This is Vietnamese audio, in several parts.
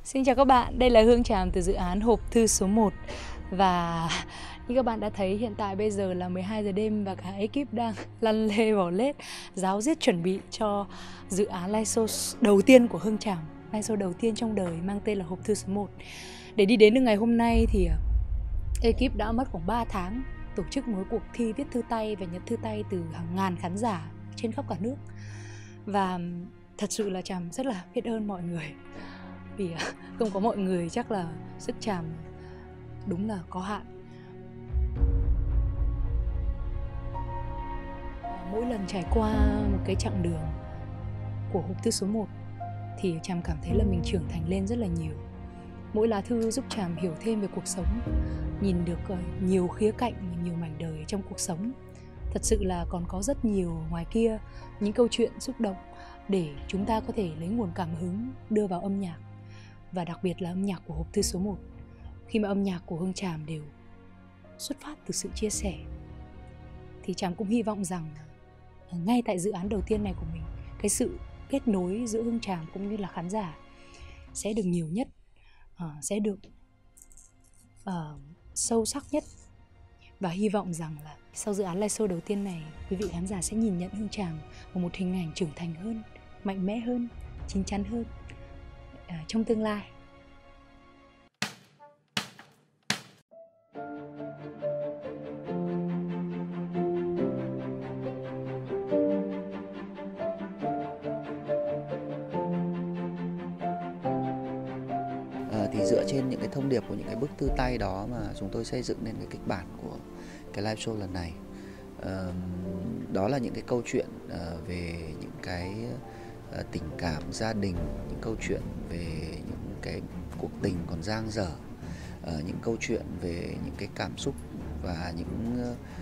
Xin chào các bạn, đây là Hương Tràm từ dự án hộp thư số 1. Và như các bạn đã thấy, hiện tại bây giờ là 12 giờ đêm và cả ekip đang lăn lê bỏ lết ráo riết chuẩn bị cho dự án live show đầu tiên của Hương Tràm, live show đầu tiên trong đời mang tên là hộp thư số 1. Để đi đến được ngày hôm nay thì ekip đã mất khoảng 3 tháng tổ chức một cuộc thi viết thư tay và nhận thư tay từ hàng ngàn khán giả trên khắp cả nước. Và thật sự là Tràm rất là biết ơn mọi người, vì không có mọi người chắc là sức Tràm đúng là có hạn. Mỗi lần trải qua một cái chặng đường của hộp thư số 1 thì Tràm cảm thấy là mình trưởng thành lên rất là nhiều. Mỗi lá thư giúp Tràm hiểu thêm về cuộc sống, nhìn được nhiều khía cạnh và nhiều mảnh đời trong cuộc sống. Thật sự là còn có rất nhiều ngoài kia những câu chuyện xúc động để chúng ta có thể lấy nguồn cảm hứng đưa vào âm nhạc. Và đặc biệt là âm nhạc của hộp thư số 1, khi mà âm nhạc của Hương Tràm đều xuất phát từ sự chia sẻ, thì Tràm cũng hy vọng rằng ngay tại dự án đầu tiên này của mình, cái sự kết nối giữa Hương Tràm cũng như là khán giả sẽ được nhiều nhất, sẽ được sâu sắc nhất. Và hy vọng rằng là sau dự án live show đầu tiên này, quý vị khán giả sẽ nhìn nhận Hương Tràm vào một hình ảnh trưởng thành hơn, mạnh mẽ hơn, chín chắn hơn trong tương lai. Thì dựa trên những cái thông điệp của những cái bức thư tay đó mà chúng tôi xây dựng nên cái kịch bản của cái live show lần này. Đó là những cái câu chuyện về những cái tình cảm gia đình, những câu chuyện về những cái cuộc tình còn dang dở, những câu chuyện về những cái cảm xúc và những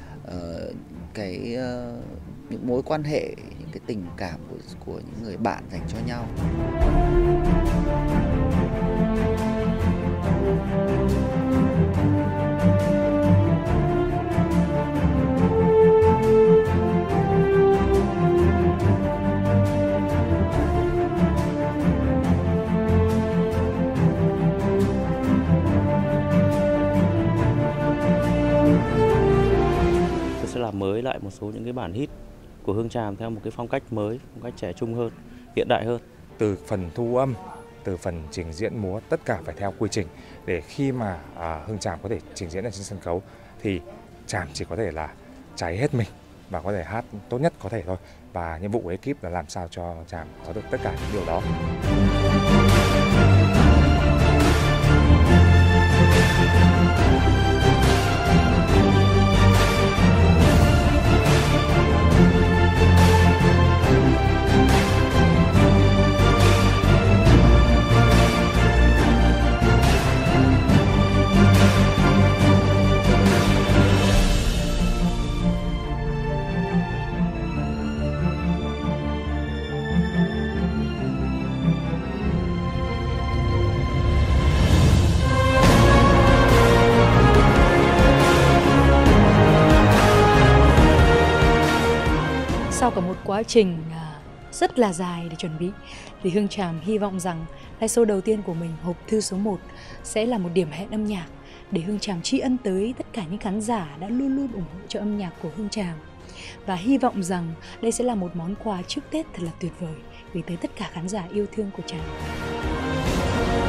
những mối quan hệ, những cái tình cảm của những người bạn dành cho nhau. Tôi sẽ làm mới lại một số những cái bản hit của Hương Tràm theo một cái phong cách mới, phong cách trẻ trung hơn, hiện đại hơn. Từ phần thu âm, từ phần trình diễn múa, tất cả phải theo quy trình để khi mà Hương Tràm có thể trình diễn ở trên sân khấu thì Tràm chỉ có thể là cháy hết mình và có thể hát tốt nhất có thể thôi. Và nhiệm vụ của ekip là làm sao cho Tràm có được tất cả những điều đó. Sau cả một quá trình rất là dài để chuẩn bị, thì Hương Tràm hy vọng rằng live show đầu tiên của mình, hộp thư số 1, sẽ là một điểm hẹn âm nhạc để Hương Tràm tri ân tới tất cả những khán giả đã luôn luôn ủng hộ cho âm nhạc của Hương Tràm. Và hy vọng rằng đây sẽ là một món quà trước Tết thật là tuyệt vời gửi tới tất cả khán giả yêu thương của Tràm.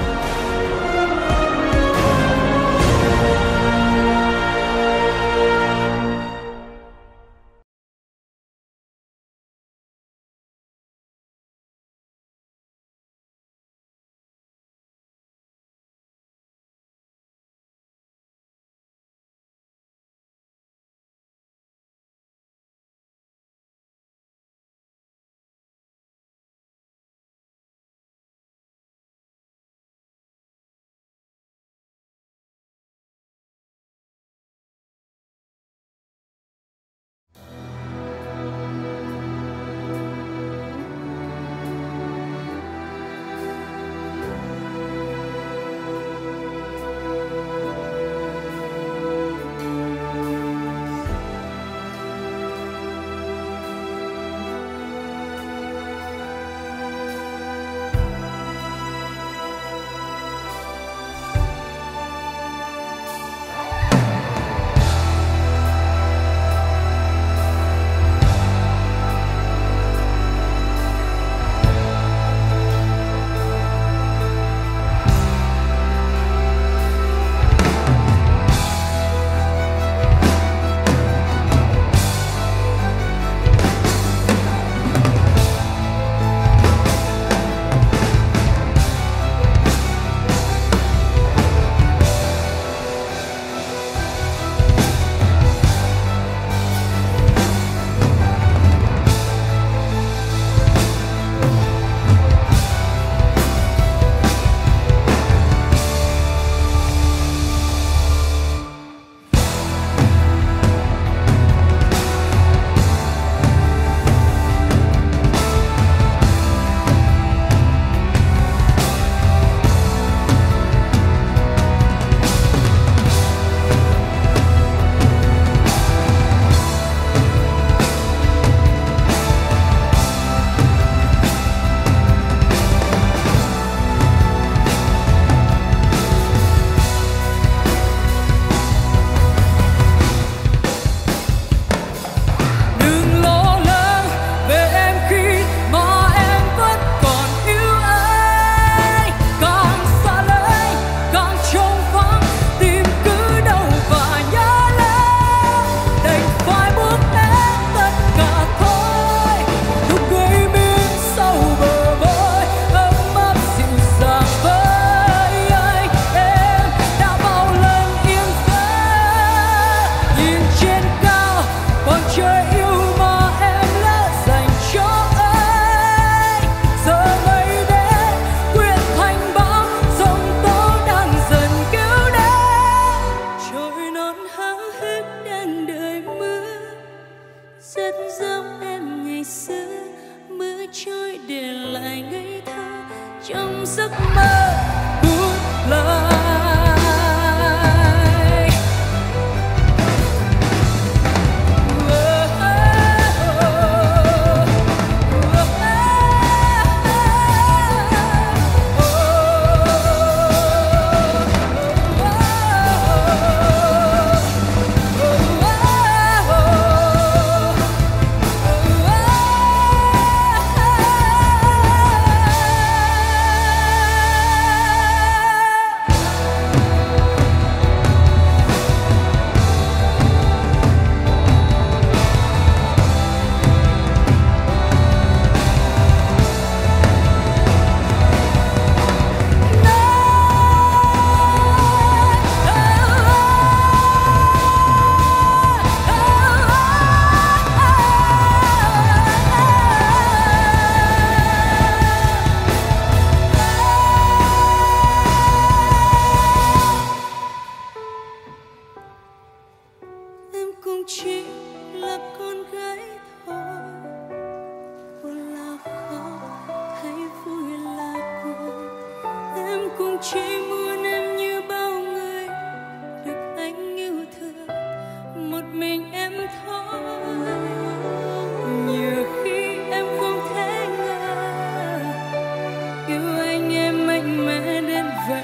cũng chỉ muốn em như bao người được anh yêu thương, một mình em thôi. Nhiều khi em không thể ngờ yêu anh em mạnh mẽ đến vậy,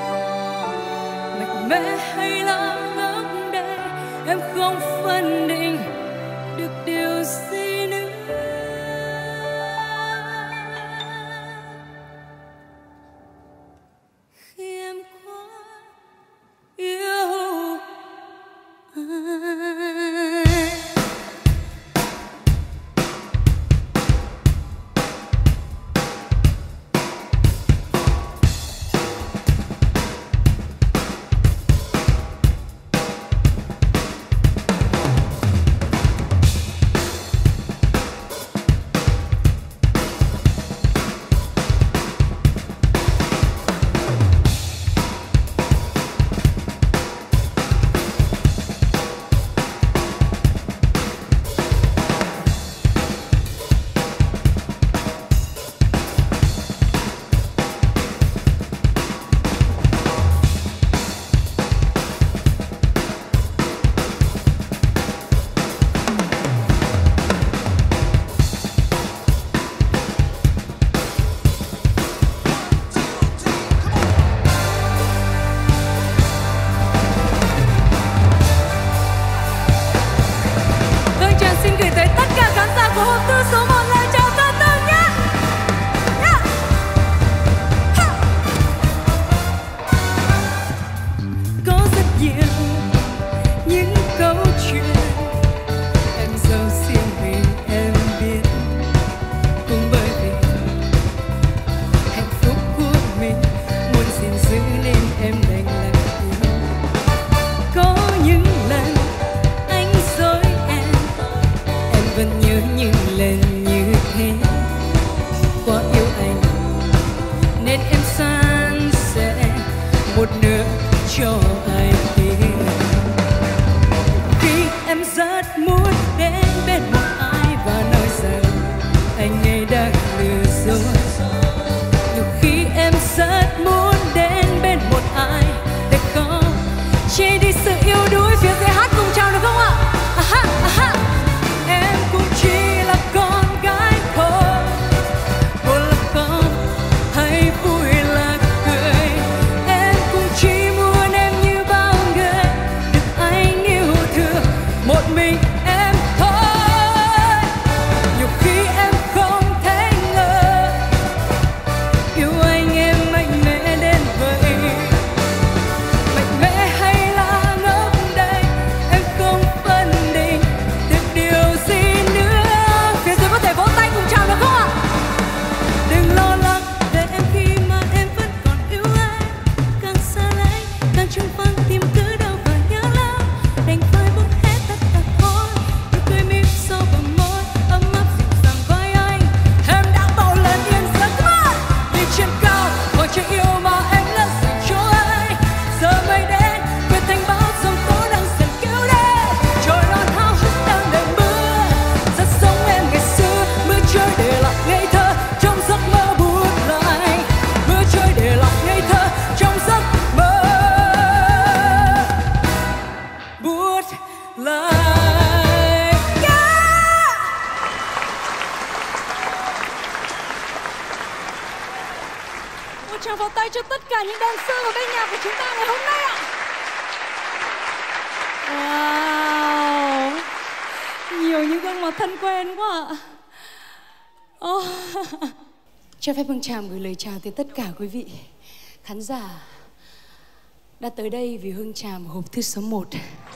mạnh mẽ hay là ngốc đây, em không phân định được điều gì nữa. Khi em quá yêu anh. tràng pháo tay cho tất cả những dancer ở bên nhà của chúng ta ngày hôm nay ạ. Wow, nhiều những gương mặt thân quen quá ạ. Cho phép Hương Tràm gửi lời chào tới tất cả quý vị khán giả đã tới đây vì Hương Tràm hộp thư số 1.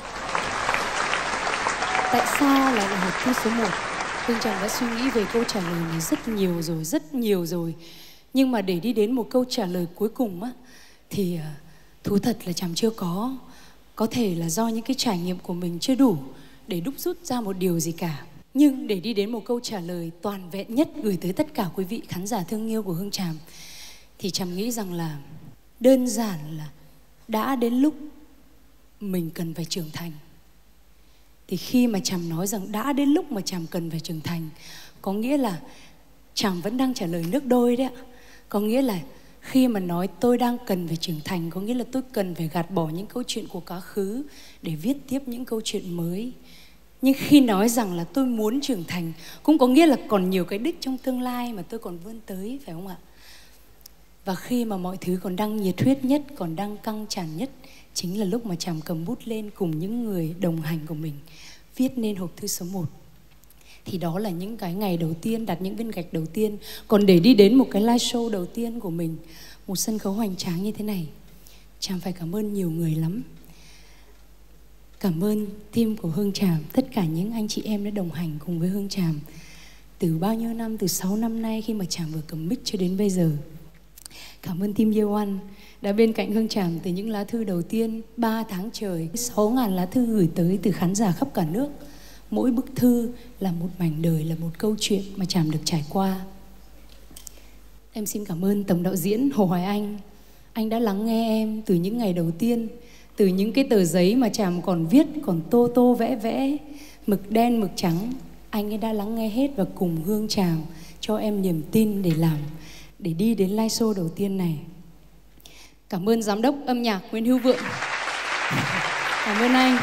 Tại sao lại là hộp thư số 1? Hương Tràm đã suy nghĩ về câu trả lời này rất nhiều rồi. Nhưng mà để đi đến một câu trả lời cuối cùng á, thì thú thật là Tràm chưa có. Có thể là do những cái trải nghiệm của mình chưa đủ để đúc rút ra một điều gì cả. Nhưng để đi đến một câu trả lời toàn vẹn nhất gửi tới tất cả quý vị khán giả thương yêu của Hương Tràm, thì Tràm nghĩ rằng là đơn giản là đã đến lúc mình cần phải trưởng thành. Thì khi mà Tràm nói rằng đã đến lúc mà Tràm cần phải trưởng thành, có nghĩa là Tràm vẫn đang trả lời nước đôi đấy ạ. Có nghĩa là Khi mà nói tôi đang cần phải trưởng thành, có nghĩa là tôi cần phải gạt bỏ những câu chuyện của quá khứ để viết tiếp những câu chuyện mới. Nhưng khi nói rằng là tôi muốn trưởng thành, cũng có nghĩa là còn nhiều cái đích trong tương lai mà tôi còn vươn tới, phải không ạ? Và khi mà mọi thứ còn đang nhiệt huyết nhất, còn đang căng tràn nhất, chính là lúc mà Tràm cầm bút lên cùng những người đồng hành của mình viết nên hộp thư số 1. Thì đó là những cái ngày đầu tiên, đặt những viên gạch đầu tiên. Còn để đi đến một cái live show đầu tiên của mình, một sân khấu hoành tráng như thế này, Tràm phải cảm ơn nhiều người lắm. Cảm ơn team của Hương Tràm, tất cả những anh chị em đã đồng hành cùng với Hương Tràm từ bao nhiêu năm, từ 6 năm nay khi mà Tràm vừa cầm mic cho đến bây giờ. Cảm ơn team Year One đã bên cạnh Hương Tràm từ những lá thư đầu tiên 3 tháng trời, 6.000 lá thư gửi tới từ khán giả khắp cả nước. Mỗi bức thư là một mảnh đời, là một câu chuyện mà Tràm được trải qua. Em xin cảm ơn tổng đạo diễn Hồ Hoài Anh. Anh đã lắng nghe em từ những ngày đầu tiên, từ những cái tờ giấy mà Tràm còn viết, còn tô vẽ vẽ, mực đen mực trắng. Anh ấy đã lắng nghe hết và cùng Hương Tràm cho em niềm tin để làm, để đi đến live show đầu tiên này. Cảm ơn giám đốc âm nhạc Nguyễn Hữu Vượng. Cảm ơn anh.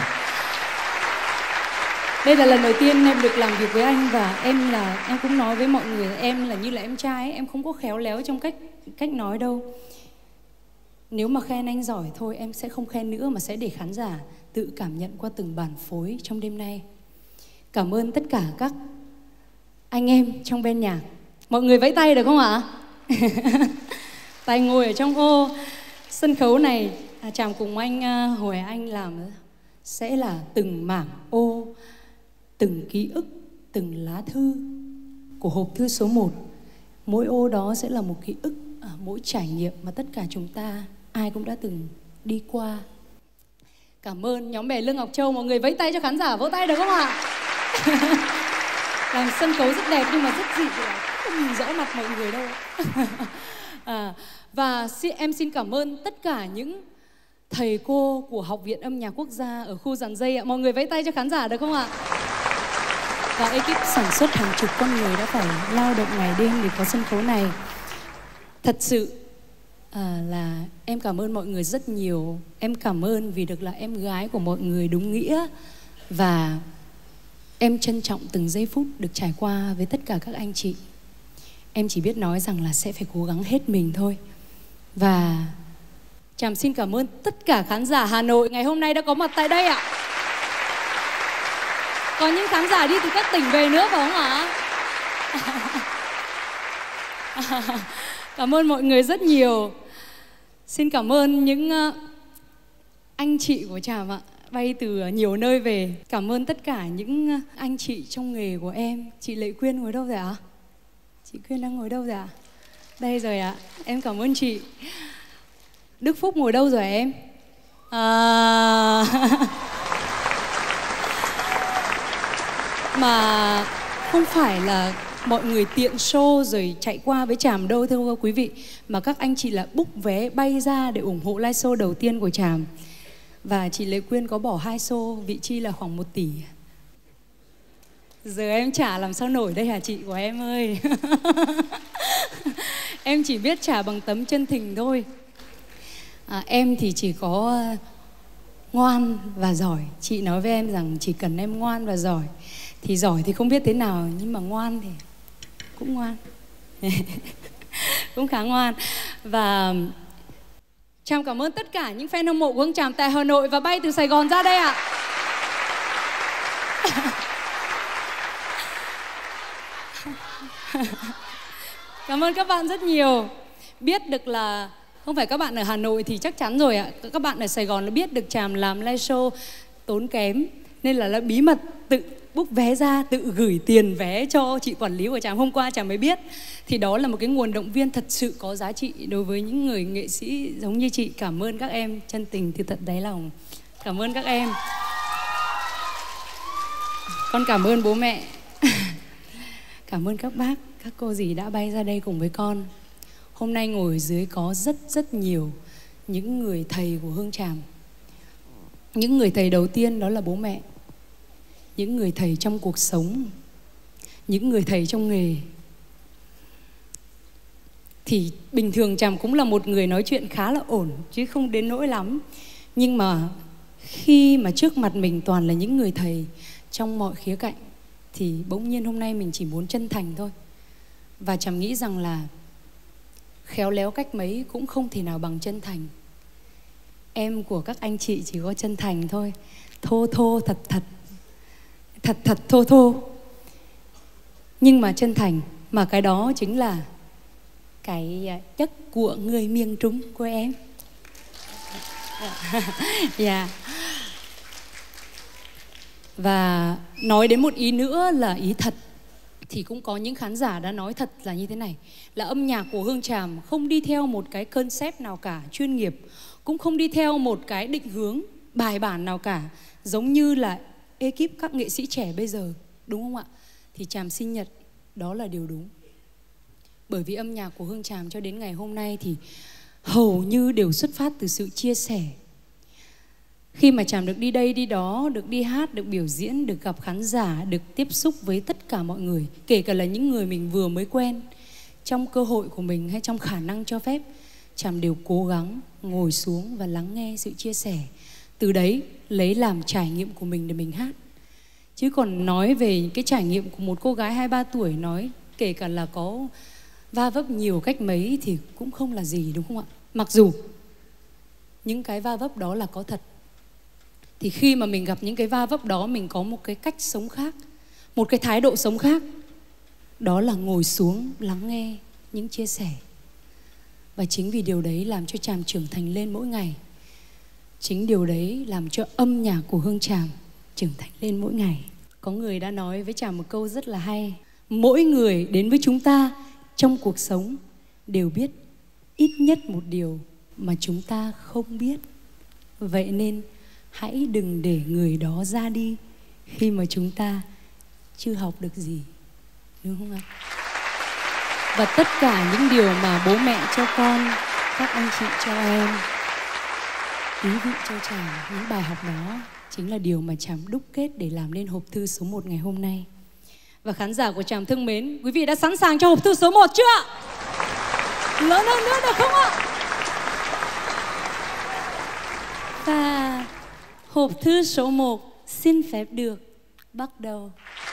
Đây là lần đầu tiên em được làm việc với anh, và em cũng nói với mọi người em là như là em trai ấy, em không có khéo léo trong cách nói đâu. Nếu mà khen anh giỏi thôi em sẽ không khen nữa, mà sẽ để khán giả tự cảm nhận qua từng bản phối trong đêm nay. Cảm ơn tất cả các anh em trong ban nhạc. Mọi người vẫy tay được không ạ? Tay ngồi ở trong ô. Sân khấu này Tràm cùng anh Hoài Anh làm sẽ là từng mảng ô, từng ký ức, từng lá thư của hộp thư số 1. Mỗi ô đó sẽ là một ký ức, mỗi trải nghiệm mà tất cả chúng ta ai cũng đã từng đi qua. Cảm ơn nhóm bè Lương Ngọc Châu. Mọi người vẫy tay cho khán giả, vỗ tay được không ạ? Làm sân khấu rất đẹp nhưng mà rất dị, không nhìn rõ mặt mọi người đâu. Và em xin cảm ơn tất cả những thầy cô của Học viện Âm nhạc Quốc gia ở khu Giàn Dây ạ. Mọi người vẫy tay cho khán giả được không ạ? Và ekip sản xuất hàng chục con người đã phải lao động ngày đêm để có sân khấu này. Thật sự là em cảm ơn mọi người rất nhiều. Em cảm ơn vì được là em gái của mọi người đúng nghĩa. Và em trân trọng từng giây phút được trải qua với tất cả các anh chị. Em chỉ biết nói rằng là sẽ phải cố gắng hết mình thôi. Và Tràm xin cảm ơn tất cả khán giả Hà Nội ngày hôm nay đã có mặt tại đây ạ. Có những khán giả đi từ các tỉnh về nữa phải không ạ? Cảm ơn mọi người rất nhiều. Xin cảm ơn những anh chị của Tràm ạ, bay từ nhiều nơi về. Cảm ơn tất cả những anh chị trong nghề của em. Chị Lệ Quyên ngồi đâu rồi ạ? Chị Quyên đang ngồi đâu rồi ạ? Đây rồi ạ. Em cảm ơn chị. Đức Phúc ngồi đâu rồi em? Mà không phải là mọi người tiện show rồi chạy qua với Tràm đâu thưa quý vị, mà các anh chị là book vé bay ra để ủng hộ live show đầu tiên của Tràm. Và chị Lê Quyên có bỏ 2 show, vị chi là khoảng 1 tỷ. Giờ em trả làm sao nổi đây hả chị của em ơi. Em chỉ biết trả bằng tấm chân tình thôi. Em thì chỉ có ngoan và giỏi. Chị nói với em rằng chỉ cần em ngoan và giỏi. Thì giỏi thì không biết thế nào, nhưng mà ngoan thì cũng ngoan. Cũng khá ngoan. Và Tràm cảm ơn tất cả những fan hâm mộ của Hương Tràm tại Hà Nội và bay từ Sài Gòn ra đây ạ. Cảm ơn các bạn rất nhiều. Biết được là không phải các bạn ở Hà Nội thì chắc chắn rồi ạ. Các bạn ở Sài Gòn đã biết được Tràm làm live show tốn kém, nên là bí mật tự book vé ra, tự gửi tiền vé cho chị quản lý của Tràm. Hôm qua Tràm mới biết. Thì đó là một cái nguồn động viên thật sự có giá trị đối với những người nghệ sĩ giống như chị. Cảm ơn các em chân tình từ tận đáy lòng. Cảm ơn các em. Con cảm ơn bố mẹ. Cảm ơn các bác, các cô dì đã bay ra đây cùng với con. Hôm nay ngồi ở dưới có rất nhiều những người thầy của Hương Tràm. Những người thầy đầu tiên đó là bố mẹ. Những người thầy trong cuộc sống. Những người thầy trong nghề. thì bình thường Tràm cũng là một người nói chuyện khá là ổn chứ không đến nỗi lắm. Nhưng mà khi mà trước mặt mình toàn là những người thầy trong mọi khía cạnh thì bỗng nhiên hôm nay mình chỉ muốn chân thành thôi. Và Tràm nghĩ rằng là khéo léo cách mấy cũng không thể nào bằng chân thành. Em của các anh chị chỉ có chân thành thôi. Thô thô thật thật, thật thật thô thô, nhưng mà chân thành. Mà cái đó chính là cái chất của người miền Trung của em. Yeah. Và nói đến một ý nữa là ý thật. Thì cũng có những khán giả đã nói thật là như thế này, là âm nhạc của Hương Tràm không đi theo một cái concept nào cả chuyên nghiệp, cũng không đi theo một cái định hướng bài bản nào cả, giống như là ekip các nghệ sĩ trẻ bây giờ, đúng không ạ? Thì Tràm sinh nhật, đó là điều đúng. Bởi vì âm nhạc của Hương Tràm cho đến ngày hôm nay thì hầu như đều xuất phát từ sự chia sẻ. Khi mà Tràm được đi đây đi đó, được đi hát, được biểu diễn, được gặp khán giả, được tiếp xúc với tất cả mọi người, kể cả là những người mình vừa mới quen, trong cơ hội của mình hay trong khả năng cho phép, Tràm đều cố gắng ngồi xuống và lắng nghe sự chia sẻ. Từ đấy lấy làm trải nghiệm của mình để mình hát. Chứ còn nói về cái trải nghiệm của một cô gái 23 tuổi, nói kể cả là có va vấp nhiều cách mấy thì cũng không là gì, đúng không ạ? Mặc dù những cái va vấp đó là có thật, thì khi mà mình gặp những cái va vấp đó, mình có một cái cách sống khác, một cái thái độ sống khác. Đó là ngồi xuống lắng nghe những chia sẻ. Và chính vì điều đấy làm cho Tràm trưởng thành lên mỗi ngày. Chính điều đấy làm cho âm nhạc của Hương Tràm trưởng thành lên mỗi ngày. Có người đã nói với Tràm một câu rất là hay: mỗi người đến với chúng ta trong cuộc sống đều biết ít nhất một điều mà chúng ta không biết. Vậy nên hãy đừng để người đó ra đi khi mà chúng ta chưa học được gì, đúng không ạ? Và tất cả những điều mà bố mẹ cho con, các anh chị cho em, quý vị cho Tràm, những bài học đó chính là điều mà Tràm đúc kết để làm nên hộp thư số 1 ngày hôm nay. Và khán giả của Tràm thân mến, quý vị đã sẵn sàng cho hộp thư số 1 chưa ạ? Lớn hơn nữa được không ạ? Và hộp thư số 1 xin phép được bắt đầu.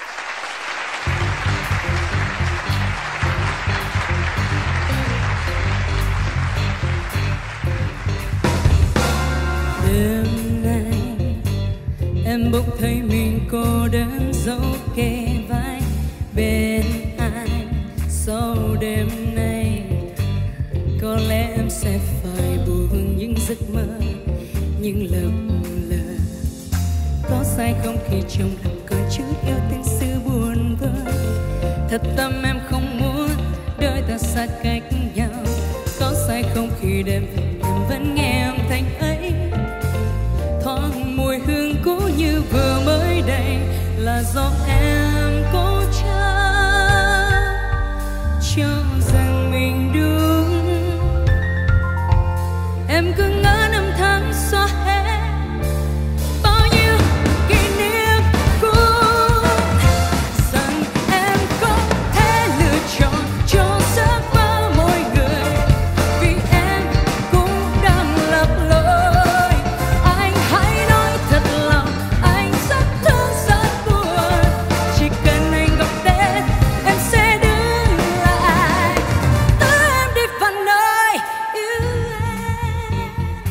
Đêm nay em bỗng thấy mình cô đơn dấu kề vai bên anh. Sau đêm nay có lẽ em sẽ phải buông những giấc mơ, những lập lờ. Có sai không khi trong lòng còn chút yêu tình xưa buồn vơi? Thật tâm em không muốn đợi ta xa cách nhau. Có sai không khi đêm về em vẫn nghe âm thanh ấy, thoáng mùi hương cũ như vừa mới đây, là do em cố cho rằng mình đúng. Em cứ ngỡ năm tháng xóa hết bao nhiêu kỷ niệm cũ, rằng em có thể lựa chọn cho giấc mơ mỗi người, vì em cũng đang lặp lỗi. Anh hãy nói thật lòng, anh rất thương rất buồn. Chỉ cần anh gặp đến, em sẽ đứng lại, đưa em đi vào nơi yêu em.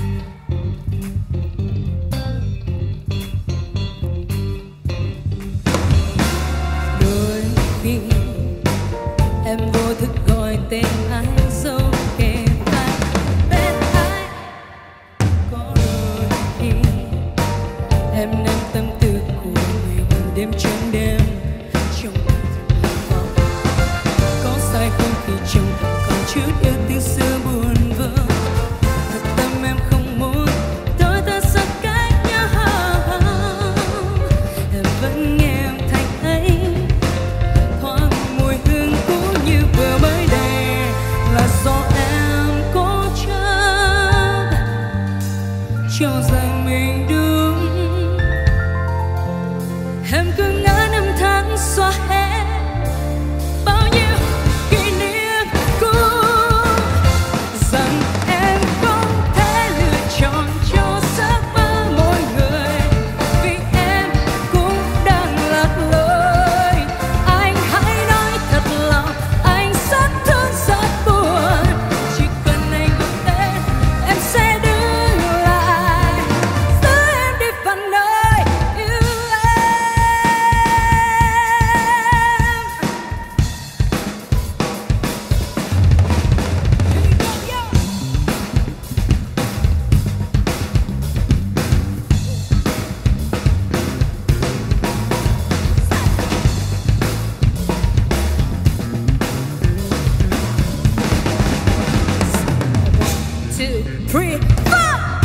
Đôi khi em vô thức gọi tên anh dấu kề vai bên anh. Có đôi khi em nâng tâm tư của mình đêm trong đêm trong vọng. Có sai không khi trong lòng còn chút yêu tiếng xưa buồn vỡ? Thật tâm em không muốn đôi ta xa cách nhau. Em vẫn nghe âm thanh ấy, thoáng mùi hương cũ như vừa mới đây, là do em cố cho rằng mình đúng. Em cứ ngỡ năm tháng xóa hết bao nhiêu kỷ niệm cũ, 3, 4.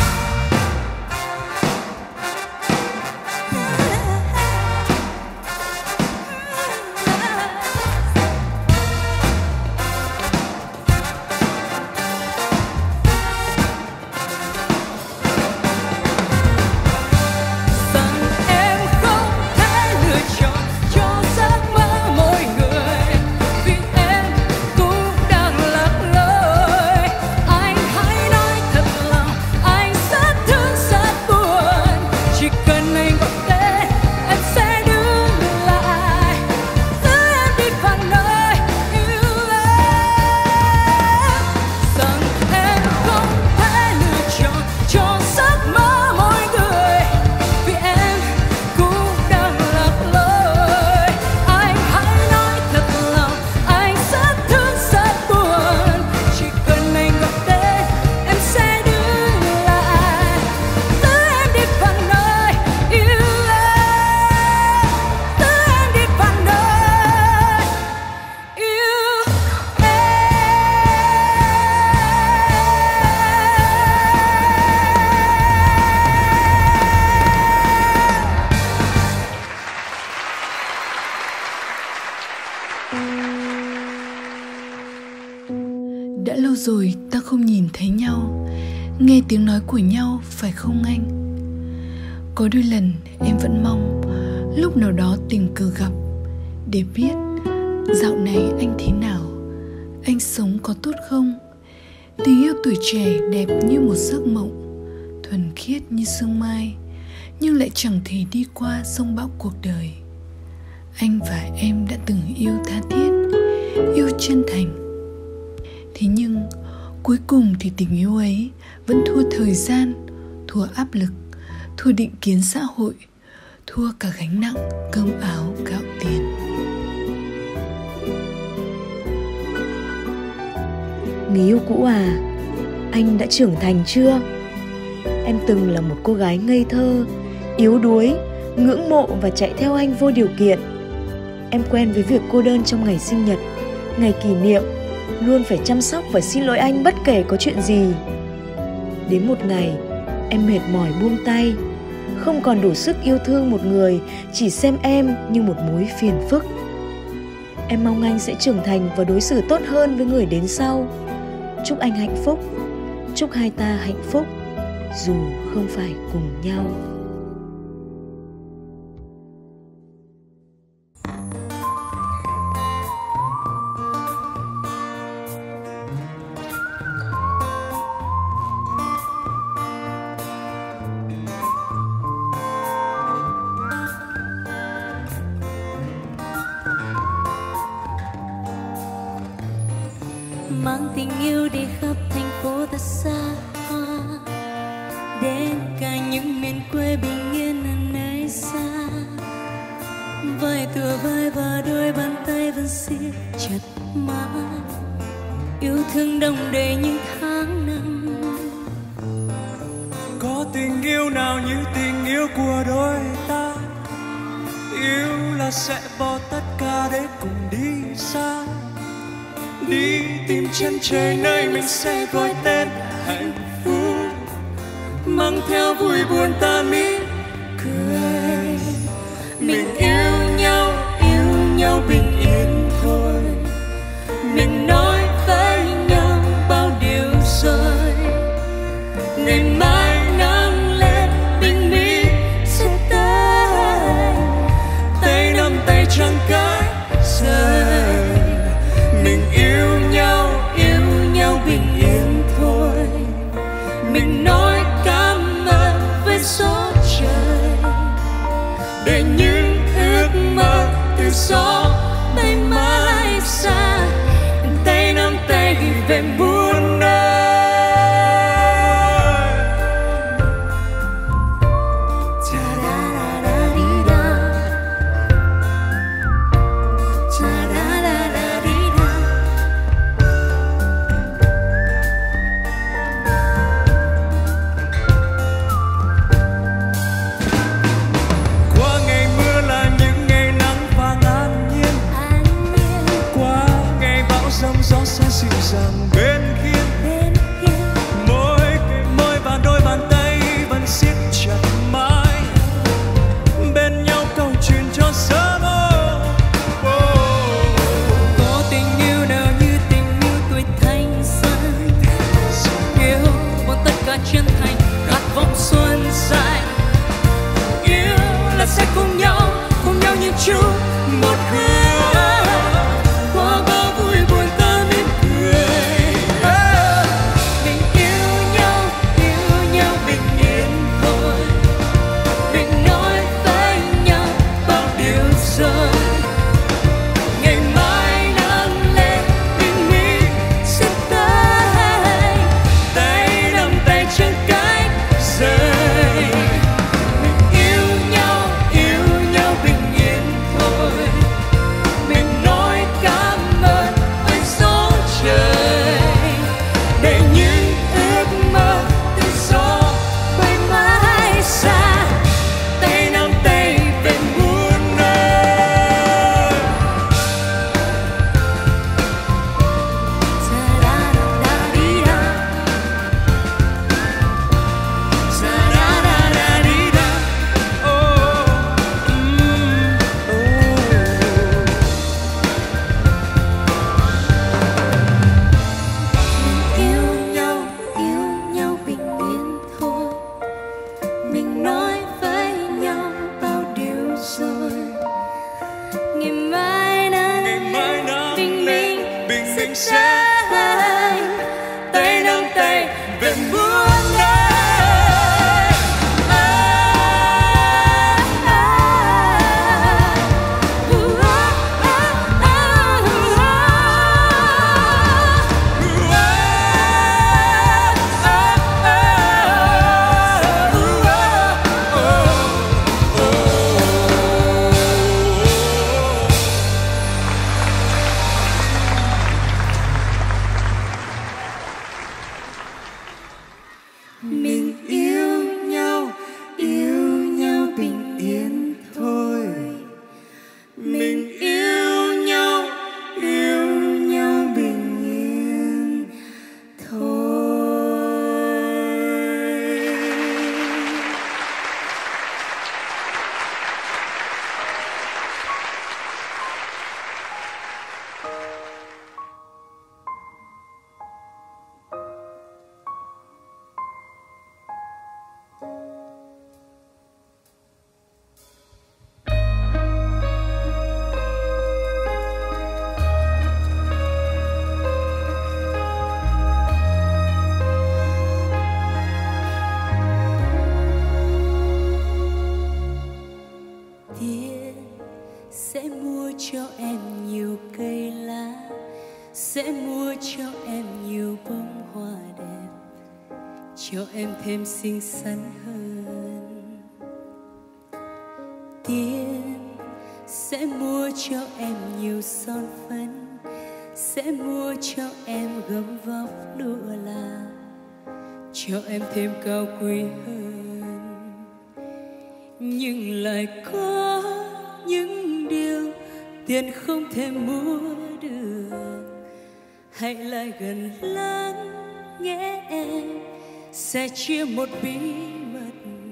Đã lâu rồi ta không nhìn thấy nhau, nghe tiếng nói của nhau phải không anh? Có đôi lần em vẫn mong lúc nào đó tình cờ gặp, để biết dạo này anh thế nào, anh sống có tốt không? Tình yêu tuổi trẻ đẹp như một giấc mộng, thuần khiết như sương mai, nhưng lại chẳng thể đi qua sông bão cuộc đời. Anh và em đã từng yêu tha thiết, yêu chân thành. Thế nhưng cuối cùng thì tình yêu ấy vẫn thua thời gian, thua áp lực, thua định kiến xã hội, thua cả gánh nặng cơm áo gạo tiền. Người yêu cũ à, anh đã trưởng thành chưa? Em từng là một cô gái ngây thơ, yếu đuối, ngưỡng mộ và chạy theo anh vô điều kiện. Em quen với việc cô đơn trong ngày sinh nhật, ngày kỷ niệm, luôn phải chăm sóc và xin lỗi anh bất kể có chuyện gì. Đến một ngày, em mệt mỏi buông tay, không còn đủ sức yêu thương một người chỉ xem em như một mối phiền phức. Em mong anh sẽ trưởng thành và đối xử tốt hơn với người đến sau. Chúc anh hạnh phúc, chúc hai ta hạnh phúc, dù không phải cùng nhau. Mang tình yêu đi khắp thành phố thật xa hoa, đến cả những miền quê bình yên ở nơi xa. Vai tựa vai và đôi bàn tay vẫn siết chặt mãi, yêu thương đong đầy những tháng năm. Có tình yêu nào như tình yêu của đôi ta, yêu là sẽ bỏ tất cả để cùng đi xa, đi tìm chân trời nơi mình sẽ gọi tên hạnh phúc, mang theo vui buồn ta mỉm cười. Mình yêu nhau bình yên thôi, mình nói với nhau bao điều rồi. Ngày mai nắng lên bình minh sẽ tới, tay nắm tay chẳng cái rời. Mình yêu nhau bình yên thôi, mình nói cảm ơn với số trời, để những ước mơ từ gió bay mãi xa, tay nắm tay đi về muôn nơi. Gió sẽ dịu dàng bên thành khát vọng xuân dài. Yêu là sẽ cùng nhau như chung một hướng qua bao vui buồn ta mỉm cười. Mình yêu nhau bình yên thôi. Mình nói với nhau bao điều rồi. Ngày mai nắng lên bình minh sẽ tới. Tay nắm tay chẳng cách rời. Mình yêu nhau bình yên thôi. Mình nói cảm ơn với gió trời. Để những ước mơ tự do bay mãi xa. Tay nắm tay về muôn nơi. Da-da-da-da-di-da. Da-da-da-da-di-da. Yêu nhau bình yên thôi. Mình nói với nhau bao điều rồi. Ngày mai nắng bình minh sẽ tới. Tay nắm tay về muôn nơi. Mình yêu nhau bình yên thôi. Mình yêu nhau bình yên thôi. Tiền sẽ mua cho em nhiều cây lá. Sẽ mua cho em nhiều bông hoa đẹp. Cho em thêm xinh xắn hơn. Tiền sẽ mua cho em nhiều son phấn. Sẽ mua cho em gấm vóc lụa là. Cho em thêm cao quý hơn. Nhưng lại có những điều tiền không thể mua được. Hãy lại gần lắng nghe em sẽ chia một bí mật.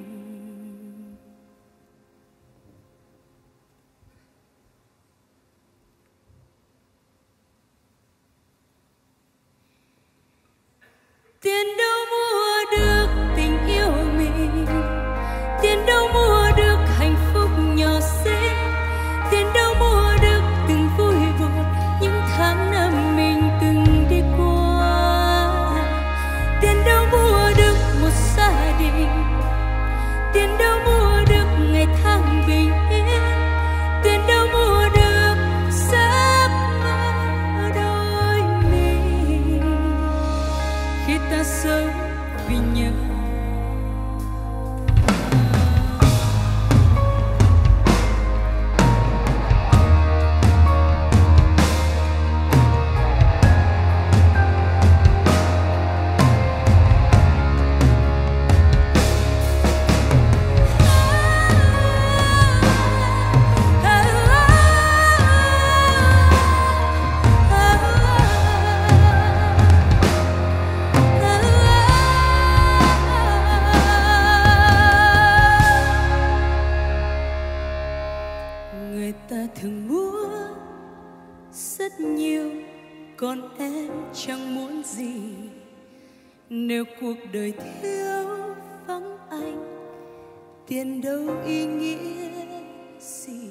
Tiền đâu mua được tình yêu mình. Tiền đâu mua được hạnh phúc nhỏ xinh. Tiền đâu mua được từng vui buồn những tháng năm mình từng đi qua. Tiền đâu mua được một gia đình. Tiền đâu mua được ngày tháng bình yên. Tiền đâu mua được giấc mơ đôi mình khi ta sống vì nhau. Người ta thường muốn rất nhiều, còn em chẳng muốn gì. Nếu cuộc đời thiếu vắng anh, tiền đâu ý nghĩa gì.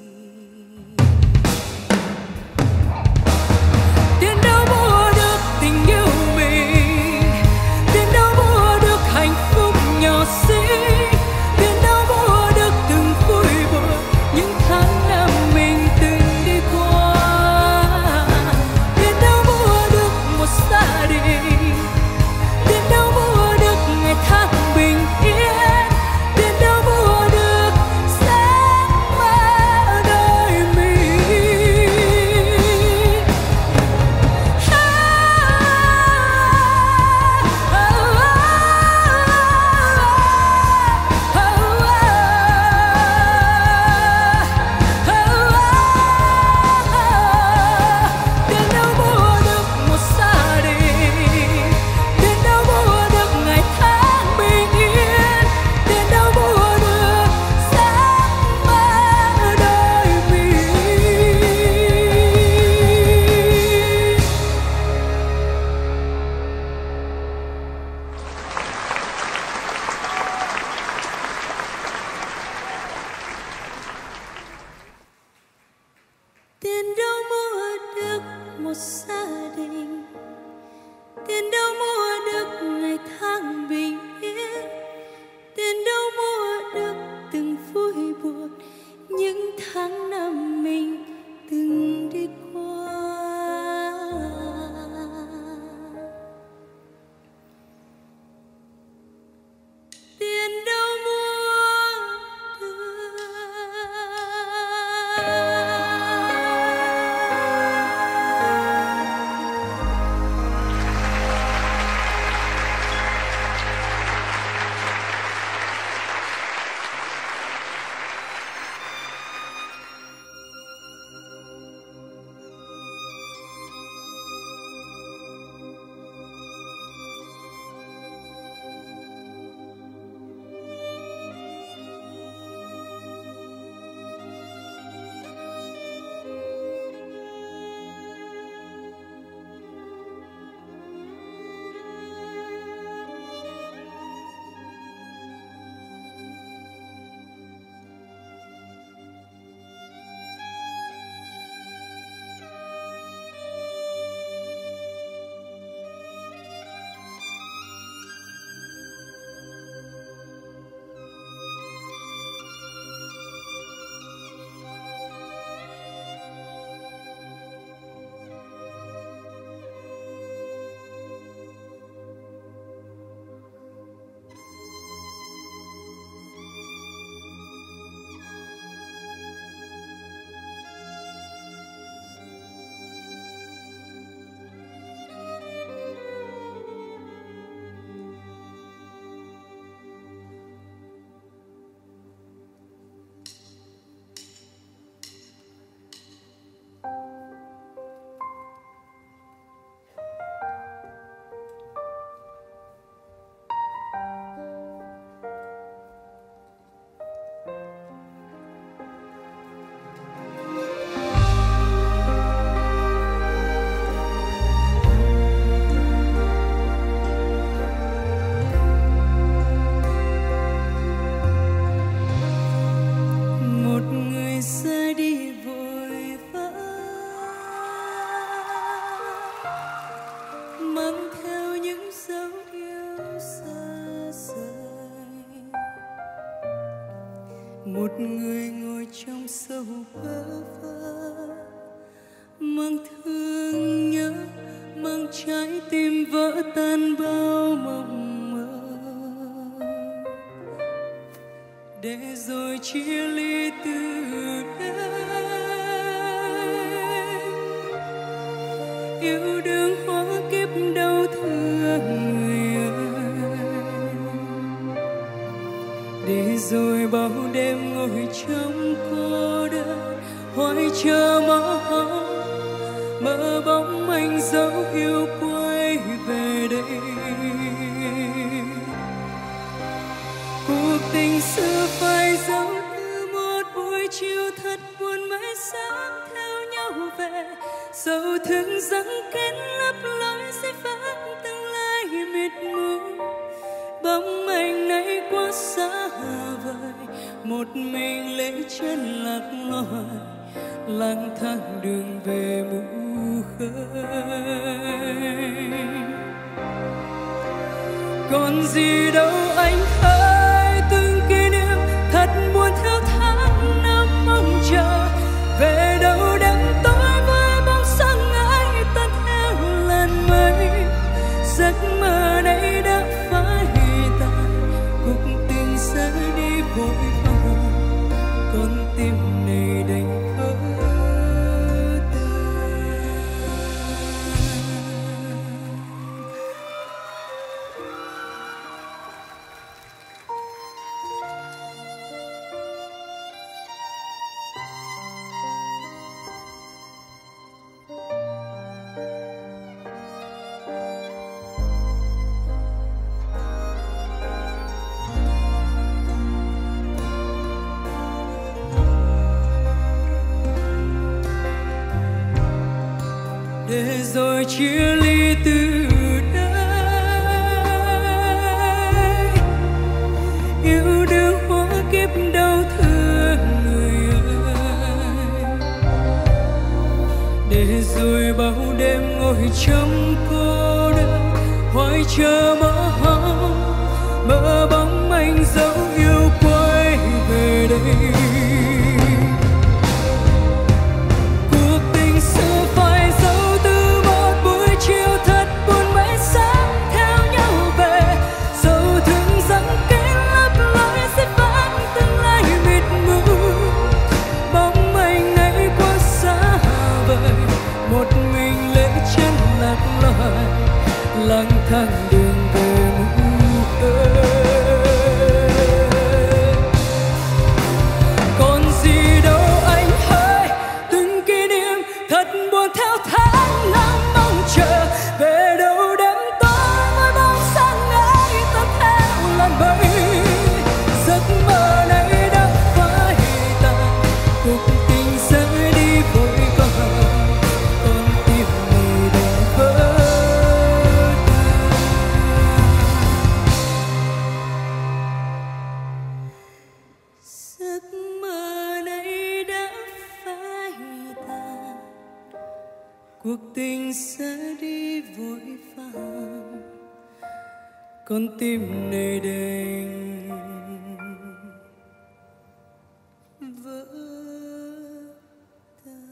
Tiền đâu mua được tình yêu mình, tiền đâu mua được hạnh phúc nhỏ xinh, tiền đâu mua được từng vui buồn, những tháng năm mình từng đi qua. Tiền đâu mua được một gia đình, tiền đâu mua được ngày tháng bình yên, tiền đâu mua được giấc mơ đời mình. Tiền đâu mua được một gia đình, tiền đâu mua được ngày tháng bình yên, tiền đâu mua được giấc mơ đời mình. Tiền đâu mua được một gia đình, tiền đâu mua được ngày tháng bình yên, tiền đâu mua được từng vui buồn, những tháng năm mình từng đi qua. Tiền đâu mua được. Một người ra đi vội vã, mang theo những dấu yêu xa rời. Một người ngồi trong sâu bơ vơ, mang thương nhớ, mang trái tim vỡ tan bao mộng mơ. Để rồi chia ly từ đây, yêu đương hóa kiếp đau thương người ơi. Để rồi bao đêm ngồi trong cô đơn, hoài chờ mơ mơ bóng anh dấu yêu quay về đây. Cuộc tình xưa phai dấu như một buổi chiều thật buồn mãi sáng theo nhau về. Dẫu thương rằng kết lấp lối sẽ vẫn tương lai mịt mù. Bóng anh nay quá xa vời, một mình lấy chân lạc loài, lang thang đường về mù khơi. Còn gì đâu anh ơi, từng kỷ niệm thật buồn theo tháng năm mong chờ. Về đâu đêm tối với bóng sáng ấy tan theo làn mây. Giấc mơ này đã phai tàn, cuộc tình sẽ đi vội vàng, con tim này đành vỡ tan. Để rồi chia ly từ đây, yêu đương hóa kiếp đau thương người ơi. Để rồi bao đêm ngồi trong cô đơn, hoài chờ mơ hồng, mơ bóng anh dấu yêu quay về đây. Lang thang đường về mù khơi. Còn gì đâu anh ơi, từng kỷ niệm thật buồn theo tháng năm mong chờ. Về đâu đêm tối với bóng sáng ấy tan theo làn mây. Giấc mơ này đã phai tàn, cuộc tình sẽ đi vội vàng, con tim này đành vỡ. Giấc mơ này đã phai tàn, cuộc tình sẽ đi vội vàng, con tim này đành vỡ tan.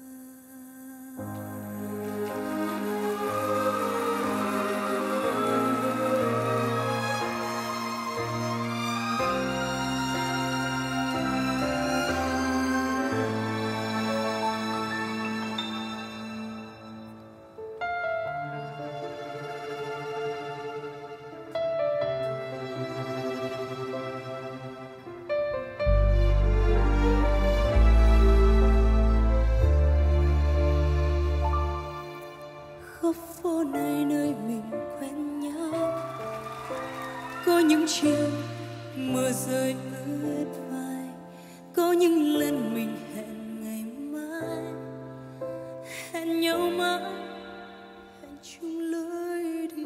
Góc phố này nơi mình quen nhau, có những chiều mưa rơi ướt vai, có những lần mình hẹn ngày mai, hẹn nhau mãi, hẹn chung lối đi.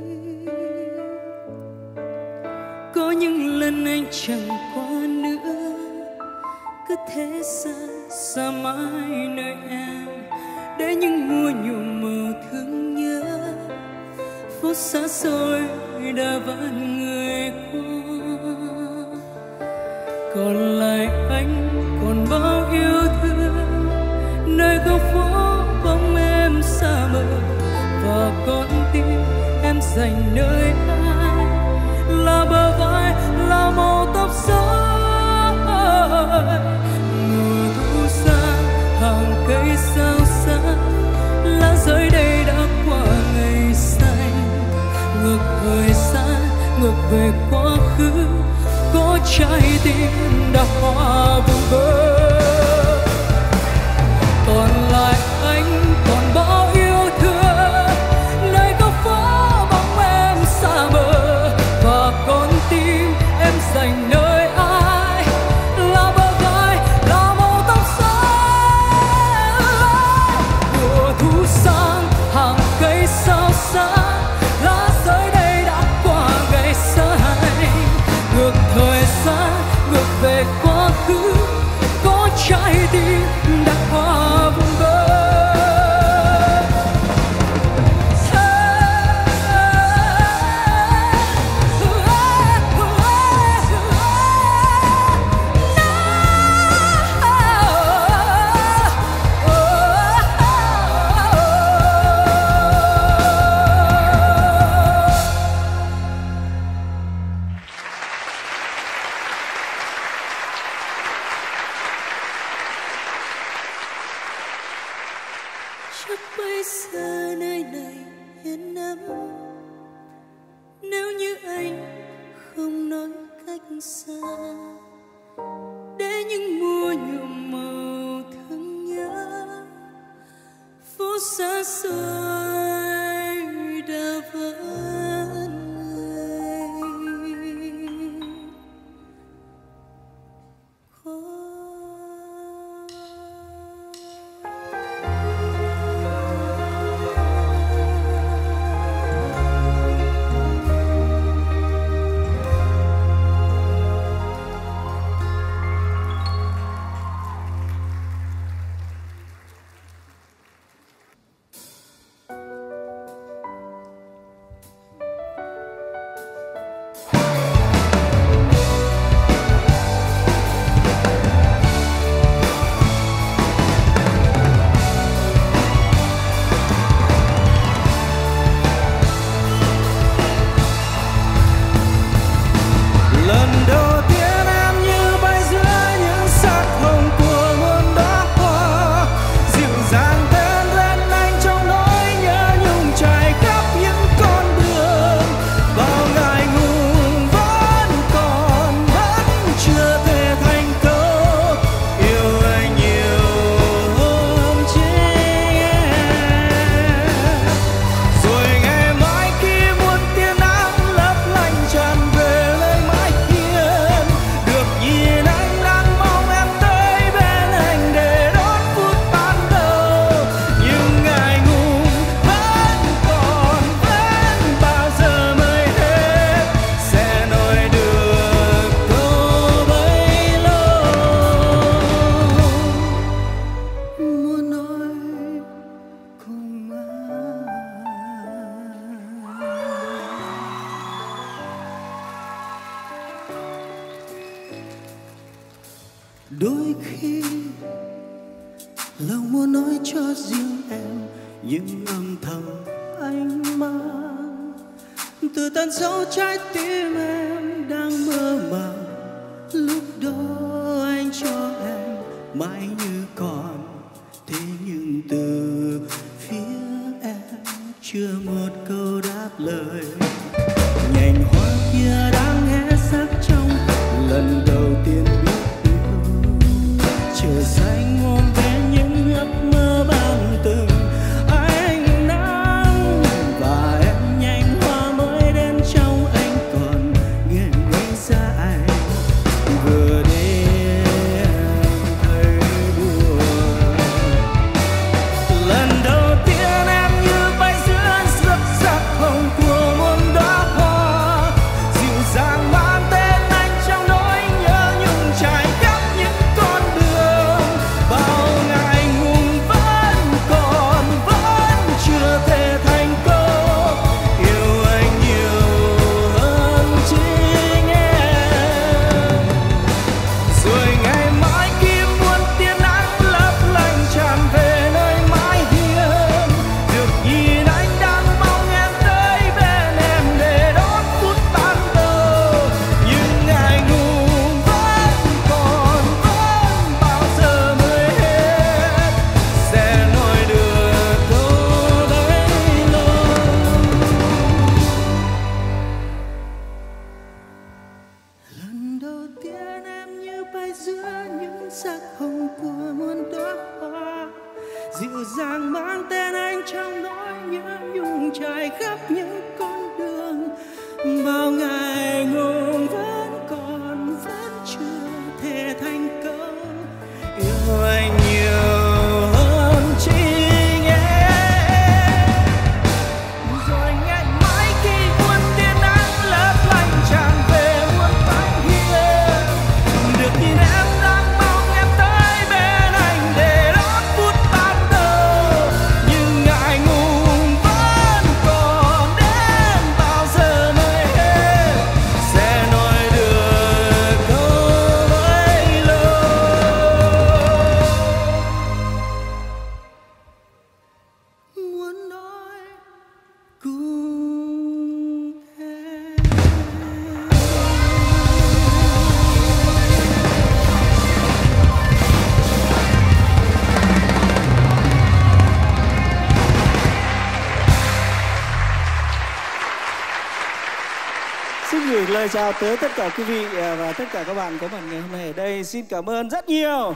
Có những lần anh chẳng qua nữa, cứ thế xa mãi nơi em, để những mùa nhuộm màu thương nhớ. Phố xa xôi đã vạn người qua, còn lại anh còn bao yêu thương. Nơi góc phố bóng em xa mờ, và con tim em dành nơi ai, là bờ vai, là màu tóc rối. Mùa thu xa hàng cây sao xa, lá rơi đây đã qua ngày xanh. Ngược thời gian, ngược về quá khứ, có trái tim đã hoa vương vỡ. Còn lại anh còn bao yêu thương, nơi góc phố bóng em xa mờ, và con tim em dành nơi ai, là bờ vai, là màu tóc rối. Mùa thu sang hàng cây sao xa, lá rơi đây xa ngược về quá khứ, có trái tim đã hoa vùng vỡ. Chắc bây giờ nơi này yên ấm, nếu như anh không nói cách xa, để những mùa nhuộm màu thương nhớ phố xa xôi đã vẫn người khó. Lần đầu tiên em như bay giữa những sắc hồng của muôn đóa hoa, dịu dàng tên lên anh trong nỗi nhớ nhung trải khắp những con đường. Bao ngại ngùng vẫn còn, vẫn chưa thể thành câu yêu anh nhiều hơn chính em. Rồi ngày mai khi muôn tia nắng lấp lánh tràn về nơi mái hiên, được nhìn anh đang mong em tới bên anh để đón phút ban đầu. Nhưng ngại ngùng vẫn còn, vẫn bao giờ mới hết sẽ nói được câu bấy lâu. Muốn nói cùng anh. Đôi khi lòng muốn nói cho riêng em, nhưng âm thầm anh mang từ tận sâu trái tim em đang mơ màng. Lúc đó anh cho em mãi như còn, thế nhưng từ phía em chưa một câu đáp lời. Nhành hoa kia đang hé sắc trong lần đầu tiên biết yêu, trời xanh ôm về những giấc mơ bằng từng ánh nắng. Và em nhành hoa mới đến trong anh còn nghe nghĩ ra anh vừa đêm thấy buồn. Lần đầu tiên em như bay giữa giấc sắc hồng của muôn đóa hoa, dịu dàng mang tên anh trong nỗi nhớ nhung trải khắp những con đường. Bao ngại ngùng vẫn còn, vẫn chưa thể thành câu yêu anh nhiều hơn chính em. Rồi ngày mai khi muôn tia nắng lấp lánh tràn về nơi mái hiên, được nhìn anh đang mong em tới bên em để đón phút ban đầu. Nhưng ngại ngùng vẫn còn, vẫn bao giờ mới hết sẽ nói được câu bấy lâu. Lần đầu tiên em như bay giữa những sắc hồng của muôn đóa hoa, dịu dàng mang tên anh trong nỗi nhớ nhung trải khắp những con đường. Bao ngại ngùng vẫn còn, vẫn chưa thể thành câu yêu anh nhiều hơn chính em. Rồi ngày mai khi muôn tia nắng lấp lánh tràn về muôn mái hiên, lời chào tới tất cả quý vị và tất cả các bạn có mặt ngày hôm nay ở đây. Xin cảm ơn rất nhiều.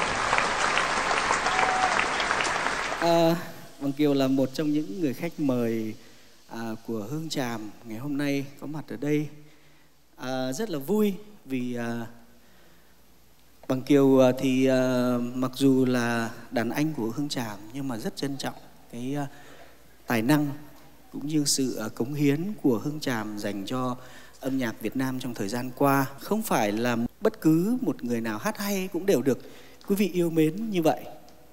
Bằng Kiều là một trong những người khách mời của Hương Tràm ngày hôm nay có mặt ở đây. Rất là vui vì Bằng Kiều thì mặc dù là đàn anh của Hương Tràm nhưng mà rất trân trọng cái tài năng cũng như sự cống hiến của Hương Tràm dành cho âm nhạc Việt Nam trong thời gian qua. Không phải là bất cứ một người nào hát hay cũng đều được quý vị yêu mến như vậy.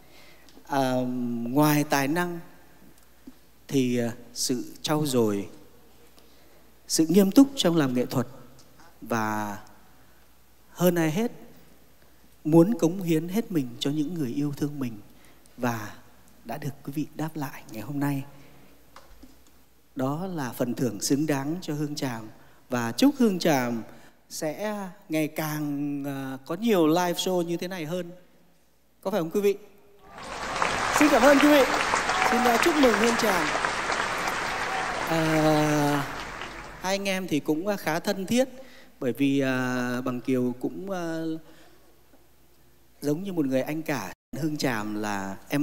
Ngoài tài năng thì sự trau dồi, sự nghiêm túc trong làm nghệ thuật và hơn ai hết muốn cống hiến hết mình cho những người yêu thương mình và đã được quý vị đáp lại ngày hôm nay. Đó là phần thưởng xứng đáng cho Hương Tràm và chúc Hương Tràm sẽ ngày càng có nhiều live show như thế này hơn. Có phải không quý vị? Xin cảm ơn quý vị. Xin chúc mừng Hương Tràm. Hai anh em thì cũng khá thân thiết bởi vì Bằng Kiều cũng giống như một người anh cả. Hương Tràm là em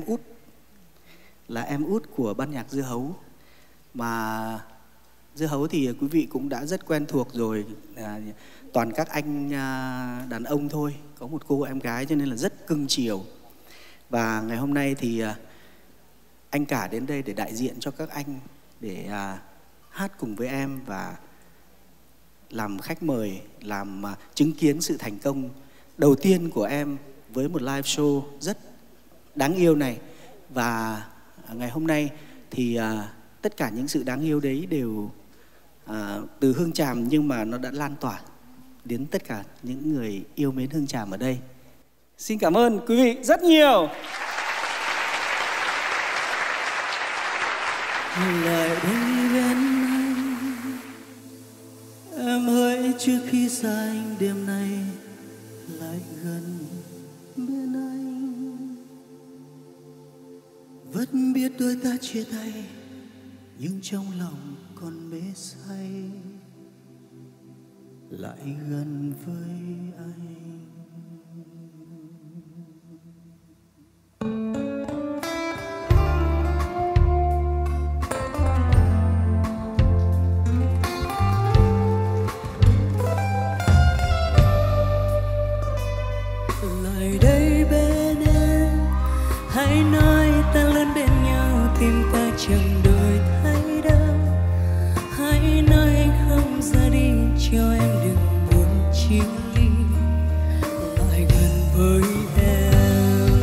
út của ban nhạc Dưa Hấu. Mà Dưa Hấu thì quý vị cũng đã rất quen thuộc rồi, toàn các anh đàn ông thôi, có một cô em gái cho nên là rất cưng chiều. Và ngày hôm nay thì anh cả đến đây để đại diện cho các anh để hát cùng với em và làm khách mời, làm chứng kiến sự thành công đầu tiên của em với một live show rất đáng yêu này. Và ngày hôm nay thì tất cả những sự đáng yêu đấy đều từ Hương Tràm nhưng mà nó đã lan tỏa đến tất cả những người yêu mến Hương Tràm ở đây. Xin cảm ơn quý vị rất nhiều. Lại đây bên anh, em hỡi trước khi xa anh đêm nay lại gần bên anh. Vẫn biết đôi ta chia tay nhưng trong lòng còn mê say, lại gần với anh. Lại đây bên em, hãy nói ta lớn bên nhau, tim ta chẳng đổi thay đâu. Hãy nói anh không ra đi, cho em đừng buồn chia ly. Lại gần với em,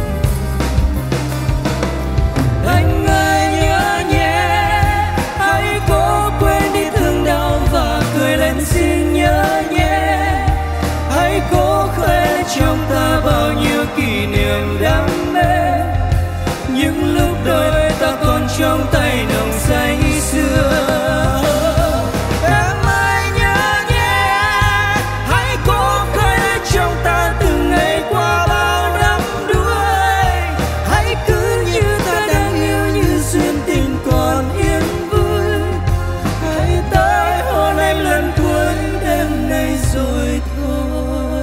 anh ơi nhớ nhé, hãy cố quên đi thương đau và cười lên xin nhớ nhé. Hãy cố khơi trong ta bao nhiêu kỷ niệm đam mê, những lúc đôi ta còn trong tay nồng say xưa. Em ơi nhớ nhé, hãy cố khơi trong ta từng ngày qua bao năm đuổi. Hãy cứ như ta đang yêu, như duyên tình còn yên vui. Hãy tới hôn anh lần cuối đêm nay rồi thôi.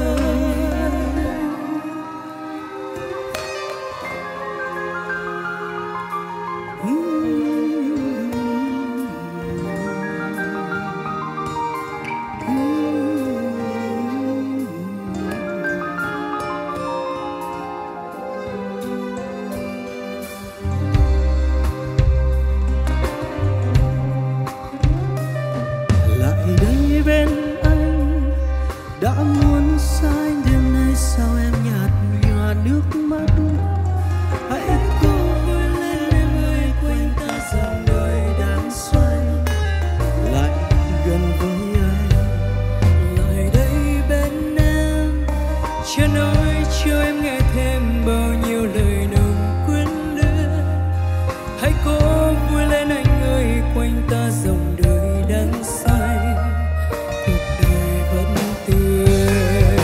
Lại đây bên anh, đã muốn xa anh đêm nay sao em nhạt nhòa nước mắt. Hãy cố vui lên em ơi, quanh ta dòng đời đang xoay, lại gần với anh. Lại đây bên em, cho nói cho em nghe thêm bao nhiêu lời nồng quyến luyến. Hãy cố vui lên anh ơi, quanh ta dòng đời đang xoay, cuộc đời vẫn tươi.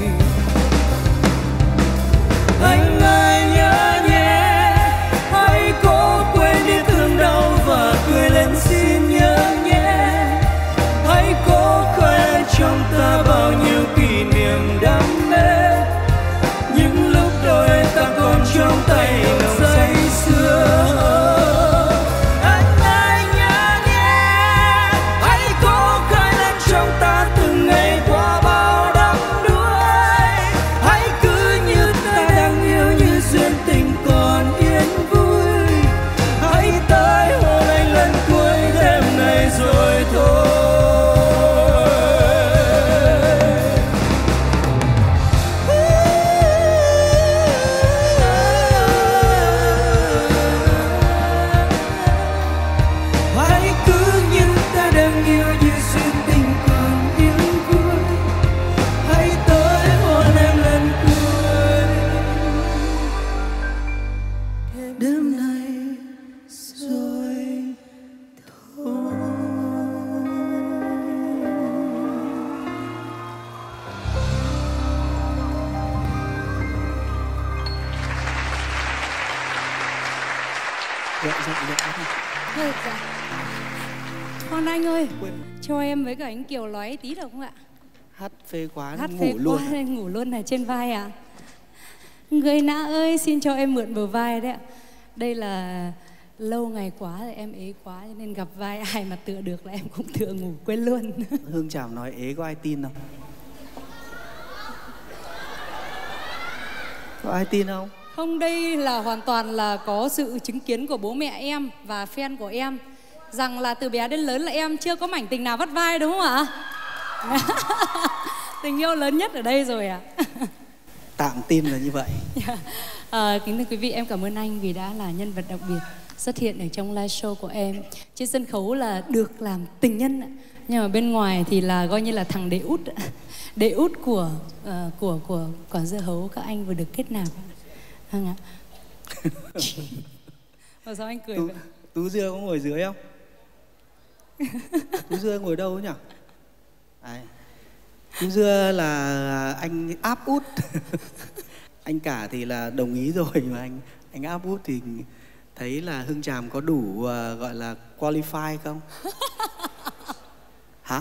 Anh ơi nhớ nhé, hãy cố quên đi thương đau và cười lên xin nhớ nhé. Hãy cố khơi Thôi, dạ. Con anh ơi, cho em với cả anh Kiều nói tí được không ạ? Hát phê quá Hát ngủ phê luôn. quá nên ngủ luôn ở trên vai à? Người nã ơi, xin cho em mượn bờ vai đấy ạ. Đây là lâu ngày quá rồi em ế quá cho nên gặp vai ai mà tựa được là em cũng tựa ngủ quên luôn. Hương Tràm nói ế có ai tin không? Có ai tin không? Không, đây là hoàn toàn là có sự chứng kiến của bố mẹ em và fan của em rằng là từ bé đến lớn là em chưa có mảnh tình nào vắt vai đúng không ạ? Tình yêu lớn nhất ở đây rồi ạ. Tạm tin là như vậy. Kính thưa quý vị, em cảm ơn anh vì đã là nhân vật đặc biệt xuất hiện ở trong live show của em. Trên sân khấu là được làm tình nhân, nhưng mà bên ngoài thì là coi như là thằng đệ út, đệ út của quả dưa hấu các anh vừa được kết nạp. Vâng ạ. Mà sao anh cười vậy? Tú Dưa có ngồi dưới không? Tú Dưa ngồi đâu nhỉ? Đấy. Tú Dưa là anh áp út. Anh Cả thì là đồng ý rồi, mà anh áp út thì thấy là Hương Tràm có đủ gọi là qualify không? Hả?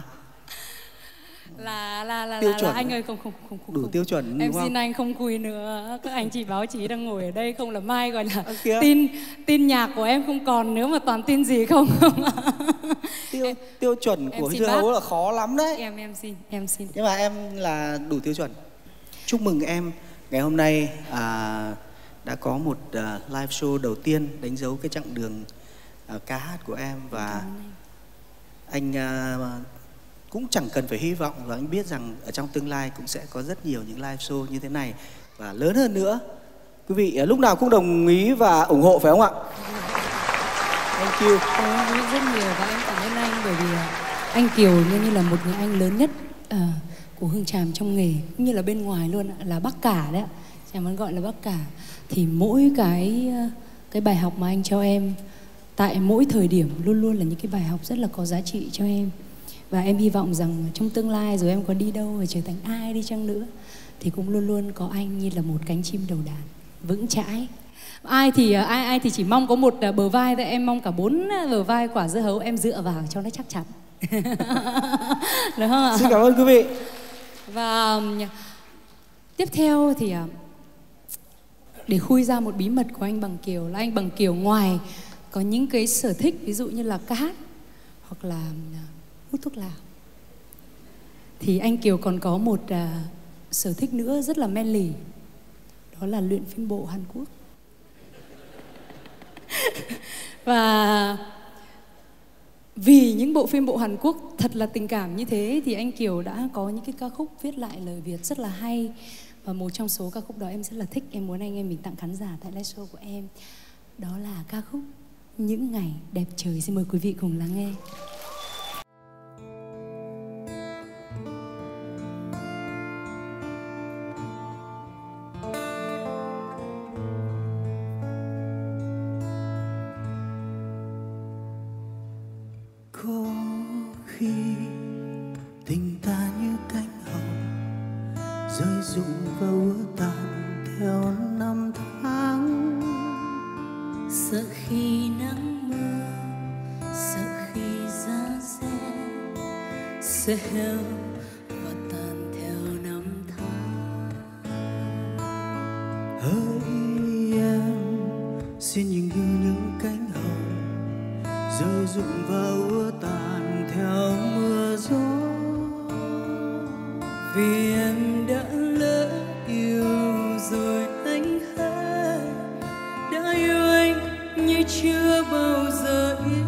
Tiêu chuẩn anh ơi, không đủ tiêu chuẩn. Em xin anh không cùi nữa. Các anh chị báo chí đang ngồi ở đây không là mai gọi là tin nhạc của em không còn nữa mà toàn tin gì không. Tiêu chuẩn của dưa hấu là khó lắm đấy. Em xin. Nhưng mà em là đủ tiêu chuẩn. Chúc mừng em ngày hôm nay đã có một live show đầu tiên đánh dấu cái chặng đường ca hát của em, và anh cũng chẳng cần phải hy vọng, và anh biết rằng ở trong tương lai cũng sẽ có rất nhiều những live show như thế này và lớn hơn nữa. Quý vị lúc nào cũng đồng ý và ủng hộ phải không ạ? Thank you. Em nghĩ rất nhiều và em cảm ơn anh bởi vì anh Kiều như là một người anh lớn nhất của Hương Tràm trong nghề cũng như là bên ngoài luôn, là bác cả đấy ạ. Tràm vẫn gọi là bác cả. Thì mỗi cái bài học mà anh cho em tại mỗi thời điểm luôn luôn là những cái bài học rất là có giá trị cho em. Và em hy vọng rằng trong tương lai rồi em có đi đâu và trở thành ai đi chăng nữa thì cũng luôn luôn có anh như là một cánh chim đầu đàn vững chãi. Ai thì chỉ mong có một bờ vai thôi, em mong cả 4 bờ vai quả dưa hấu em dựa vào cho nó chắc chắn. Được không ạ? Xin cảm ơn quý vị. Và tiếp theo thì để khui ra một bí mật của anh Bằng Kiều là anh Bằng Kiều ngoài có những cái sở thích ví dụ như là ca hát hoặc là hút thuốc lào, thì anh Kiều còn có một sở thích nữa rất là men lì, đó là luyện phim bộ Hàn Quốc. Và vì những bộ phim bộ Hàn Quốc thật là tình cảm như thế thì anh Kiều đã có những cái ca khúc viết lại lời Việt rất là hay. Và một trong số ca khúc đó em rất là thích, em muốn anh em mình tặng khán giả tại live show của em. Đó là ca khúc Những Ngày Đẹp Trời. Xin mời quý vị cùng lắng nghe. Có khi tình ta như cánh hồng rơi rụng và úa tàn theo năm tháng. Sợ khi nắng mưa, sợ khi giá rét sẽ heo và tàn theo năm tháng. Hỡi em, xin nhìn như những cánh hồng rơi rụng và úa tàn theo mưa gió. Vì em đã lỡ yêu rồi anh hãy đã yêu anh như chưa bao giờ yêu.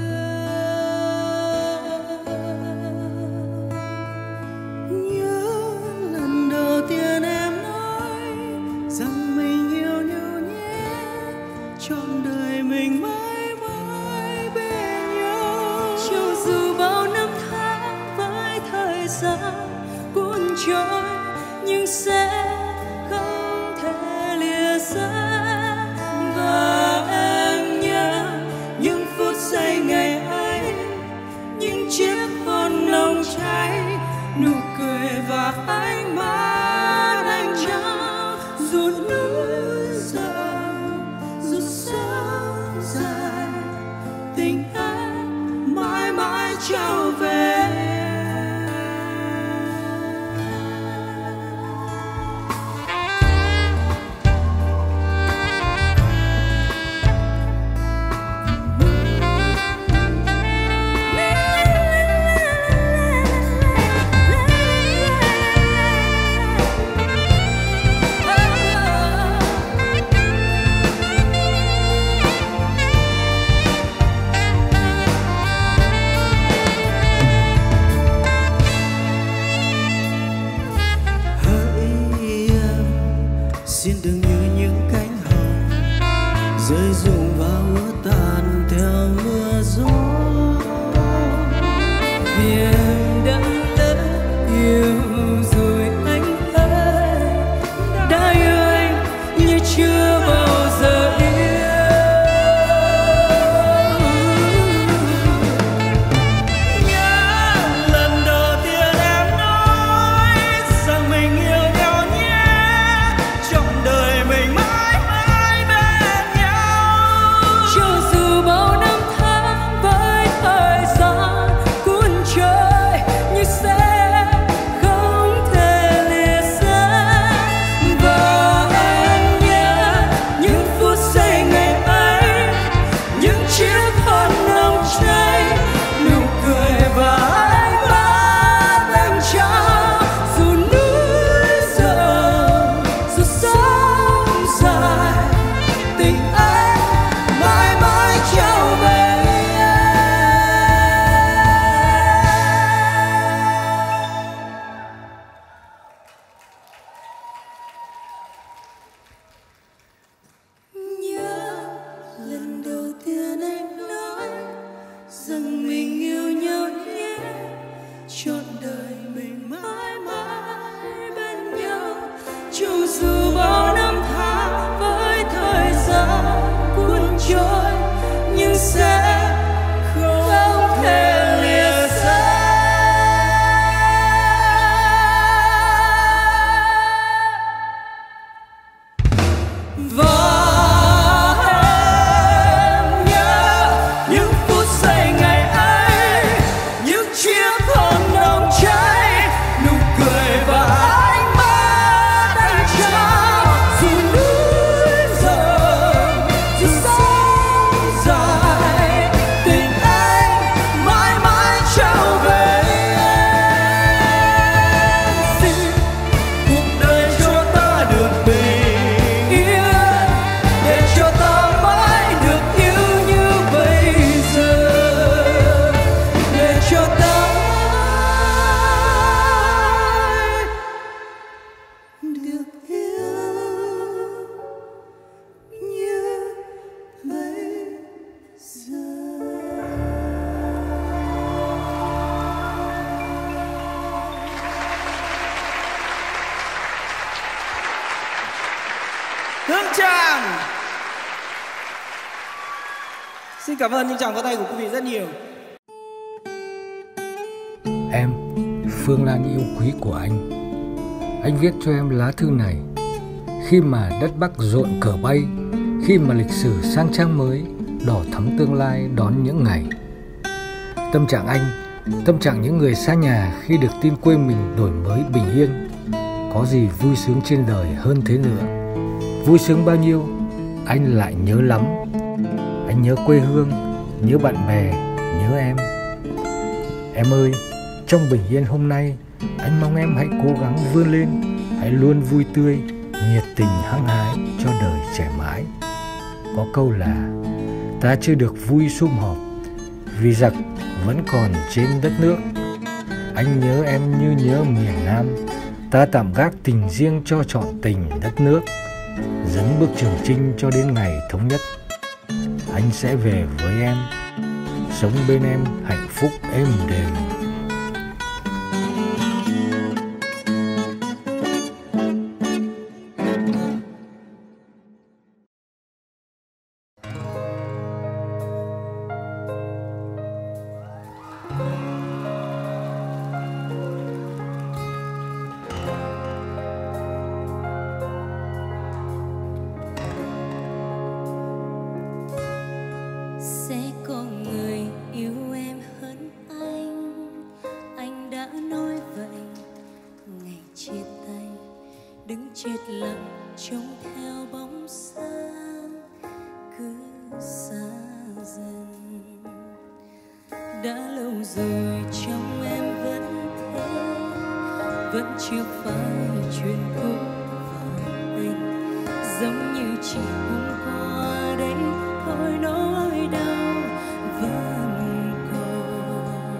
Nhớ lần đầu tiên em nói rằng mình yêu nhau nhé, trọn đời mình mãi mãi bên nhau. Cho dù bao năm tháng với thời gian cuốn trôi nhưng sẽ không thể lìa xa. Và em nhớ những phút giây ngày ấy, những chiếc hôn nồng cháy, nụ cười và ánh mắt anh trao. Dù núi rộng, dù sóng dài, xiên đường như những cánh hồng rơi rụng và úa tàn theo mưa gió. Vì em đã lỡ yêu rồi anh ơi, đã yêu anh như chưa bao giờ yêu. Hương Tràm. Xin cảm ơn những tràng vỗ tay của quý vị rất nhiều. Em, Phương Lan yêu quý của anh viết cho em lá thư này khi mà đất Bắc rộn cờ bay, khi mà lịch sử sang trang mới đỏ thắm tương lai đón những ngày. Tâm trạng anh, tâm trạng những người xa nhà khi được tin quê mình đổi mới bình yên. Có gì vui sướng trên đời hơn thế nữa. Vui sướng bao nhiêu, anh lại nhớ lắm. Anh nhớ quê hương, nhớ bạn bè, nhớ em. Em ơi, trong bình yên hôm nay, anh mong em hãy cố gắng vươn lên, hãy luôn vui tươi, nhiệt tình hăng hái cho đời trẻ mãi. Có câu là ta chưa được vui sum họp vì giặc vẫn còn trên đất nước. Anh nhớ em như nhớ miền Nam, ta tạm gác tình riêng cho trọn tình đất nước. Dấn bước trường chinh cho đến ngày thống nhất, anh sẽ về với em, sống bên em hạnh phúc êm đềm. Sẽ có người yêu em hơn anh đã nói vậy. Ngày chia tay đứng chết lặng trông theo bóng xa cứ xa dần. Đã lâu rồi trong em vẫn thế, vẫn chưa phải chuyện cũ và anh, giống như chỉ hôm qua đấy thôi nỗi đau vẫn còn.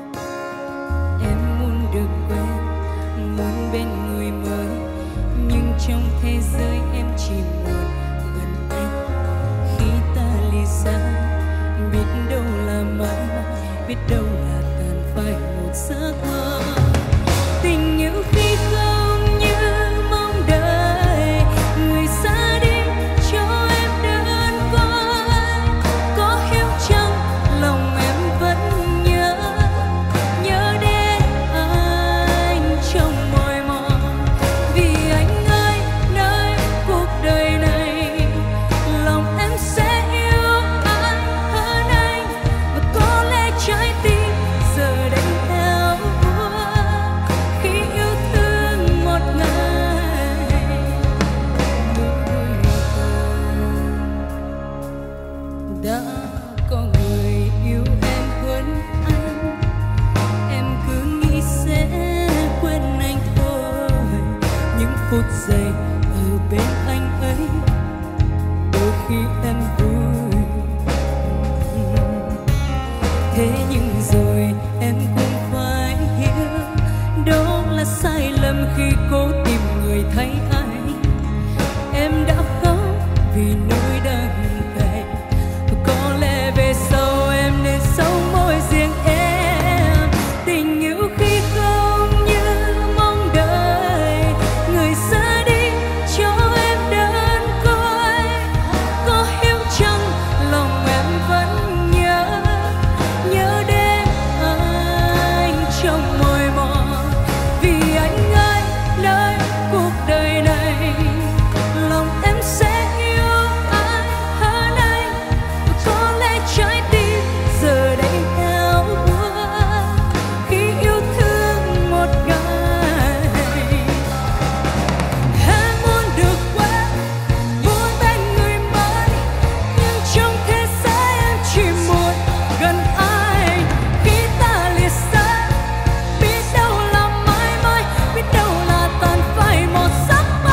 Em muốn được quen, muốn bên người mới, nhưng trong thế giới em chỉ muốn gần anh. Khi ta ly xa, biết đâu là mãi mãi, biết đâu là tàn phai một giấc mơ. Tình yêu khi không như mong đợi, người xa đi cho em đơn côi. Có hiểu chăng lòng em vẫn nhớ đến anh trong mỏi mòn. Vì anh ơi, nơi cuộc đời này lòng em sẽ yêu ai hơn anh. Và có lẽ trái tim giờ đây đau buồn khi yêu thương một ngày. Đã có người yêu em hơn anh, em cứ nghĩ sẽ quên anh thôi. Những phút giây ở bên anh ấy, đôi khi em vui. Thế nhưng rồi em cũng phải hiểu, đó là sai lầm khi cố tìm người thay anh. Em đã khóc vì nỗi đắng cay, có lẽ về sau em nên sống mỗi riêng em. Tình yêu khi không như mong đợi, người xa đi cho em đơn côi. Có hiểu chăng lòng em vẫn nhớ đến anh trong mỏi mòn. Vì anh ơi, nơi cuộc đời này lòng em sẽ yêu ai hơn anh. Có lẽ trái tim giờ đây đau buồn khi yêu thương một ngày. Em muốn được quên, muốn bên người mới, nhưng trong thế giới em chỉ muốn gần anh. Khi ta lìa xa, biết đâu là mãi mãi, biết đâu là tàn phai một giấc mơ.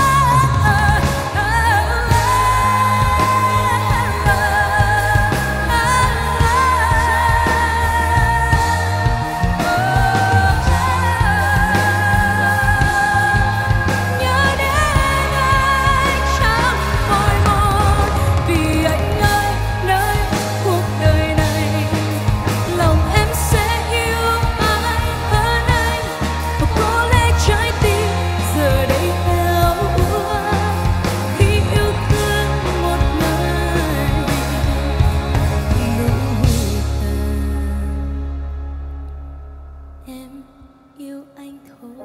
Nhớ đến anh trong mỏi mòn. Vì anh ơi, nơi cuộc đời này lòng em sẽ yêu ai hơn anh. Và có lẽ trái tim giờ đây đau buồn khi yêu thương một ngày lụi tàn. Em yêu anh thôi,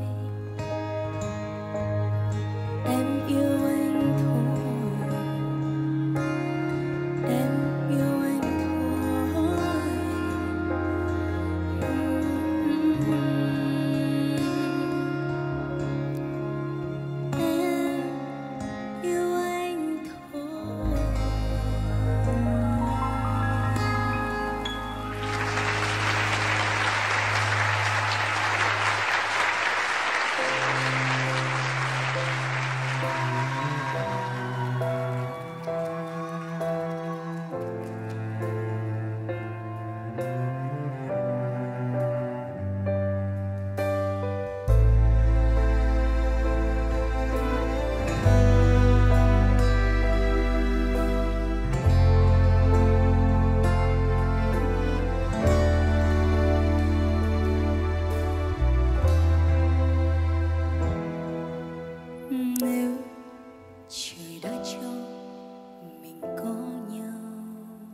em yêu anh thôi, em yêu anh thôi. Em yêu anh thôi. Nếu trời đã cho mình có nhau,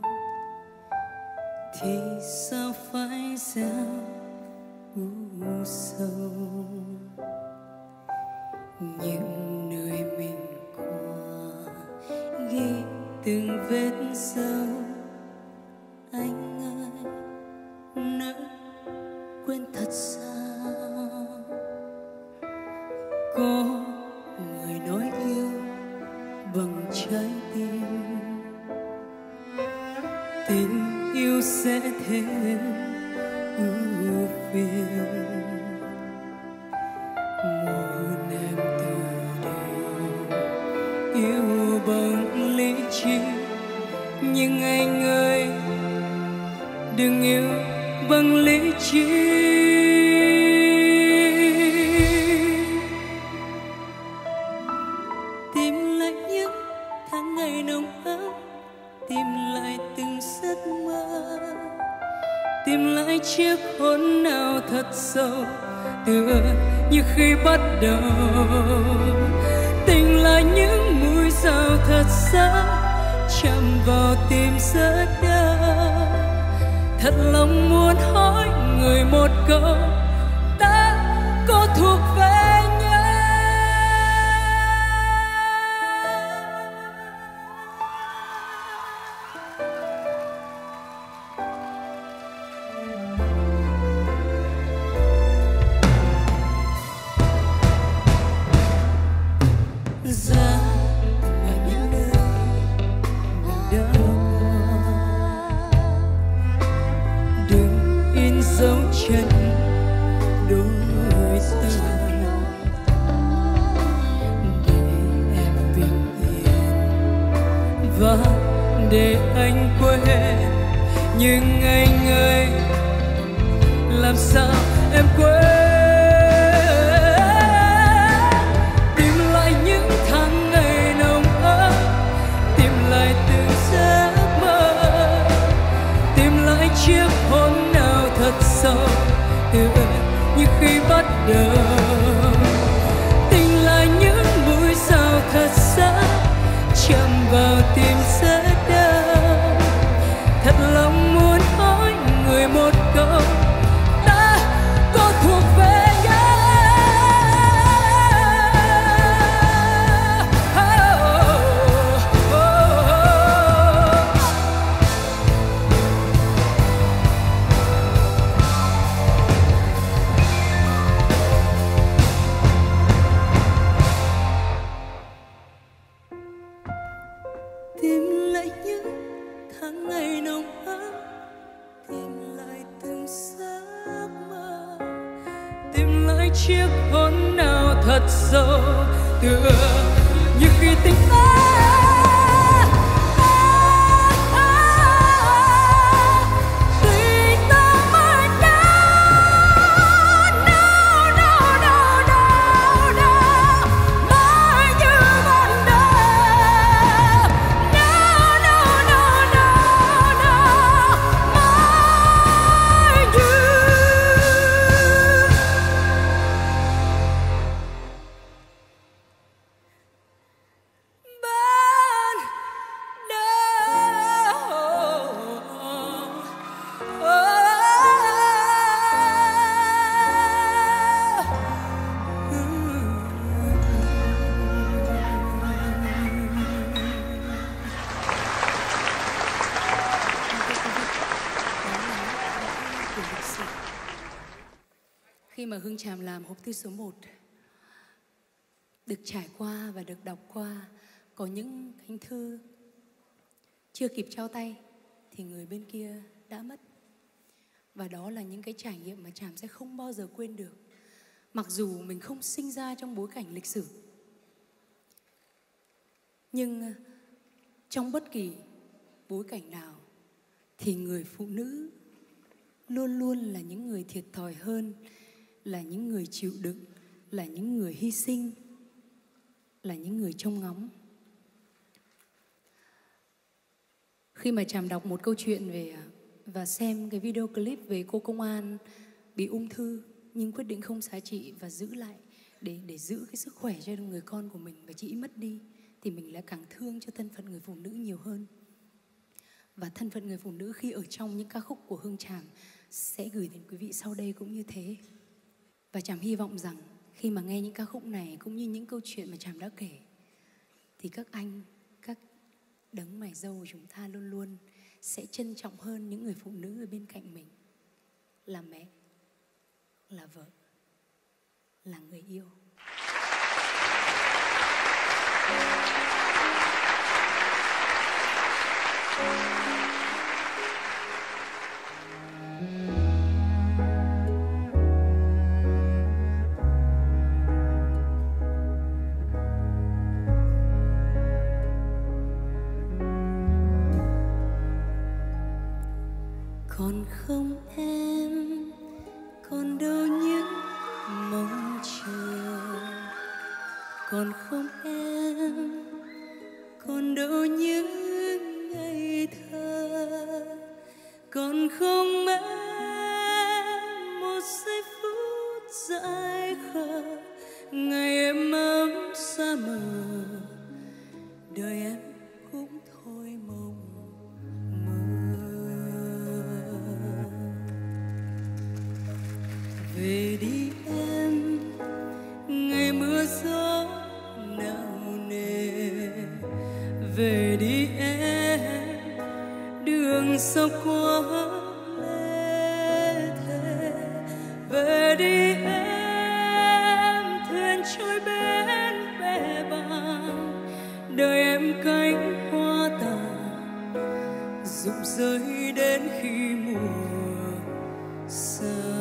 thì sao phải gieo u sầu. Những nơi mình qua ghi từng vết dấu. Anh ơi, nỡ quên thật sao? Có người nói yêu bằng trái tim, tình yêu sẽ thêm ưu phiền. Muốn em từ đầu yêu bằng lý trí, nhưng anh ơi đừng yêu bằng lý trí. chiếc hôn nào thật sâu, tựa như khi bắt đầu. Tình là những mũi dao thật sắc chạm vào tim rất đau. Thật lòng muốn hỏi người một câu, ta có thuộc về nhau? Ra ở những nơi đã qua, đừng in dấu chân đôi ta, để em bình yên và để anh quên. Nhưng anh ơi, làm sao em quên? Tìm lại những tháng ngày nồng ấm, tìm lại từng giấc mơ, tìm lại chiếc hôn nào thật sâu, tựa như khi bắt đầu. Tình là những mũi dao thật sắc chạm vào tim rất đau. Thật lòng muốn hỏi người một câu, ta có thuộc về nhau? Tìm lại những tháng ngày nồng ấm, tìm lại từng giấc mơ, tìm lại chiếc hôn nào thật sâu, tựa như khi tình ta. Khi mà Hương Tràm làm hộp thư số 1, được trải qua và được đọc qua, có những cánh thư chưa kịp trao tay thì người bên kia đã mất. Và đó là những cái trải nghiệm mà Tràm sẽ không bao giờ quên được. Mặc dù mình không sinh ra trong bối cảnh lịch sử, nhưng trong bất kỳ bối cảnh nào thì người phụ nữ luôn luôn là những người thiệt thòi hơn, là những người chịu đựng, là những người hy sinh, là những người trông ngóng. Khi mà Tràm đọc một câu chuyện về và xem cái video clip về cô công an bị ung thư nhưng quyết định không xá trị và giữ lại để giữ cái sức khỏe cho người con của mình, và chị mất đi, thì mình lại càng thương cho thân phận người phụ nữ nhiều hơn. Và thân phận người phụ nữ khi ở trong những ca khúc của Hương Tràm sẽ gửi đến quý vị sau đây cũng như thế. Và Tràm hy vọng rằng khi mà nghe những ca khúc này cũng như những câu chuyện mà Tràm đã kể, thì các anh, các đấng mày râu của chúng ta luôn luôn sẽ trân trọng hơn những người phụ nữ ở bên cạnh mình, là mẹ, là vợ, là người yêu. Còn không em, còn đâu những mong chờ. Còn không em, còn đâu những ngày thơ. Còn không em, dại khờ, ngày em ấm xa mờ, đời em cũng thôi mộng mơ. Về đi em, ngày mưa gió nặng nề. Về đi em, đường sao quá lê thê. Về đi em, thuyền trôi bên bè bàng, đời em cánh hoa tàn rụng rơi đến khi mùa xa.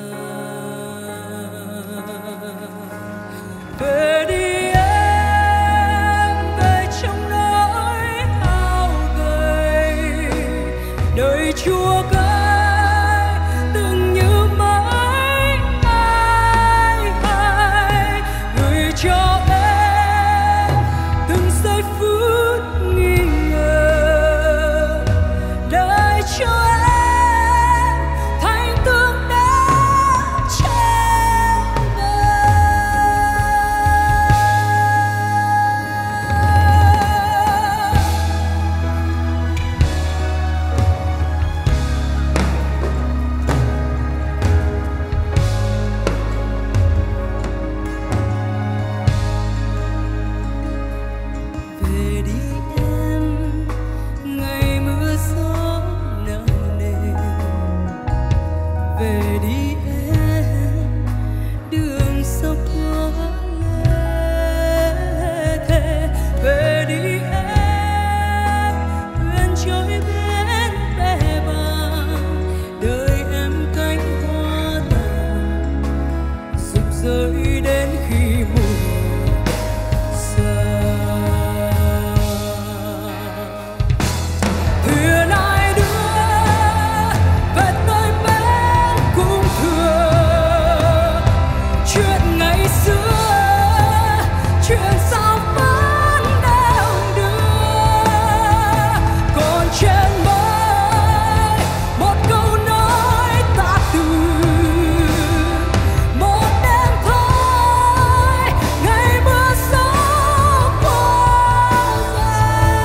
Về đi em, về trong nỗi hao gầy, đời chua cay từng như mãi ai hay gửi cho em từng giây phút nghi ngờ, để cho em thành tượng đá trên bờ. Về đi em, ngày mưa gió nặng nề. Về đi em, đường sao quá lê thê. Về đi em, thuyền trôi bên bè bàng, đời em cánh hoa tàn rụng rơi đến khi mùa xa. Thuyền ai đưa về tới bến cũng thừa, chuyện ngày xưa, chuyện sao vẫn đều đưa. Còn trên môi một câu nói ta từ, một đêm thôi ngày mưa gió qua dài.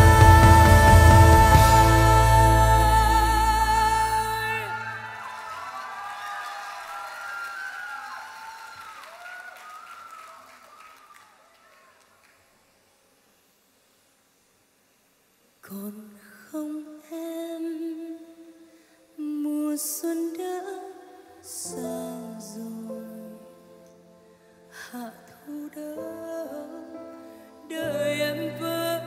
Còn không em, mùa xuân đã sang rồi, hạ thu đến, đời em vẫn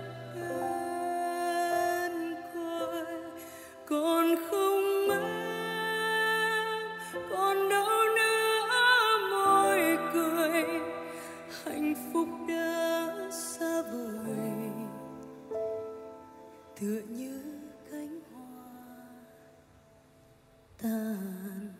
đơn côi. Còn không em, còn đâu nữa môi cười, hạnh phúc đã xa vời, tựa như cánh hoa tàn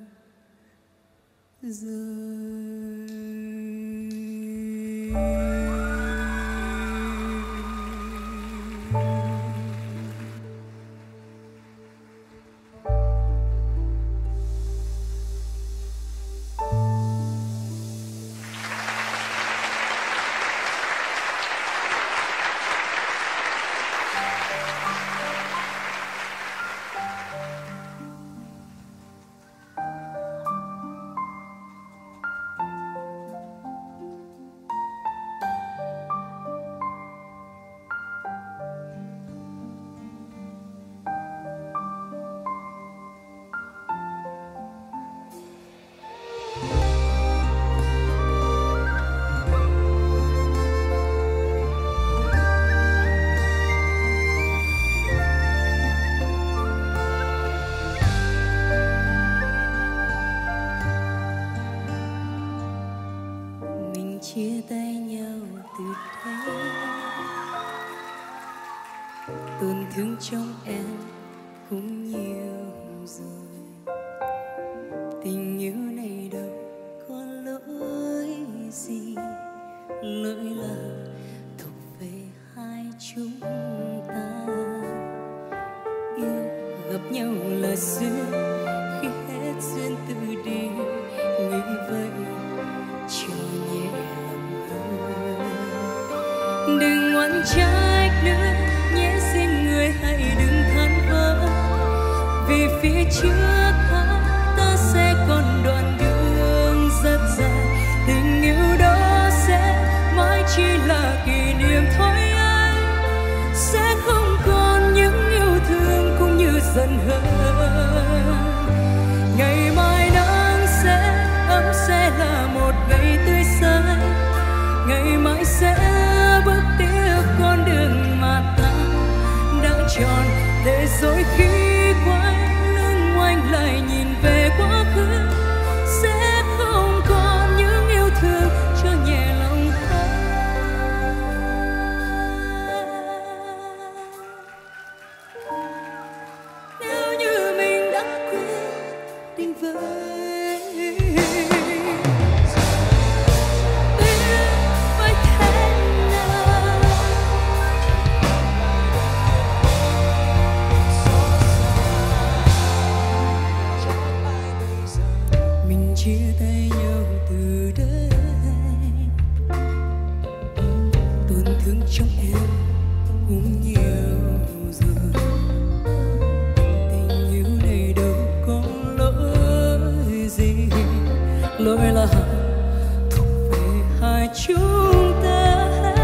chia tay nhau từ đây. Tổn thương trong em cũng nhiều rồi, tình yêu này đâu có lỗi gì, lỗi là thuộc về hai chúng ta. Yêu gặp nhau là duyên, khi hết duyên tự đi, nghĩ vậy Đừng oán trách nữa nhé, xin người hãy đừng than vãn, vì phía trước ta sẽ còn đoạn đường rất dài. Tình yêu đó sẽ mãi chỉ là kỷ niệm thôi anh, sẽ không còn những yêu thương cũng như giận hờn. Ngày mai nắng sẽ ấm, sẽ là một ngày tươi sáng, ngày mai sẽ bước tiếp con đường mà ta đã chọn. Để rồi khi quay lưng ngoảnh lại nhìn về quá khứ, sẽ không còn những yêu thương cho nhẹ lòng ta. Nếu như mình đã quên tình với chia tay nhau từ đây, tổn thương trong em cũng nhiều rồi. Tình yêu này đâu có lỗi gì, lỗi là thuộc về hai chúng ta.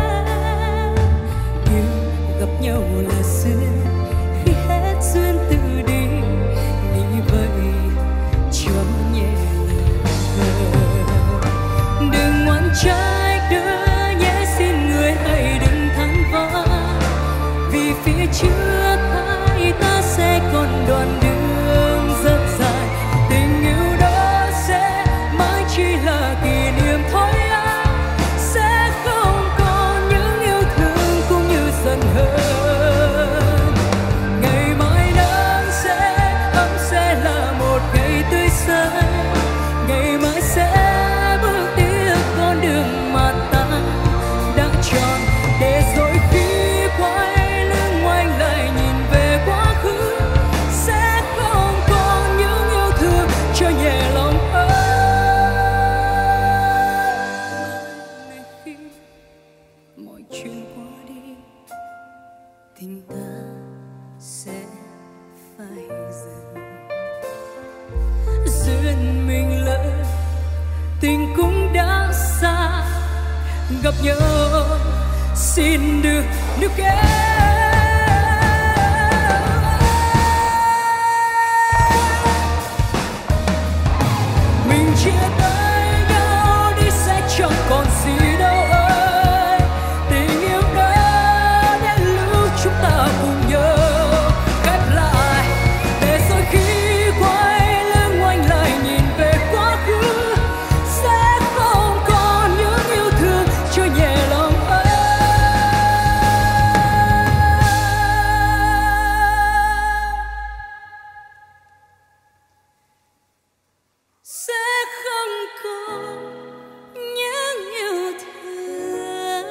Yêu gặp nhau là duyên, khi hết duyên tự đi, nghĩ vậy cho nhẹ. Đừng oán trách nữa nhé, xin người hãy đừng than vãn, vì phía trước hai ta sẽ còn đoạn đường rất dài. Tình yêu đó sẽ mãi chỉ là kỷ niệm thôi anh, sẽ không còn những yêu thương cũng như giận hờn. Ngày mai nắng sẽ ấm, sẽ là một ngày tươi sáng, ngày mai sẽ bước tiếp con đường mà ta đã chọn. Để rồi khi quay lưng ngoảnh lại nhìn về quá khứ, sẽ không còn những yêu thương cho nhẹ lòng anh. Khi mọi chuyện qua đi, tình ta sẽ phai dần. Duyên mình lỡ, tình cũng đã xa, gặp nhau xin được níu kéo. Mình chia tay nhau đi sẽ chẳng còn gì đâu ơi. Tình yêu đã đến lúc chúng ta cùng nhau khép lại. Để rồi khi quay lưng ngoảnh lại nhìn về quá khứ, sẽ không còn những yêu thương cho nhẹ lòng anh. Sẽ không còn những yêu thương.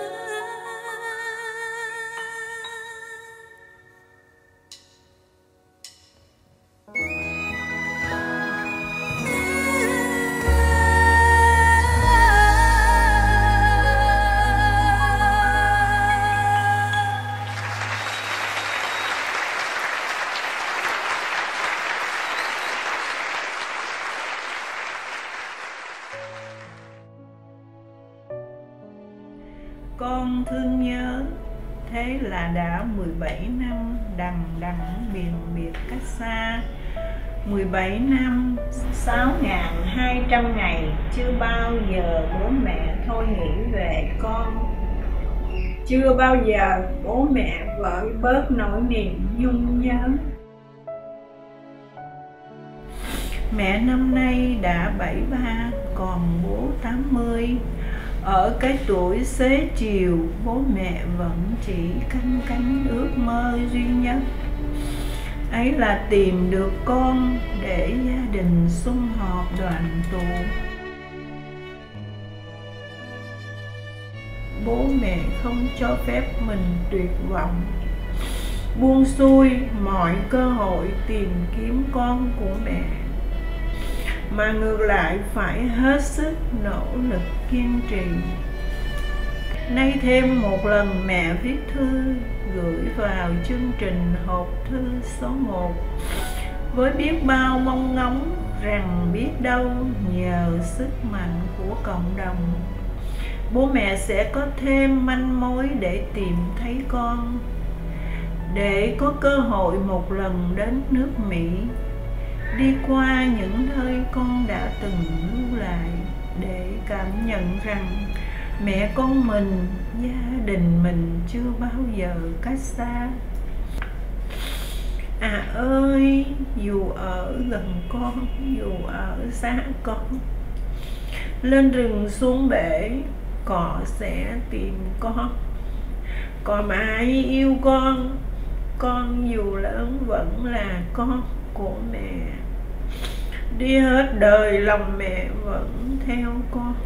Con thương nhớ, thế là đã 17 năm đằng đẵng biệt biệt cách xa. 17 năm, 6.200 ngày, chưa bao giờ bố mẹ thôi nghĩ về con. Chưa bao giờ bố mẹ vơi bớt nỗi niềm nhung nhớ. Mẹ năm nay đã 73, còn bố 80. Ở cái tuổi xế chiều, bố mẹ vẫn chỉ canh cánh ước mơ duy nhất. Ấy là tìm được con để gia đình sum họp đoàn tụ. Bố mẹ không cho phép mình tuyệt vọng, buông xuôi mọi cơ hội tìm kiếm con của mẹ, mà ngược lại phải hết sức nỗ lực kiên trì. Nay thêm một lần mẹ viết thư gửi vào chương trình hộp thư số 1 với biết bao mong ngóng rằng biết đâu nhờ sức mạnh của cộng đồng, bố mẹ sẽ có thêm manh mối để tìm thấy con, để có cơ hội một lần đến nước Mỹ, đi qua những nơi con đã từng lưu lại, để cảm nhận rằng mẹ con mình, gia đình mình chưa bao giờ cách xa. À ơi, dù ở gần con, dù ở xa con, lên rừng xuống bể, cỏ sẽ tìm con. Cỏ mãi yêu con dù lớn vẫn là con của mẹ. Đi hết đời lòng mẹ vẫn theo con.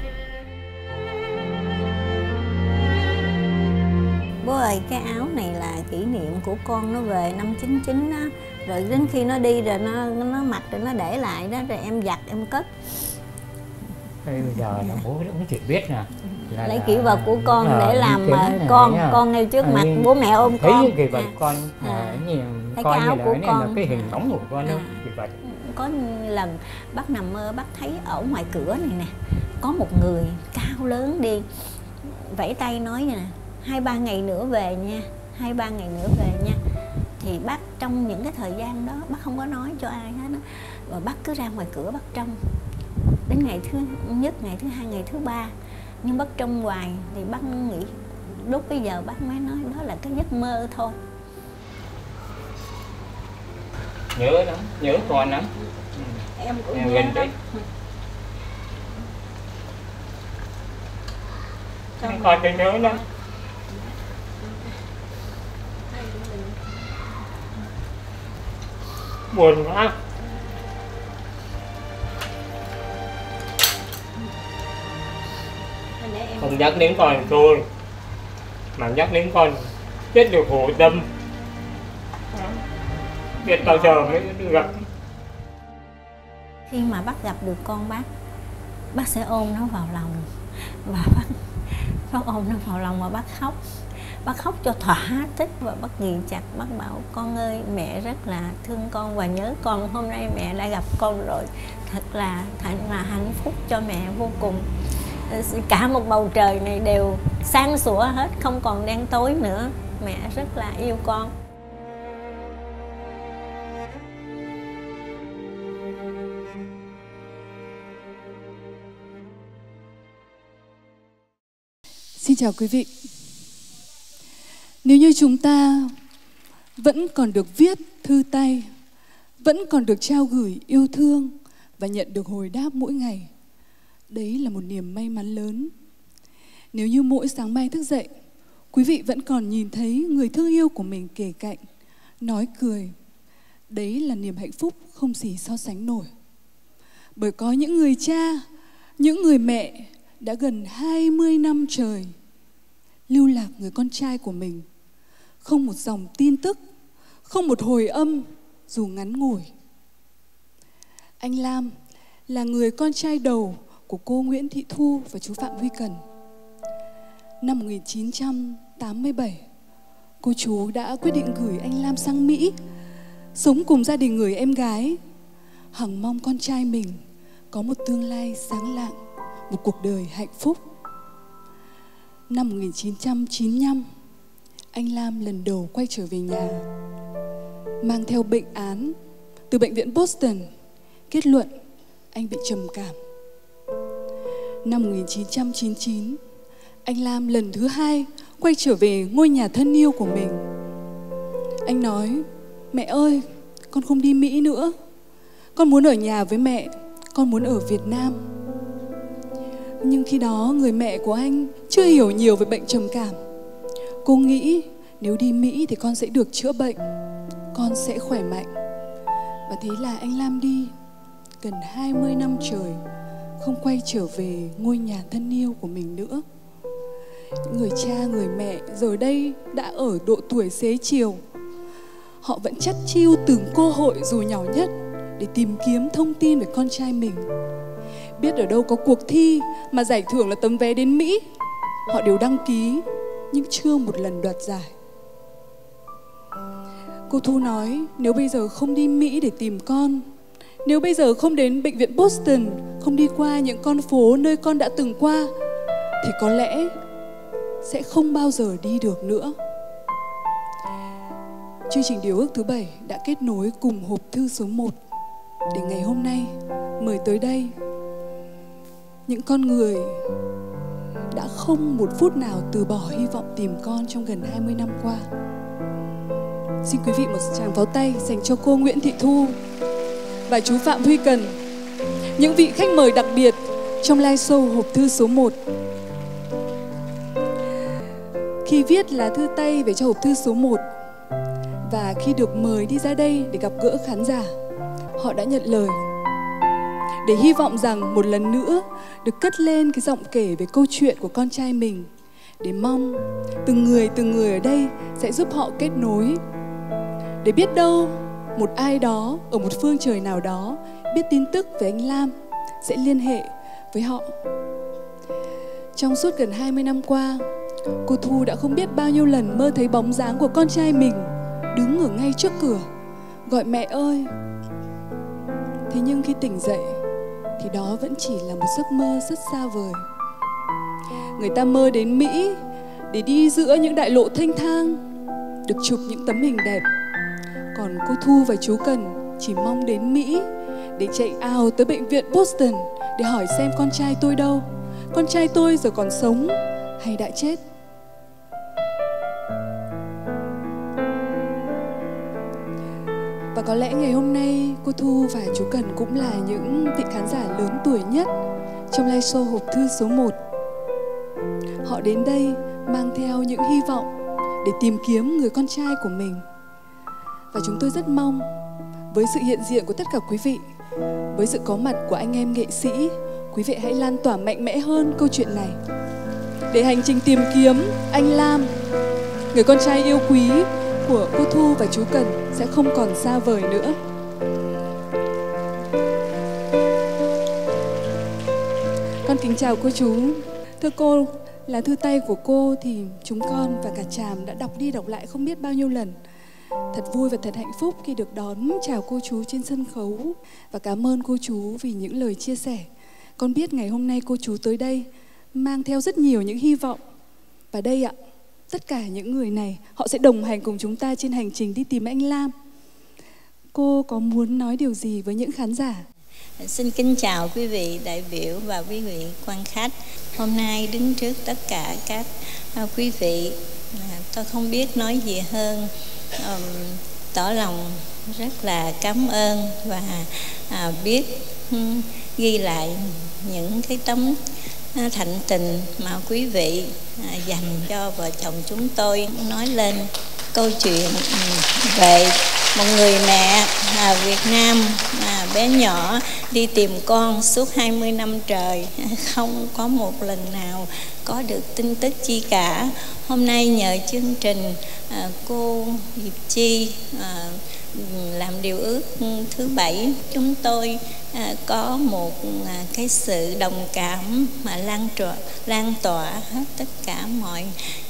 Bố ơi, cái áo này là kỷ niệm của con nó về năm 99 đó. Rồi đến khi nó đi rồi nó mặc rồi nó để lại đó, rồi em giặt em cất. Bây giờ là bố cũng chỉ biết nè, lấy kỷ vật của con để làm con ngay trước mặt bố mẹ ôm thấy con. Thấy kỷ vật con thấy coi cái áo như của là con là cái hình bóng của con đâu, kỷ vật. Có lần bác nằm mơ, bác thấy ở ngoài cửa này nè, có một người cao lớn đi vẫy tay nói nè, 2-3 ngày nữa về nha, 2-3 ngày nữa về nha. Thì bác trong những cái thời gian đó bác không có nói cho ai hết đó. Và bác cứ ra ngoài cửa bác trông đến ngày thứ nhất, ngày thứ hai, ngày thứ ba, nhưng bác trông hoài. Thì bác nghĩ lúc bây giờ bác mới nói đó là cái giấc mơ thôi. Nhớ lắm, nhớ con lắm. Em cũng em nhớ gần lắm. đấy. Con tôi nhớ lắm. Buồn quá. Không nhắc đến con tôi, mà nhắc đến con rất được khổ tâm. Biết bao giờ mới được gặp. Khi mà bác gặp được con bác sẽ ôm nó vào lòng. Và bác ôm nó vào lòng mà bác khóc cho thỏa thích. Và bác ghi chặt, bác bảo con ơi, mẹ rất là thương con và nhớ con. Hôm nay mẹ đã gặp con rồi, thật là hạnh phúc cho mẹ vô cùng. Cả một bầu trời này đều sáng sủa hết, không còn đen tối nữa. Mẹ rất là yêu con. Xin chào quý vị. Nếu như chúng ta vẫn còn được viết thư tay, vẫn còn được trao gửi yêu thương và nhận được hồi đáp mỗi ngày, đấy là một niềm may mắn lớn. Nếu như mỗi sáng mai thức dậy, quý vị vẫn còn nhìn thấy người thương yêu của mình kề cạnh, nói cười, đấy là niềm hạnh phúc không gì so sánh nổi. Bởi có những người cha, những người mẹ đã gần 20 năm trời lưu lạc người con trai của mình. Không một dòng tin tức, không một hồi âm dù ngắn ngủi. Anh Lam là người con trai đầu của cô Nguyễn Thị Thu và chú Phạm Huy Cần. Năm 1987, cô chú đã quyết định gửi anh Lam sang Mỹ, sống cùng gia đình người em gái, hằng mong con trai mình có một tương lai sáng lạng, một cuộc đời hạnh phúc. Năm 1995, anh Lam lần đầu quay trở về nhà, mang theo bệnh án từ bệnh viện Boston, kết luận anh bị trầm cảm. Năm 1999, anh Lam lần thứ hai quay trở về ngôi nhà thân yêu của mình. Anh nói, mẹ ơi, con không đi Mỹ nữa. Con muốn ở nhà với mẹ, con muốn ở Việt Nam. Nhưng khi đó người mẹ của anh chưa hiểu nhiều về bệnh trầm cảm. Cô nghĩ nếu đi Mỹ thì con sẽ được chữa bệnh, con sẽ khỏe mạnh. Và thế là anh Lam đi gần 20 năm trời, không quay trở về ngôi nhà thân yêu của mình nữa. Những người cha, người mẹ giờ đây đã ở độ tuổi xế chiều. Họ vẫn chắt chiu từng cơ hội dù nhỏ nhất để tìm kiếm thông tin về con trai mình. Biết ở đâu có cuộc thi mà giải thưởng là tấm vé đến Mỹ họ đều đăng ký nhưng chưa một lần đoạt giải. Cô Thu nói nếu bây giờ không đi Mỹ để tìm con, nếu bây giờ không đến bệnh viện Boston, không đi qua những con phố nơi con đã từng qua, thì có lẽ sẽ không bao giờ đi được nữa. Chương trình Điều ước thứ 7 đã kết nối cùng hộp thư số 1 để ngày hôm nay mời tới đây những con người đã không một phút nào từ bỏ hy vọng tìm con trong gần 20 năm qua. Xin quý vị một tràng pháo tay dành cho cô Nguyễn Thị Thu và chú Phạm Huy Cần, những vị khách mời đặc biệt trong live show hộp thư số 1. Khi viết lá thư tay về cho hộp thư số 1 và khi được mời đi ra đây để gặp gỡ khán giả, họ đã nhận lời để hy vọng rằng một lần nữa được cất lên cái giọng kể về câu chuyện của con trai mình, để mong từng người ở đây sẽ giúp họ kết nối, để biết đâu một ai đó ở một phương trời nào đó biết tin tức về anh Lam sẽ liên hệ với họ. Trong suốt gần 20 năm qua, cô Thu đã không biết bao nhiêu lần mơ thấy bóng dáng của con trai mình đứng ở ngay trước cửa gọi mẹ ơi. Thế nhưng khi tỉnh dậy thì đó vẫn chỉ là một giấc mơ rất xa vời. Người ta mơ đến Mỹ để đi giữa những đại lộ thênh thang, được chụp những tấm hình đẹp. Còn cô Thu và chú Cần chỉ mong đến Mỹ để chạy ào tới bệnh viện Boston để hỏi xem con trai tôi đâu, con trai tôi giờ còn sống hay đã chết. Và có lẽ ngày hôm nay cô Thu và chú Cần cũng là những vị khán giả lớn tuổi nhất trong live show hộp thư số 1. Họ đến đây mang theo những hy vọng để tìm kiếm người con trai của mình. Và chúng tôi rất mong với sự hiện diện của tất cả quý vị, với sự có mặt của anh em nghệ sĩ, quý vị hãy lan tỏa mạnh mẽ hơn câu chuyện này, để hành trình tìm kiếm anh Lam, người con trai yêu quý của cô Thu và chú Cần sẽ không còn xa vời nữa. Con kính chào cô chú. Thưa cô, lá thư tay của cô thì chúng con và cả Tràm đã đọc đi đọc lại không biết bao nhiêu lần. Thật vui và thật hạnh phúc khi được đón chào cô chú trên sân khấu. Và cảm ơn cô chú vì những lời chia sẻ. Con biết ngày hôm nay cô chú tới đây mang theo rất nhiều những hy vọng. Và đây ạ, tất cả những người này họ sẽ đồng hành cùng chúng ta trên hành trình đi tìm anh Lam. Cô có muốn nói điều gì với những khán giả? Xin kính chào quý vị đại biểu và quý vị quan khách. Hôm nay đứng trước tất cả các quý vị, tôi không biết nói gì hơn tỏ lòng rất là cảm ơn và biết ghi lại những cái tấm thạnh tình mà quý vị dành cho vợ chồng chúng tôi. Nói lên câu chuyện về một người mẹ Việt Nam bé nhỏ đi tìm con suốt 20 năm trời, không có một lần nào có được tin tức chi cả. Hôm nay nhờ chương trình cô Diệp Chi làm điều ước thứ 7, chúng tôi có một cái sự đồng cảm mà lan tỏa hết tất cả mọi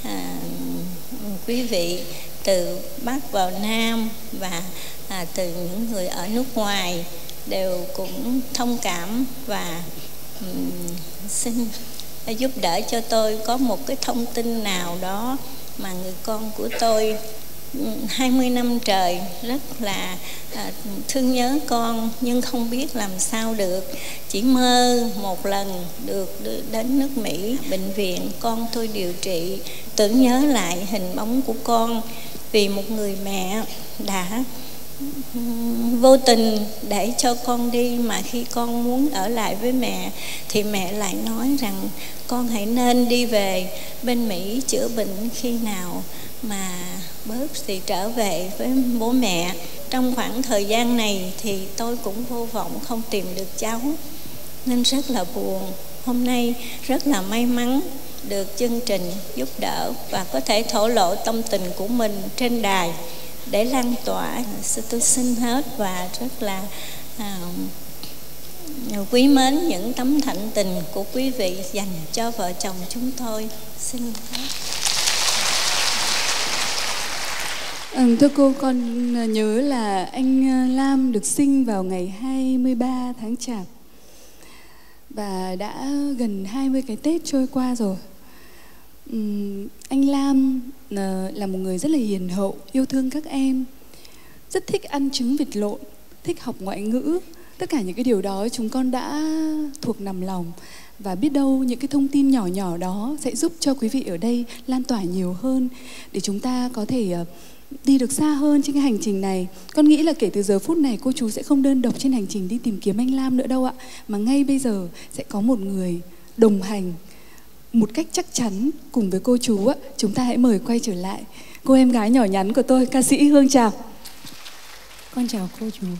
quý vị từ Bắc vào Nam và từ những người ở nước ngoài đều cũng thông cảm và xin giúp đỡ cho tôi có một cái thông tin nào đó mà người con của tôi 20 năm trời rất là thương nhớ con nhưng không biết làm sao được. Chỉ mơ một lần được đến nước Mỹ, bệnh viện con tôi điều trị, tưởng nhớ lại hình bóng của con vì một người mẹ đã vô tình để cho con đi, mà khi con muốn ở lại với mẹ thì mẹ lại nói rằng con hãy nên đi về bên Mỹ chữa bệnh, khi nào mà bớt thì trở về với bố mẹ. Trong khoảng thời gian này thì tôi cũng vô vọng không tìm được cháu nên rất là buồn. Hôm nay rất là may mắn được chương trình giúp đỡ và có thể thổ lộ tâm tình của mình trên đài để lan tỏa. Tôi xin hết và rất là quý mến những tấm thạnh tình của quý vị dành cho vợ chồng chúng tôi. Xin phép. Thưa cô, con nhớ là anh Lam được sinh vào ngày 23 tháng Chạp và đã gần 20 cái Tết trôi qua rồi. Anh Lam là một người rất là hiền hậu, yêu thương các em, rất thích ăn trứng vịt lộn, thích học ngoại ngữ. Tất cả những cái điều đó chúng con đã thuộc nằm lòng. Và biết đâu những cái thông tin nhỏ nhỏ đó sẽ giúp cho quý vị ở đây lan tỏa nhiều hơn để chúng ta có thể đi được xa hơn trên cái hành trình này. Con nghĩ là kể từ giờ phút này cô chú sẽ không đơn độc trên hành trình đi tìm kiếm anh Lam nữa đâu ạ. Mà ngay bây giờ sẽ có một người đồng hành một cách chắc chắn cùng với cô chú ạ. Chúng ta hãy mời quay trở lại cô em gái nhỏ nhắn của tôi, ca sĩ Hương Tràm. Con chào cô chú.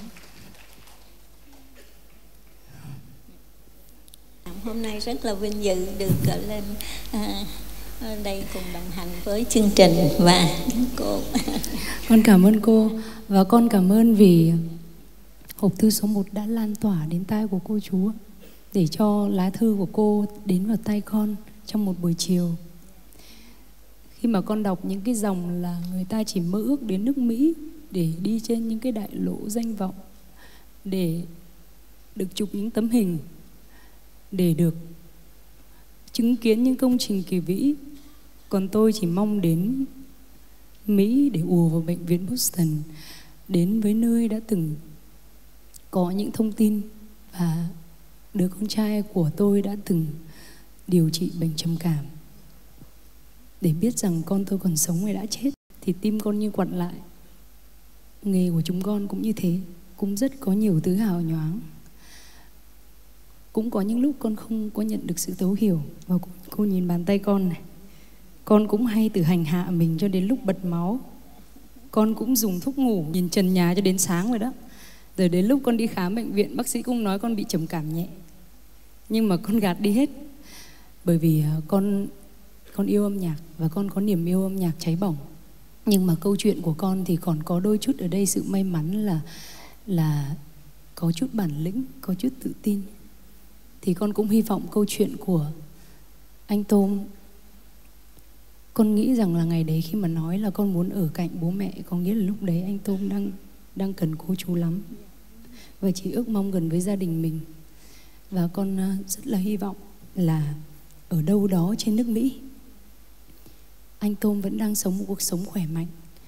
Hôm nay rất là vinh dự được lên đây cùng đồng hành với chương trình và cô. Con cảm ơn cô và con cảm ơn vì hộp thư số 1 đã lan tỏa đến tai của cô chú để cho lá thư của cô đến vào tay con trong một buổi chiều. Khi mà con đọc những cái dòng là người ta chỉ mơ ước đến nước Mỹ để đi trên những cái đại lộ danh vọng, để được chụp những tấm hình, để được chứng kiến những công trình kỳ vĩ. Còn tôi chỉ mong đến Mỹ để ùa vào bệnh viện Boston, đến với nơi đã từng có những thông tin và đứa con trai của tôi đã từng điều trị bệnh trầm cảm, để biết rằng con tôi còn sống hay đã chết. Thì tim con như quặn lại. Nghề của chúng con cũng như thế, cũng rất có nhiều thứ hào nhoáng. Cũng có những lúc con không có nhận được sự thấu hiểu. Và cô nhìn bàn tay con này, con cũng hay tự hành hạ mình cho đến lúc bật máu. Con cũng dùng thuốc ngủ nhìn trần nhà cho đến sáng rồi đó. Rồi đến lúc con đi khám bệnh viện, bác sĩ cũng nói con bị trầm cảm nhẹ. Nhưng mà con gạt đi hết. Bởi vì con yêu âm nhạc và con có niềm yêu âm nhạc cháy bỏng. Nhưng mà câu chuyện của con thì còn có đôi chút ở đây sự may mắn là có chút bản lĩnh, có chút tự tin. Thì con cũng hy vọng câu chuyện của anh Tôm, con nghĩ rằng là ngày đấy khi mà nói là con muốn ở cạnh bố mẹ, có nghĩa là lúc đấy anh Tôm đang cần cô chú lắm và chỉ ước mong gần với gia đình mình. Và con rất là hy vọng là ở đâu đó trên nước Mỹ, anh Tôm vẫn đang sống một cuộc sống khỏe mạnh.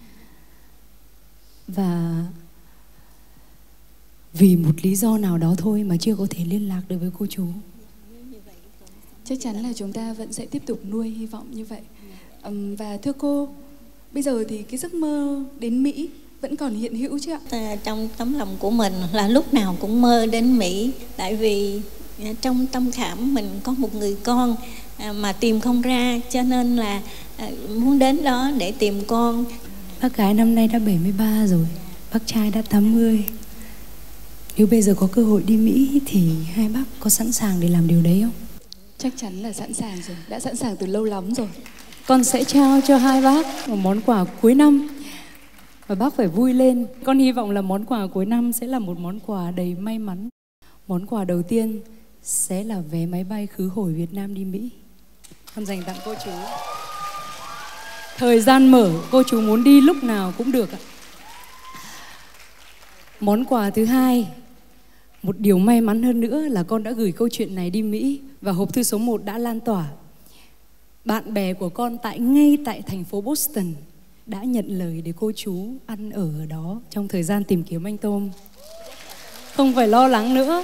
Và vì một lý do nào đó thôi mà chưa có thể liên lạc được với cô chú. Chắc chắn là chúng ta vẫn sẽ tiếp tục nuôi hy vọng như vậy. Và thưa cô, bây giờ thì cái giấc mơ đến Mỹ vẫn còn hiện hữu chứ ạ? Trong tấm lòng của mình là lúc nào cũng mơ đến Mỹ. Tại vì trong tâm khảm mình có một người con mà tìm không ra, cho nên là muốn đến đó để tìm con. Bác gái năm nay đã 73 rồi, bác trai đã 80. Nếu bây giờ có cơ hội đi Mỹ thì hai bác có sẵn sàng để làm điều đấy không? Chắc chắn là sẵn sàng rồi, đã sẵn sàng từ lâu lắm rồi. Con sẽ trao cho hai bác một món quà cuối năm và bác phải vui lên. Con hy vọng là món quà cuối năm sẽ là một món quà đầy may mắn. Món quà đầu tiên sẽ là vé máy bay khứ hồi Việt Nam đi Mỹ. Con dành tặng cô chú. Thời gian mở, cô chú muốn đi lúc nào cũng được ạ. Món quà thứ hai, một điều may mắn hơn nữa là con đã gửi câu chuyện này đi Mỹ và hộp thư số 1 đã lan tỏa. Bạn bè của con ngay tại thành phố Boston đã nhận lời để cô chú ăn ở đó trong thời gian tìm kiếm anh Tôm. Không phải lo lắng nữa.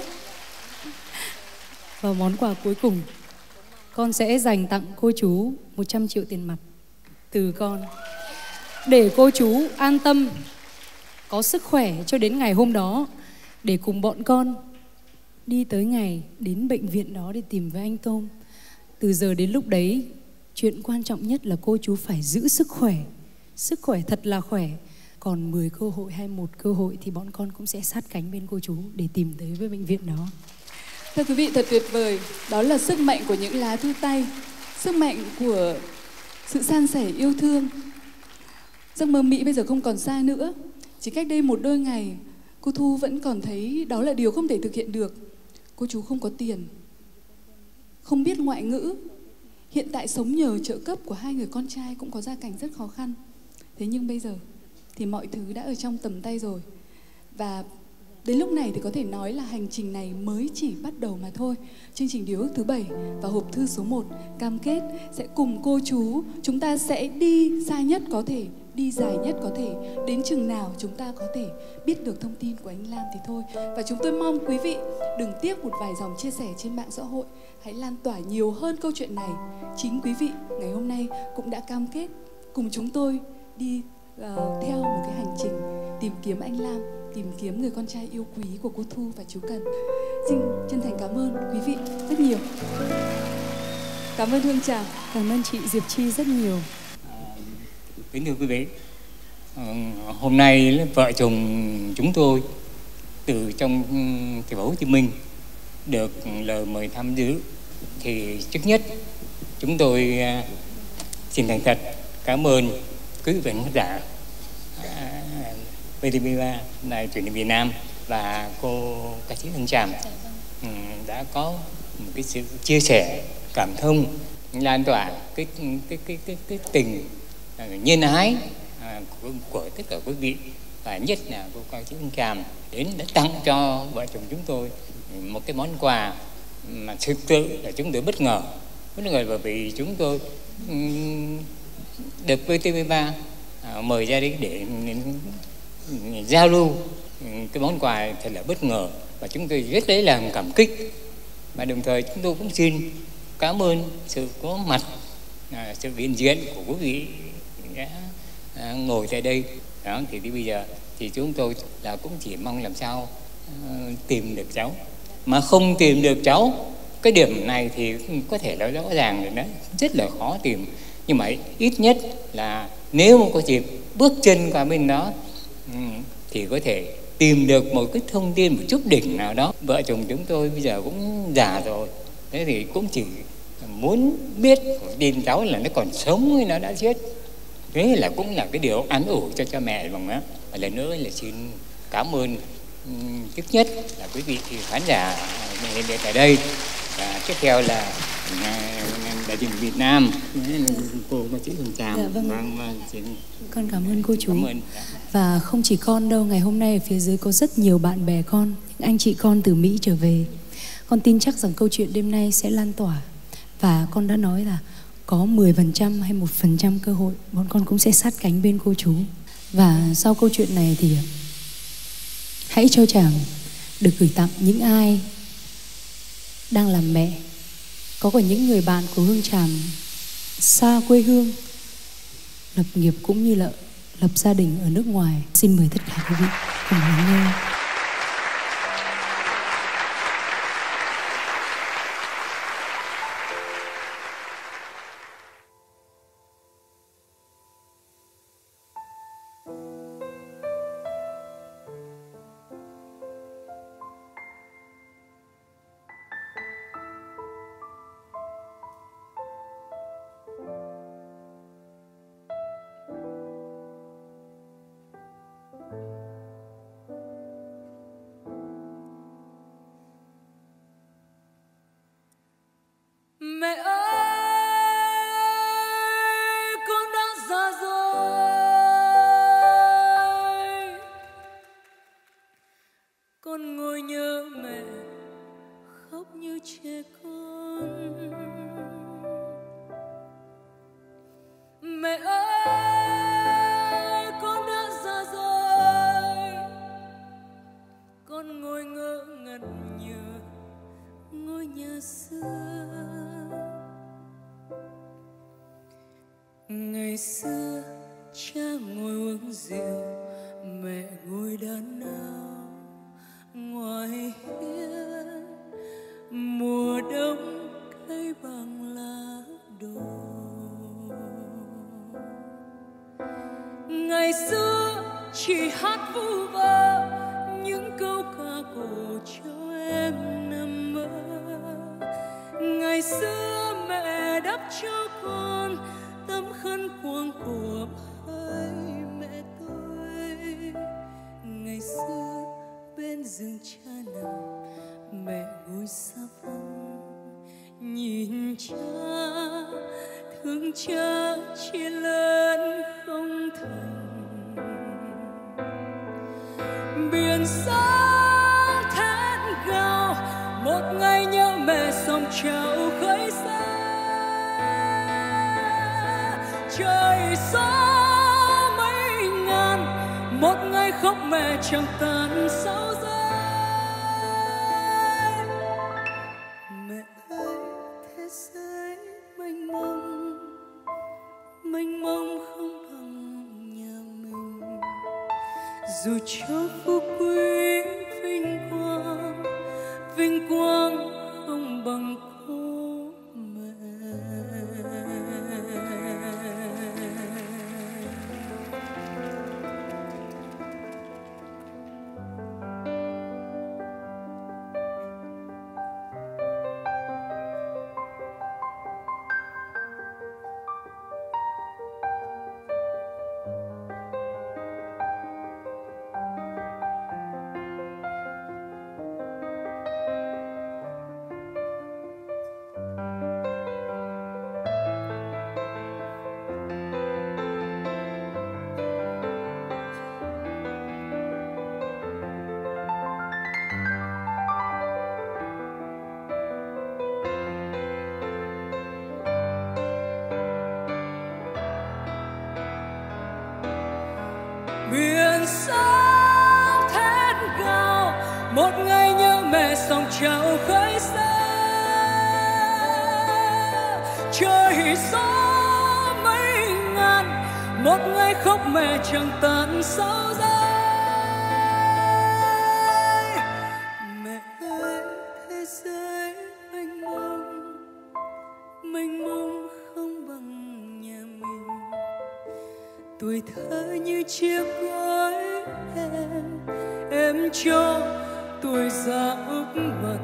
Và món quà cuối cùng, con sẽ dành tặng cô chú 100 triệu tiền mặt từ con, để cô chú an tâm, có sức khỏe cho đến ngày hôm đó, để cùng bọn con đi tới ngày đến bệnh viện đó để tìm với anh Tôm. Từ giờ đến lúc đấy, chuyện quan trọng nhất là cô chú phải giữ sức khỏe thật là khỏe. Còn 10 cơ hội hay 1 cơ hội thì bọn con cũng sẽ sát cánh bên cô chú để tìm tới với bệnh viện đó. Thưa quý vị, thật tuyệt vời. Đó là sức mạnh của những lá thư tay, sức mạnh của sự san sẻ yêu thương. Giấc mơ Mỹ bây giờ không còn xa nữa. Chỉ cách đây một đôi ngày, cô Thu vẫn còn thấy đó là điều không thể thực hiện được. cô chú không có tiền, không biết ngoại ngữ, hiện tại sống nhờ trợ cấp của hai người con trai cũng có gia cảnh rất khó khăn. Thế nhưng bây giờ thì mọi thứ đã ở trong tầm tay rồi. Và đến lúc này thì có thể nói là hành trình này mới chỉ bắt đầu mà thôi. Chương trình Điều ước thứ 7 và hộp thư số 1 cam kết sẽ cùng cô chú, chúng ta sẽ đi xa nhất có thể, đi dài nhất có thể, đến chừng nào chúng ta có thể biết được thông tin của anh Lam thì thôi. Và chúng tôi mong quý vị đừng tiếc một vài dòng chia sẻ trên mạng xã hội, hãy lan tỏa nhiều hơn câu chuyện này. Chính quý vị ngày hôm nay cũng đã cam kết cùng chúng tôi đi theo một cái hành trình tìm kiếm anh Lam, tìm kiếm người con trai yêu quý của cô Thu và chú Cần. Xin chân thành cảm ơn quý vị rất nhiều. Cảm ơn Hương Tràm, cảm ơn chị Diệp Chi rất nhiều. Kính thưa quý vị, hôm nay vợ chồng chúng tôi từ trong thành phố Hồ Chí Minh được lời mời tham dự, thì trước nhất chúng tôi xin thành thật cảm ơn quý vị khán giả VTV3, Đài Truyền hình Việt Nam và cô ca sĩ Hương Tràm đã có một cái sự chia sẻ cảm thông, lan tỏa cái tình nhân ái của tất cả quý vị, và nhất là cô ca sĩ Hương Tràm đến đã tặng cho vợ chồng chúng tôi một cái món quà mà thực sự là chúng tôi bất ngờ bởi vì chúng tôi được VTV3 mời ra đi để giao lưu cái món quà thật là bất ngờ, và chúng tôi rất lấy làm cảm kích. Và đồng thời chúng tôi cũng xin cảm ơn sự có mặt, sự hiện diện của quý vị đã ngồi tại đây. Đó, thì bây giờ thì chúng tôi là cũng chỉ mong làm sao tìm được cháu, mà không tìm được cháu, cái điểm này thì có thể là rõ ràng là nó rất là khó tìm, nhưng mà ít nhất là nếu mà có dịp bước chân qua bên đó thì có thể tìm được một cái thông tin, một chút đỉnh nào đó. Vợ chồng chúng tôi bây giờ cũng già rồi, thế thì cũng chỉ muốn biết tin cháu là nó còn sống hay nó đã chết. Thế là cũng là cái điều an ủi cho cha mẹ bằng đó. Và lần nữa là xin cảm ơn trước nhất là quý vị khán giả hiện tại tại đây, và tiếp theo là Đài Truyền hình Việt Nam, cô ca sĩ Hương Tràm. Dạ, vâng. Con cảm ơn cô chú. Và không chỉ con đâu, ngày hôm nay ở phía dưới có rất nhiều bạn bè con, những anh chị con từ Mỹ trở về. Con tin chắc rằng câu chuyện đêm nay sẽ lan tỏa. Và con đã nói là có 10% hay 1% cơ hội, bọn con cũng sẽ sát cánh bên cô chú. Và sau câu chuyện này thì hãy cho Tràm được gửi tặng những ai đang làm mẹ, có cả những người bạn của Hương Tràm xa quê hương, lập nghiệp cũng như là lập gia đình ở nước ngoài. Xin mời tất cả quý vị cùng lắng nghe. Mẹ ơi, con đã già rồi, con ngồi nhớ mẹ khóc như trẻ con. Mẹ ơi, con đã già rồi, con ngồi ngơ ngẩn nhớ ngôi nhà xưa. Ngày xưa cha ngồi uống rượu, mẹ ngồi đàn nào ngoài hiên. Mùa đông cây bằng lá đổ. Ngày xưa chỉ hát vu vơ những câu ca cổ cho em nằm mơ. Ngày xưa mẹ đắp cho con tấm khăn quàng của hai mẹ tôi. Ngày xưa bên giường cha nằm, mẹ ngồi cha chia lớn không thành. Biển sáng thét gào, một ngày nhớ mẹ sông trào khơi xa. Trời gió mấy ngàn, một ngày khóc mẹ chẳng tàn sao rơi. Mẹ ơi, thế giới mênh mông, mênh mông không bằng nhà mình. Dù cho phú quý vinh quang, vinh quang không bằng cô mẹ. Biển sáng thét gào, một ngày nhớ mẹ sông trào khơi xa. Trời gió mấy ngàn, một ngày khóc mẹ chẳng tàn sao rơi. Mẹ ơi, thế giới mênh mông, mênh mông không bằng nhà mình. Tuổi thơ như chiếc gối em cho tuổi già úp mặt.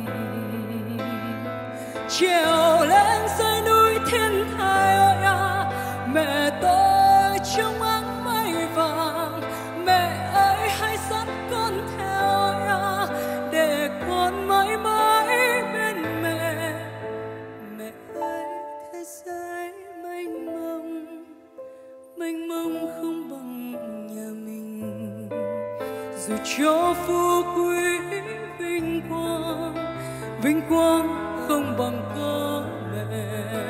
Trèo lên dãy núi thiên thai ơi à, mẹ tôi trong áng mây vàng. Mẹ ơi hãy dẫn con theo à, để con mãi mãi bên mẹ. Mẹ ơi, thế giới mênh mông, mênh mông không bằng nhà mình. Dù cho phú quý vinh quang không bằng có mẹ.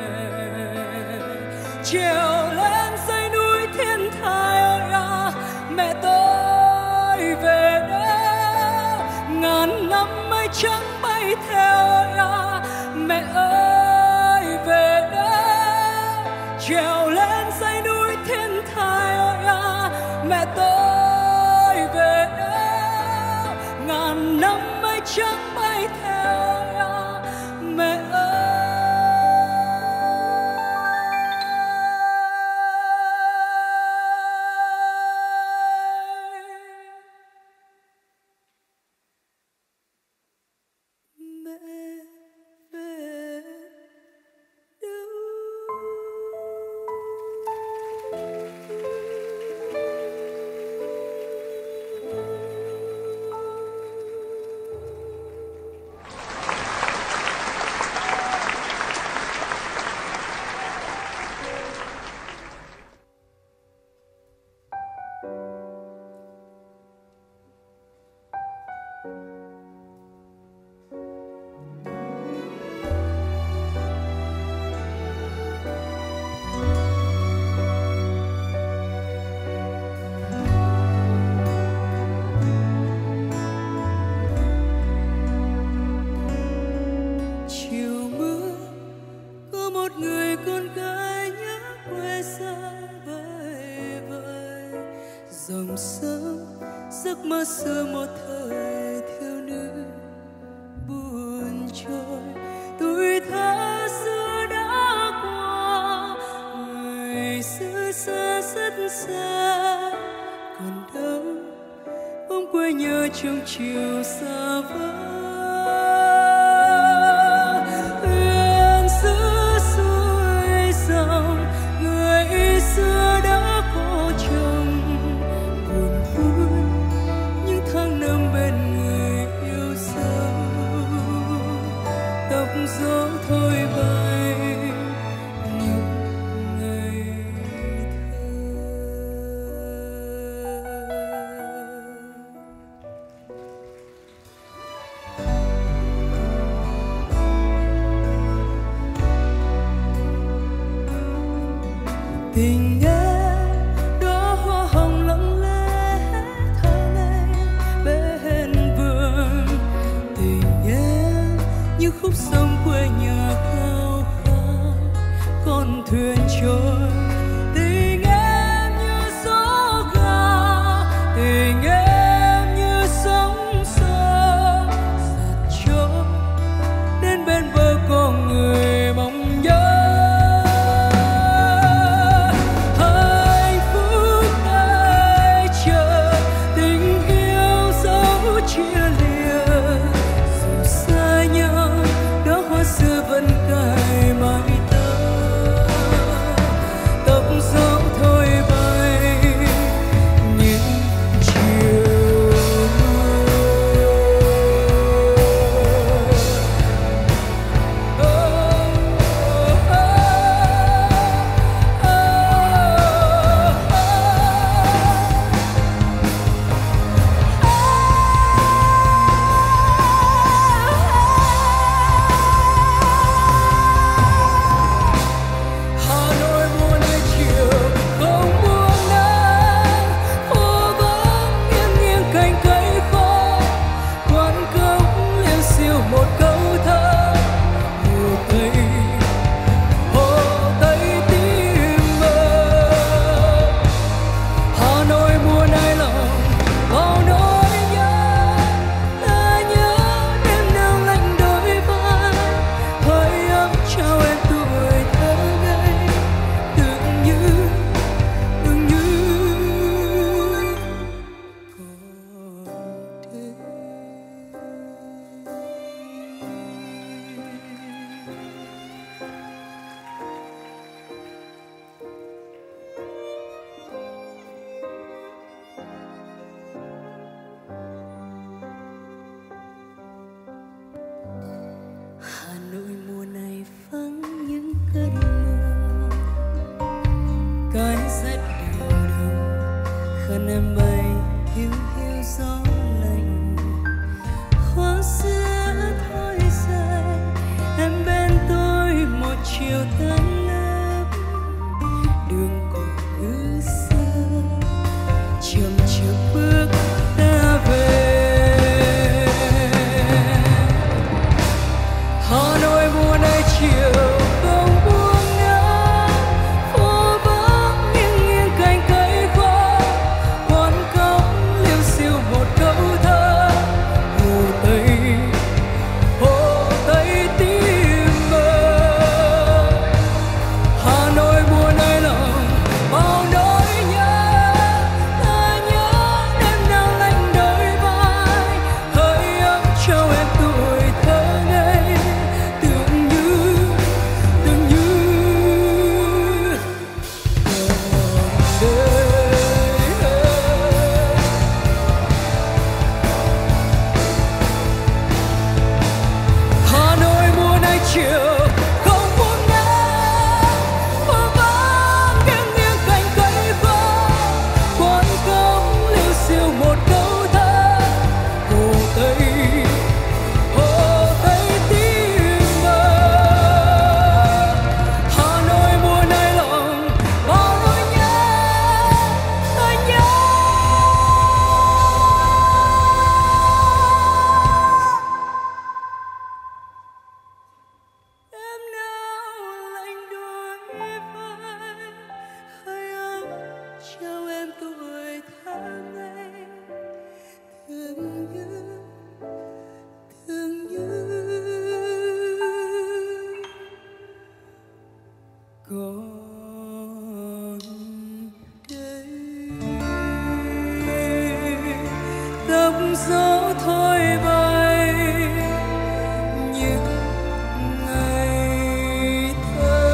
Trèo lên dãy núi thiên thai ơi à, mẹ tôi về đó. Ngàn năm mây trắng bay theo ơi à, mẹ ơi về đó. Trèo lên dãy núi thiên thai ơi à, mẹ tôi về đó. Ngàn năm mây trắng bay theo ơi à, mẹ ơi. dòng sông giấc mơ xưa một thời thiếu nữ buồn trôi tuổi thơ xưa đã qua người xưa xa rất xa còn đâu bóng quê nhớ trong chiều xa vời. Gió thôi bay nhưng tình em đó hoa hồng lặng lẽ thơ ngây bên vườn, tình em như khúc sông quê nhà khao khát con thuyền trôi. Tình em như gió gào, tình em như sóng xô giạt trôi đến bên bờ có người mong nhớ. Hạnh phúc ai chờ tình yêu dấu chia lìa, dù xa nhau đó hoa xưa vẫn cài mái tơ, tóc gió thôi bay những chiều Hà Nội mùa này chiều không buông nắng, phố vắng nghiêng nghiêng cành cây khô, quán cốc liên siêu một câu thơ Hồ Tây, Hồ Tây tim mơ. Hà Nội mùa này lòng bao nỗi nhớ, ta nhớ đêm nào lạnh đôi vai, hơi ấm trao em tuổi thơ ngây, tưởng như còn thế. Hà Nội mùa này vắng những cơn mưa, cái rét đầu đông khăn em bay hiu hiu gió lạnh, hoa sữa thôi rơi em bên tôi một chiều tan lớp, đường cổ ứ xưa chậm chậm bước ta về. Hà Nội mùa này chiều không buông nắng, phố vắng nghiêng nghiêng cành cây khô, quán cốc liêu xiêu một câu thơ Hồ Tây, Hồ Tây tim mơ. Hà Nội mùa này lòng bao nỗi nhớ, ta nhớ đêm nào lạnh đôi vai, hơi ấm trao em tuổi thơ ngây, tưởng như còn đây. Hà Nội mùa này chiều không buông nắng, phố vắng nghiêng nghiêng cành cây khô, quán cốc liêu xiêu một câu thơ Hồ Tây, Hồ Tây tim mơ. Hà Nội mùa này lòng bao nỗi nhớ, ta nhớ em nào lạnh đôi vai, hơi ấm trao em tuổi thơ ngây, thương như còn đây. Tóc gió thôi bay những ngày thơ.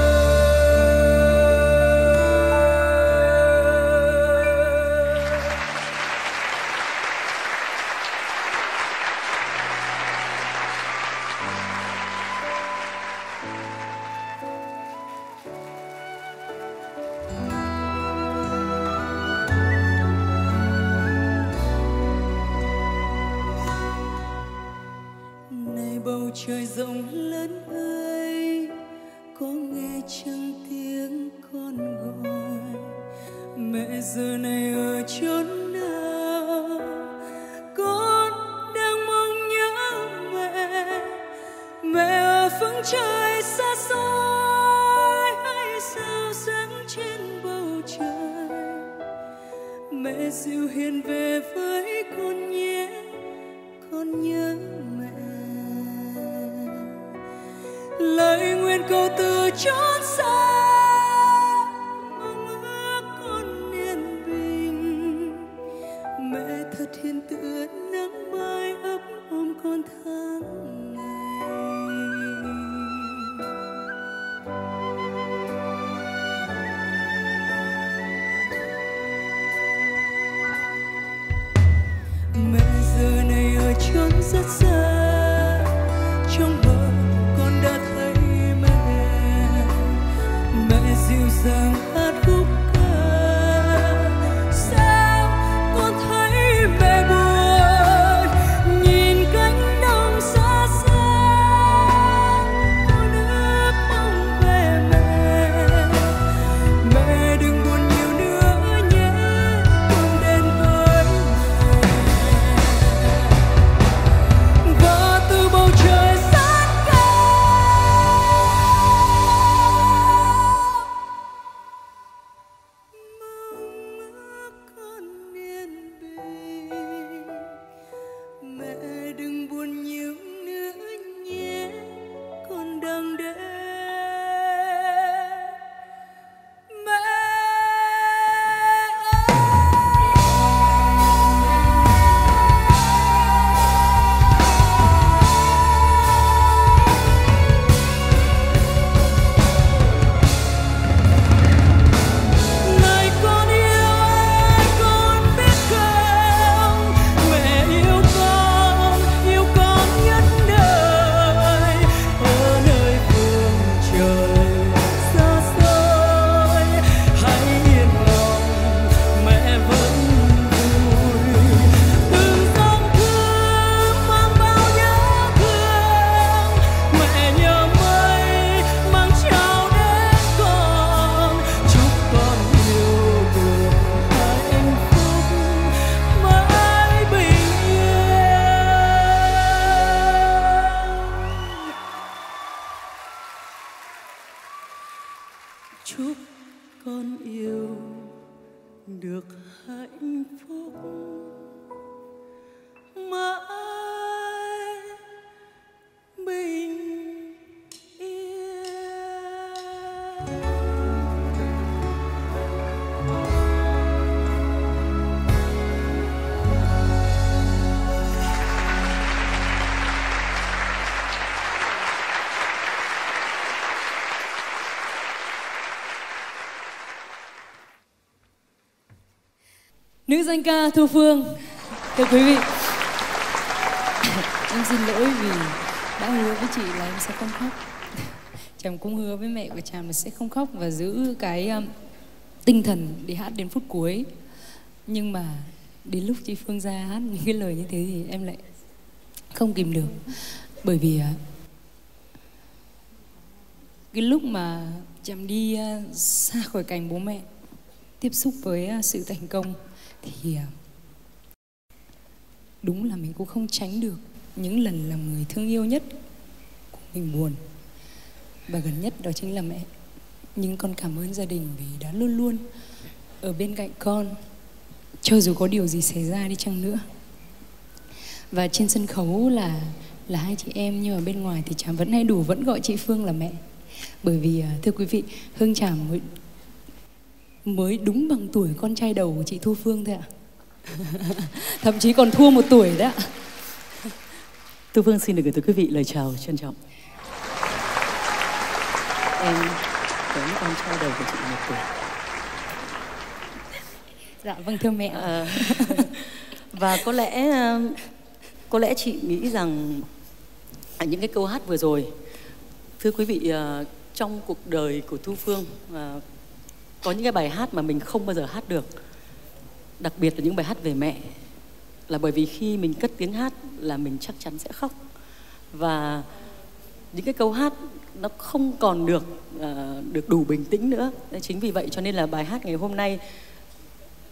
Này bầu trời rộng lớn ơi, có nghe chăng tiếng con gọi giờ này ở chốn nào, con đang mong nhớ mẹ. Mẹ ở phương trời xa xôi hay sao sáng trên bầu trời. Mẹ dịu hiền về với con nhé, con nhớ mẹ. Lời nguyện cầu từ chốn xa, mong ước con yên bình. Mẹ thật hiền tựa nắng mai ấp ôm con tháng ngày. Mẹ giờ này ở chốn rất xa, trong mơ con đã thấy mẹ. Mẹ dịu dàng hát khúc ca, sao con thấy mẹ buồn. Nhìn cánh đồng xa xa, con ước mong về mẹ. Mẹ đừng buồn nhiều nữa nhé, con đến với mẹ. Và từ bầu trời sát cao, mong ước con yên bình. Mẹ đừng buồn nhiều nữa nhé, con đang đến mẹ. Này con yêu ơi, con biết không, mẹ yêu con nhất đời. Ở nơi phương trời xa xôi, hãy yên lòng, mẹ vẫn vui. Từng dòng thư mang bao nhớ thương, mẹ nhờ mây mang trao đến con. Chúc con yêu được hạnh phúc mãi bình yên. Chúc con yêu được hạnh phúc mãi bình yên. Nữ danh ca Thu Phương. Thưa quý vị, em xin lỗi vì đã hứa với chị là em sẽ không khóc. Tràm cũng hứa với mẹ của Tràm là sẽ không khóc và giữ cái tinh thần để hát đến phút cuối. Nhưng mà đến lúc chị Phương ra hát những cái lời như thế thì em lại không kìm được. Bởi vì cái lúc mà Tràm đi xa khỏi cạnh bố mẹ, tiếp xúc với sự thành công thì đúng là mình cũng không tránh được những lần làm người thương yêu nhất của mình buồn. Và gần nhất đó chính là mẹ. Nhưng con cảm ơn gia đình vì đã luôn luôn ở bên cạnh con, cho dù có điều gì xảy ra đi chăng nữa. Và trên sân khấu là hai chị em, nhưng mà bên ngoài thì Tràm vẫn hay đủ vẫn gọi chị Phương là mẹ. Bởi vì thưa quý vị, Hương Tràm mới đúng bằng tuổi con trai đầu của chị Thu Phương thôi ạ. Thậm chí còn thua 1 tuổi đấy ạ. Thu Phương xin được gửi tới quý vị lời chào trân trọng. Em giống con trai đầu của chị 1 tuổi. Dạ vâng thưa mẹ. Và có lẽ chị nghĩ rằng những cái câu hát vừa rồi, thưa quý vị, trong cuộc đời của Thu Phương có những cái bài hát mà mình không bao giờ hát được. Đặc biệt là những bài hát về mẹ. Là bởi vì khi mình cất tiếng hát là mình chắc chắn sẽ khóc. Và những cái câu hát nó không còn được đủ bình tĩnh nữa. Chính vì vậy cho nên là bài hát ngày hôm nay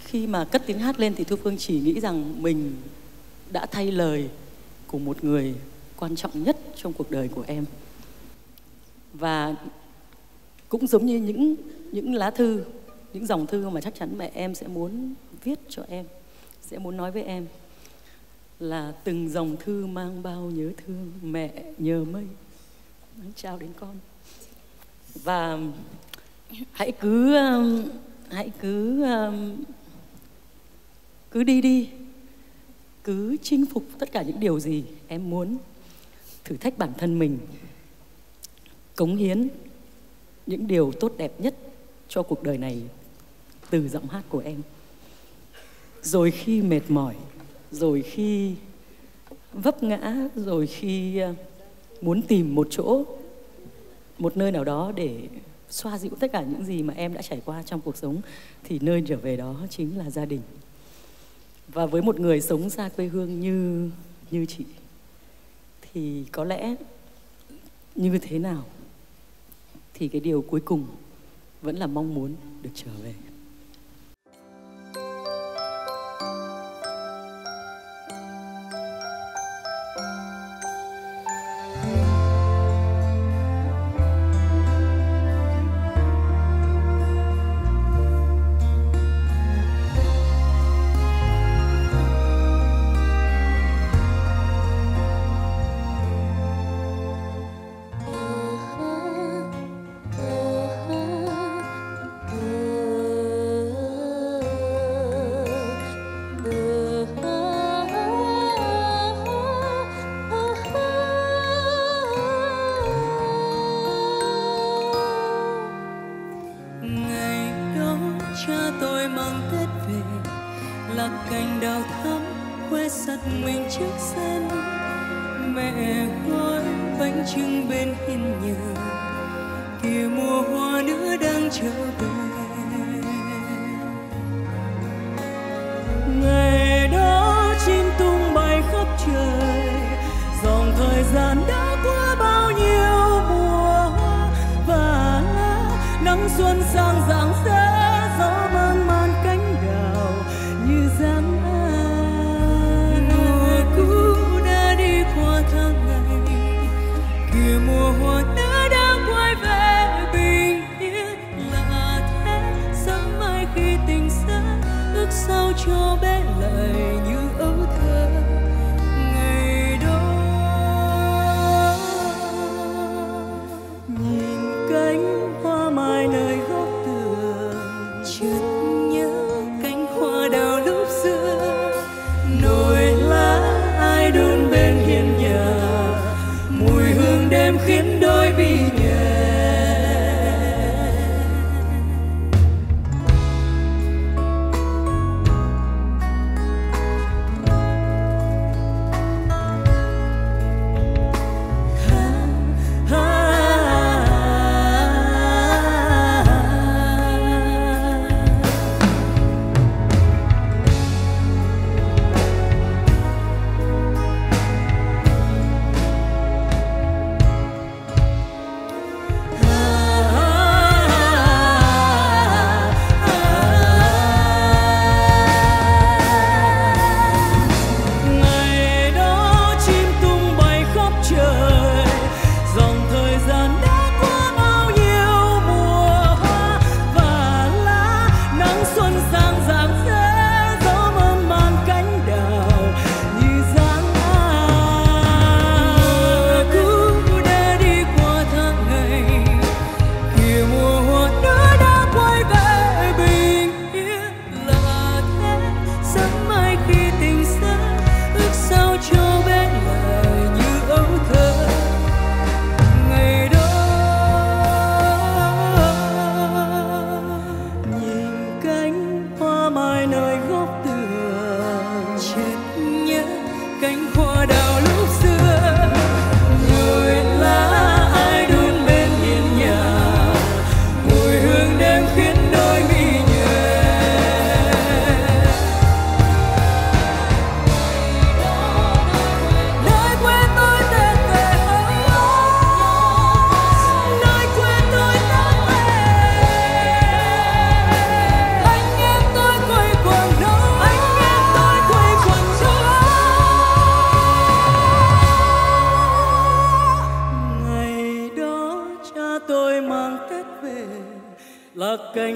Khi mà cất tiếng hát lên thì Thu Phương chỉ nghĩ rằng mình đã thay lời của một người quan trọng nhất trong cuộc đời của em. Và cũng giống như những lá thư, những dòng thư mà chắc chắn mẹ em sẽ muốn viết cho em, sẽ muốn nói với em, là từng dòng thư mang bao nhớ thương mẹ nhờ mây trao đến con. Và hãy cứ đi, cứ chinh phục tất cả những điều gì em muốn, thử thách bản thân mình, cống hiến những điều tốt đẹp nhất cho cuộc đời này từ giọng hát của em. Rồi khi mệt mỏi, rồi khi vấp ngã, rồi khi muốn tìm một chỗ, một nơi nào đó để xoa dịu tất cả những gì mà em đã trải qua trong cuộc sống, thì nơi trở về đó chính là gia đình. Và với một người sống xa quê hương như chị, thì có lẽ như thế nào thì cái điều cuối cùng vẫn là mong muốn được trở về.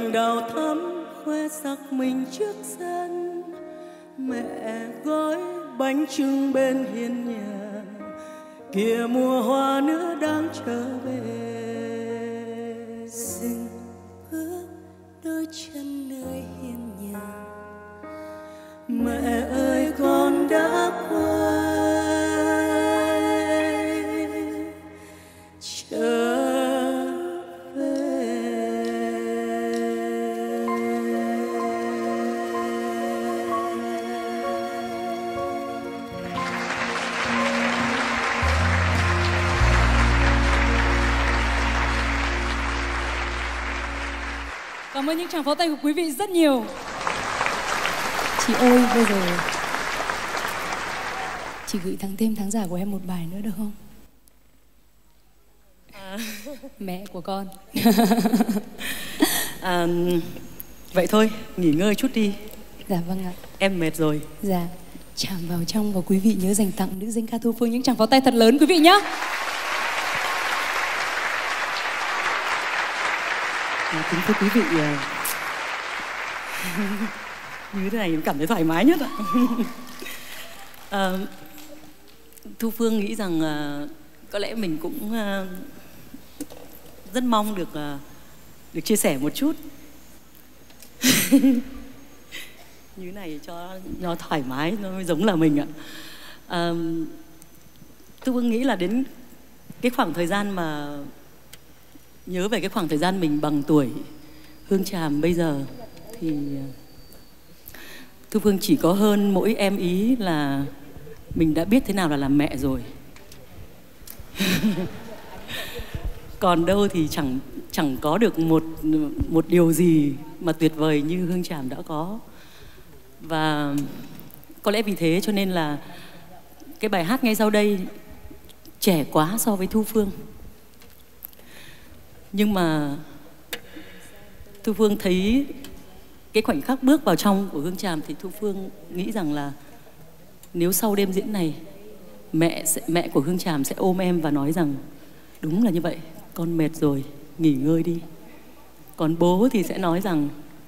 cành đào thắm khoe sắc mình trước sân. Mẹ gói bánh chưng bên hiên nhà, kìa mùa hoa nữa đang trở về. Dừng bước đôi chân nơi hiên nhà, mẹ ơi con đã quay trở về. Cảm ơn những tràng pháo tay của quý vị rất nhiều. Chị ơi, bây giờ chị gửi thêm khán giả của em một bài nữa được không? Mẹ của con. Vậy thôi, nghỉ ngơi chút đi. Dạ vâng ạ. Em mệt rồi. Dạ, chạm vào trong và quý vị nhớ dành tặng nữ danh ca Thu Phương những tràng pháo tay thật lớn quý vị nhé. Kính thưa quý vị, như thế này em cảm thấy thoải mái nhất ạ. Thu Phương nghĩ rằng có lẽ mình cũng rất mong được chia sẻ một chút. Như thế này cho nó thoải mái, nó mới giống là mình ạ. Thu Phương nghĩ là đến cái khoảng thời gian mà nhớ về cái khoảng thời gian mình bằng tuổi Hương Tràm bây giờ thì Thu Phương chỉ có hơn mỗi em Ý là mình đã biết thế nào là làm mẹ rồi. Còn đâu thì chẳng có được một điều gì mà tuyệt vời như Hương Tràm đã có. Và có lẽ vì thế cho nên là cái bài hát ngay sau đây trẻ quá so với Thu Phương. Nhưng mà Thu Phương thấy cái khoảnh khắc bước vào trong của Hương Tràm thì Thu Phương nghĩ rằng là nếu sau đêm diễn này mẹ của Hương Tràm sẽ ôm em và nói rằng đúng là như vậy, con mệt rồi, nghỉ ngơi đi. Còn bố thì sẽ nói rằng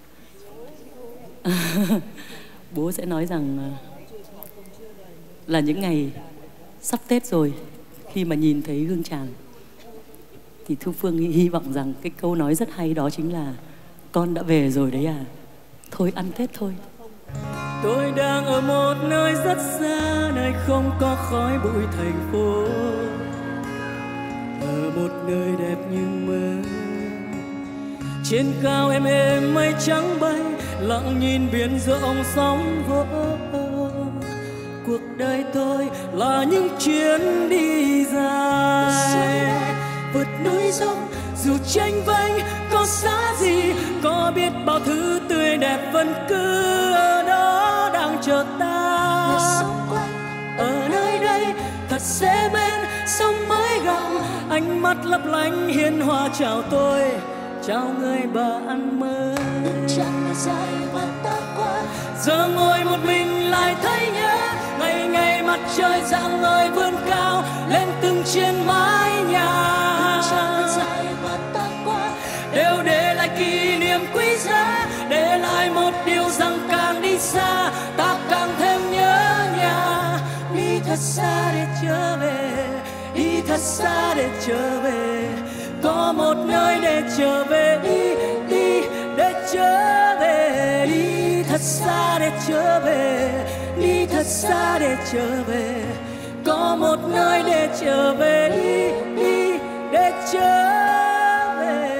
bố sẽ nói rằng là những ngày sắp Tết rồi, khi mà nhìn thấy Hương Tràm thì Thu Phương hy vọng rằng cái câu nói rất hay đó chính là con đã về rồi đấy à, thôi ăn Tết thôi. Tôi đang ở một nơi rất xa, nơi không có khói bụi thành phố, ở một nơi đẹp như mơ. Trên cao em mây trắng bay, lặng nhìn biển rộng sóng vỗ. Cuộc đời tôi là những chuyến đi dài, vượt núi sông dù tranh vênh có xa gì, có biết bao thứ tươi đẹp vẫn cứ ở đó đang chờ ta. Ở nơi đây thật sẽ bên sông mới gặp, ánh mắt lấp lánh hiền hòa chào tôi, chào người bạn mới. Giờ ngồi một mình lại thấy nhớ, ngày ngày mặt trời rạng ngời vươn cao lên từng trên mái nhà. Đều để lại kỷ niệm quý giá, để lại một điều rằng càng đi xa ta càng thêm nhớ nhà. Đi thật xa để trở về, đi thật xa để trở về, có một nơi để trở về. Đi để trở về, đi thật xa để trở về, đi thật xa để trở về, có một nơi để trở về. Đi để trở về.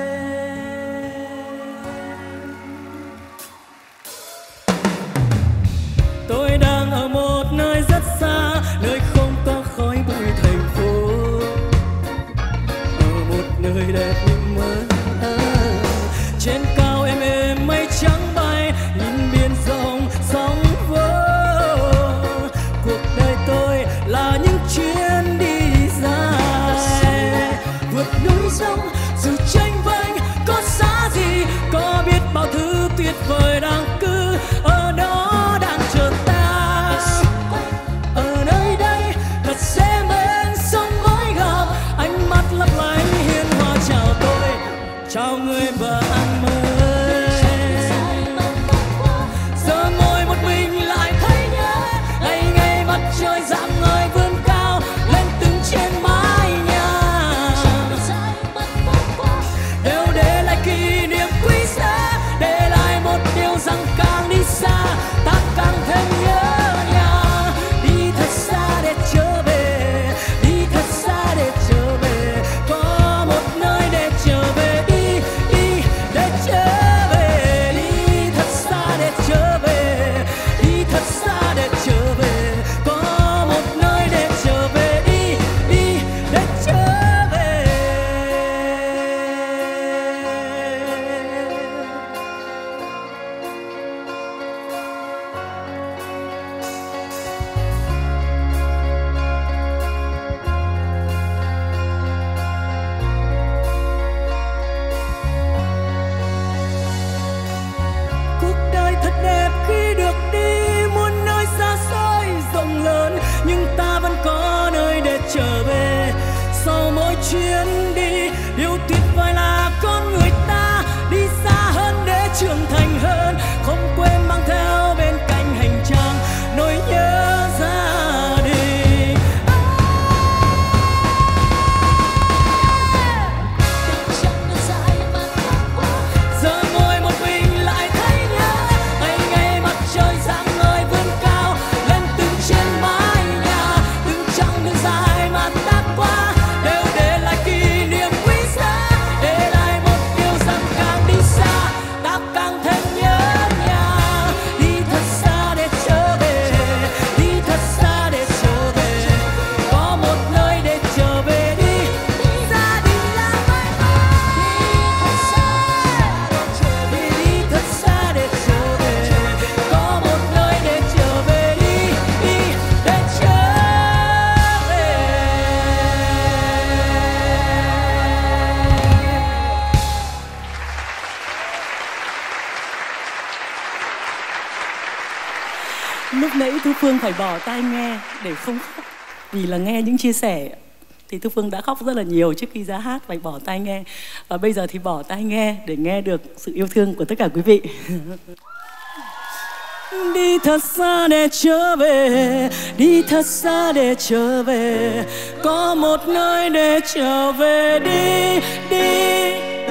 Tôi đang ở một nơi rất xa, nơi không có khói bụi thành phố, ở một nơi đẹp như mơ. Trên cao em mây trắng bay, nhìn biển rộng sóng vỗ. Cuộc đời tôi là những chuyến đi dài, vượt núi sông dù tranh vênh có xa gì, có biết bao thứ tuyệt vời đang cứ ở đó đang chờ ta. Ở nơi đây thật sẽ bên sông mới gặp, ánh mắt lấp lánh hiền hòa chào tôi, chào người bạn mới. chuyến đi. Điều tuyệt vời là con người ta đi xa hơn để trưởng thành hơn, không quên mang theo bên cạnh hành trang nỗi nhớ gia đình. Giờ ngồi một mình lại thấy nhớ ngày ngày mặt trời rạng ngời vươn cao lên từng trên mái nhà, từng chặng đường dài mà ta qua đều để lại kỷ niệm quý giá, để lại một điều rằng càng đi xa ta càng thêm nhớ nhà. Đi thật xa để trở về, đi thật xa để trở về, có một nơi để trở về đi. Gia đình là mãi mãi. Đi thật xa để trở về, có một nơi để trở về đi, đi để trở về. Lúc nãy Thu Phương phải bỏ tai nghe để không khóc, vì là nghe những chia sẻ thì Thu Phương đã khóc rất là nhiều trước khi ra hát, phải bỏ tai nghe. Và bây giờ thì bỏ tai nghe để nghe được sự yêu thương của tất cả quý vị. Đi thật xa để trở về, đi thật xa để trở về, có một nơi để trở về đi, đi.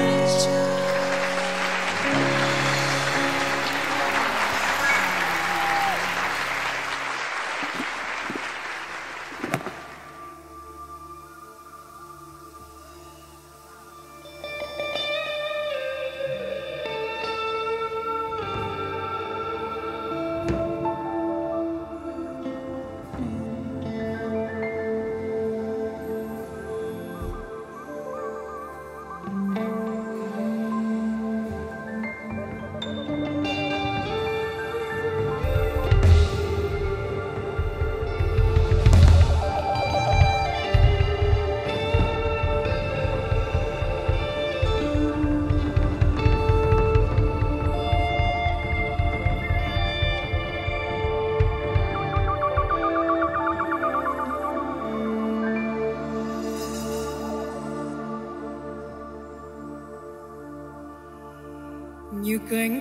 Như cánh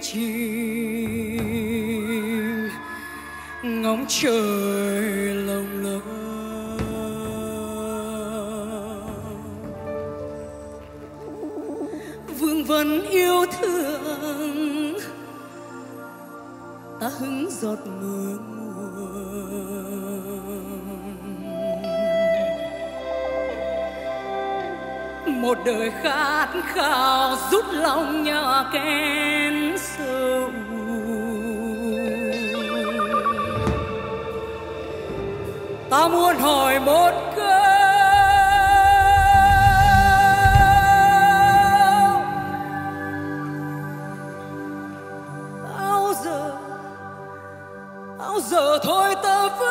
chim ngóng trời lồng lộng, vương vấn yêu thương ta hứng giọt mưa một đời khát khao rút lòng nhỏ kén sâu. Ta muốn hỏi một câu, bao giờ thôi ta vỡ.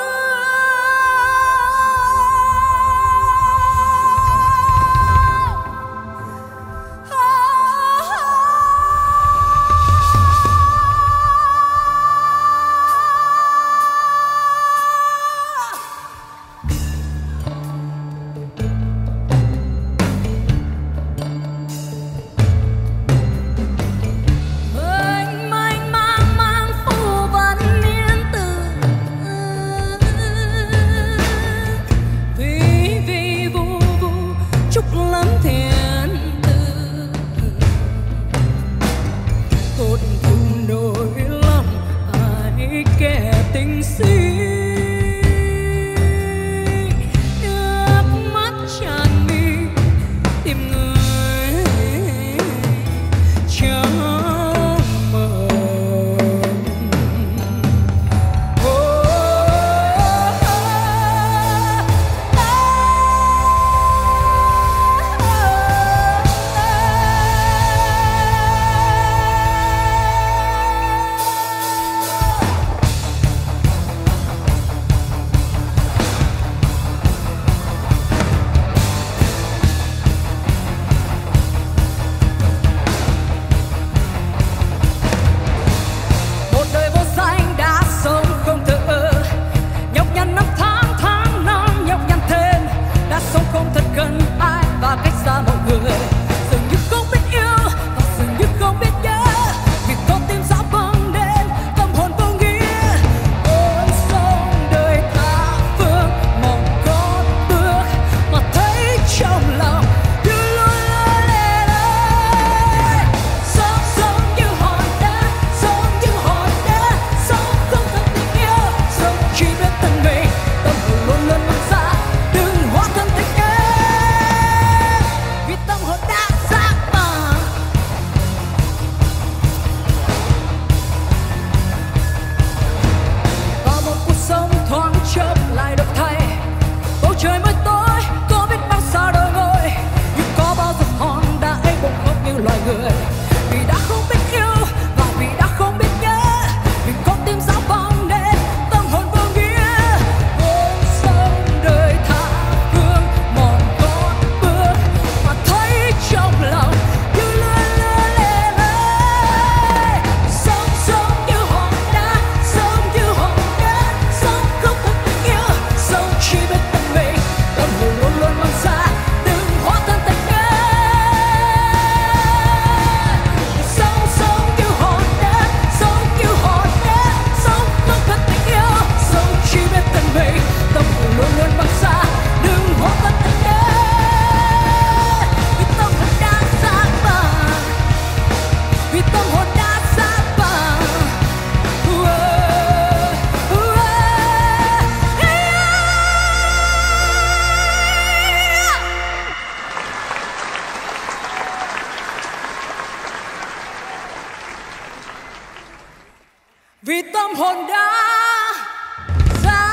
vì tâm hồn đã ra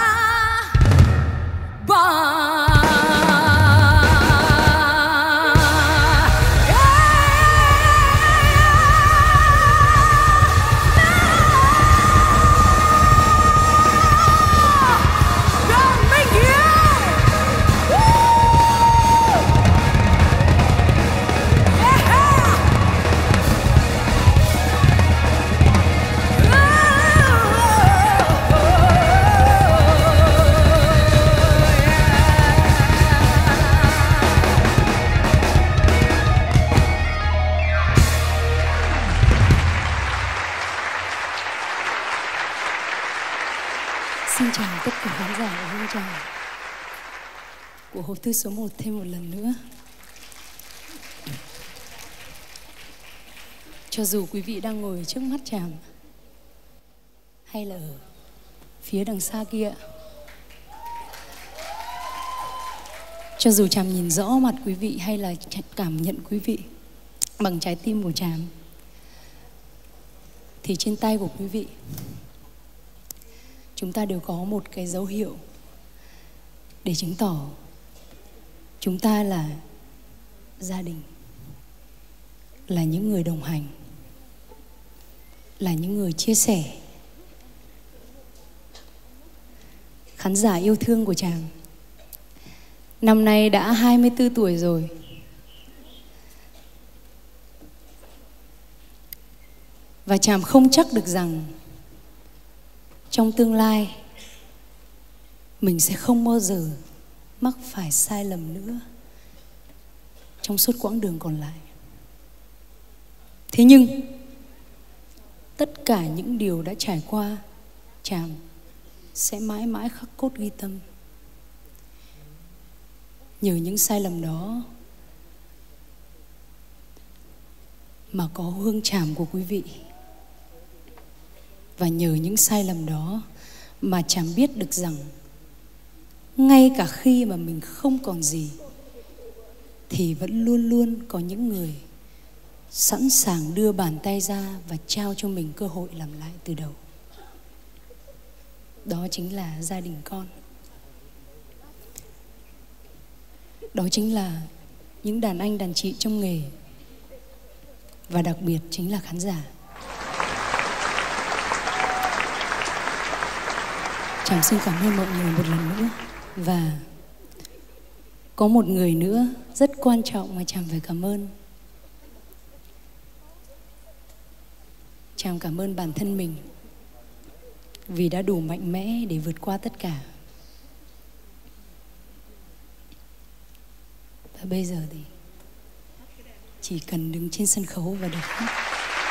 bờ. Xin chào tất cả khán giả của Hương Tràm của hộp thư số 1 thêm một lần nữa. Cho dù quý vị đang ngồi trước mắt Tràm hay là ở phía đằng xa kia, cho dù Tràm nhìn rõ mặt quý vị hay là cảm nhận quý vị bằng trái tim của Tràm, thì trên tay của quý vị chúng ta đều có một cái dấu hiệu để chứng tỏ chúng ta là gia đình, là những người đồng hành, là những người chia sẻ. Khán giả yêu thương của Tràm, năm nay đã 24 tuổi rồi. Và Tràm không chắc được rằng trong tương lai mình sẽ không bao giờ mắc phải sai lầm nữa trong suốt quãng đường còn lại. Thế nhưng tất cả những điều đã trải qua, Tràm sẽ mãi mãi khắc cốt ghi tâm. Nhờ những sai lầm đó mà có hương Tràm của quý vị. Và nhờ những sai lầm đó mà Tràm biết được rằng ngay cả khi mà mình không còn gì thì vẫn luôn luôn có những người sẵn sàng đưa bàn tay ra và trao cho mình cơ hội làm lại từ đầu. Đó chính là gia đình con. Đó chính là những đàn anh đàn chị trong nghề. Và đặc biệt chính là khán giả. Tràm xin cảm ơn mọi người một lần nữa. Và có một người nữa rất quan trọng mà Tràm phải cảm ơn. Tràm cảm ơn bản thân mình vì đã đủ mạnh mẽ để vượt qua tất cả. Và bây giờ thì chỉ cần đứng trên sân khấu và được hát.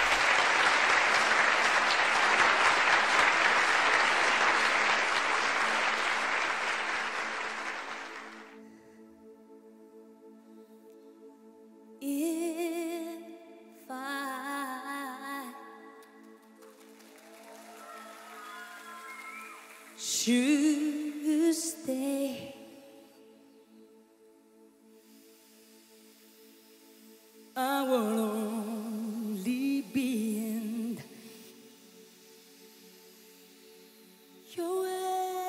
Should stay, I will only be in your way.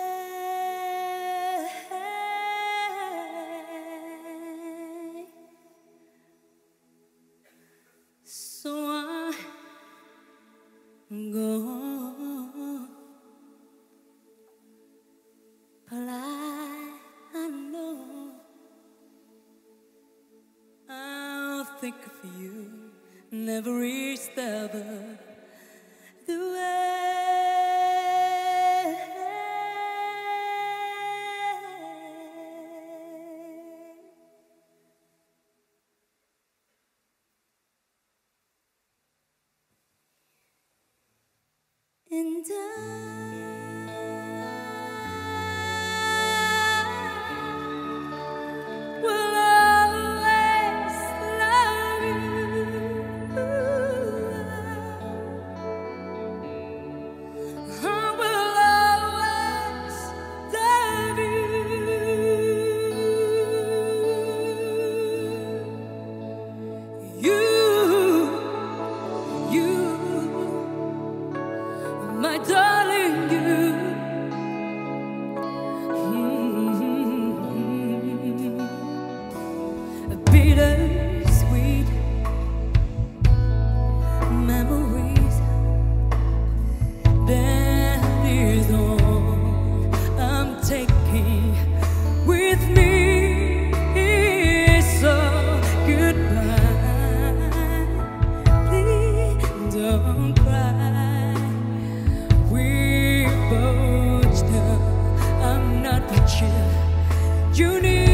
So I'm gone. But I know I'll think of you in every step of the way. And will always love you. I will always love you. You, my darling, you. Bittersweet memories, that is all I'm taking with me. So goodbye, please don't cry. We both know I'm not what you need.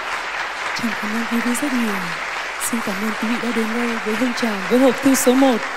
Rất nhiều. Xin cảm ơn quý vị đã đến đây với Hương Tràm với hộp thư số 1.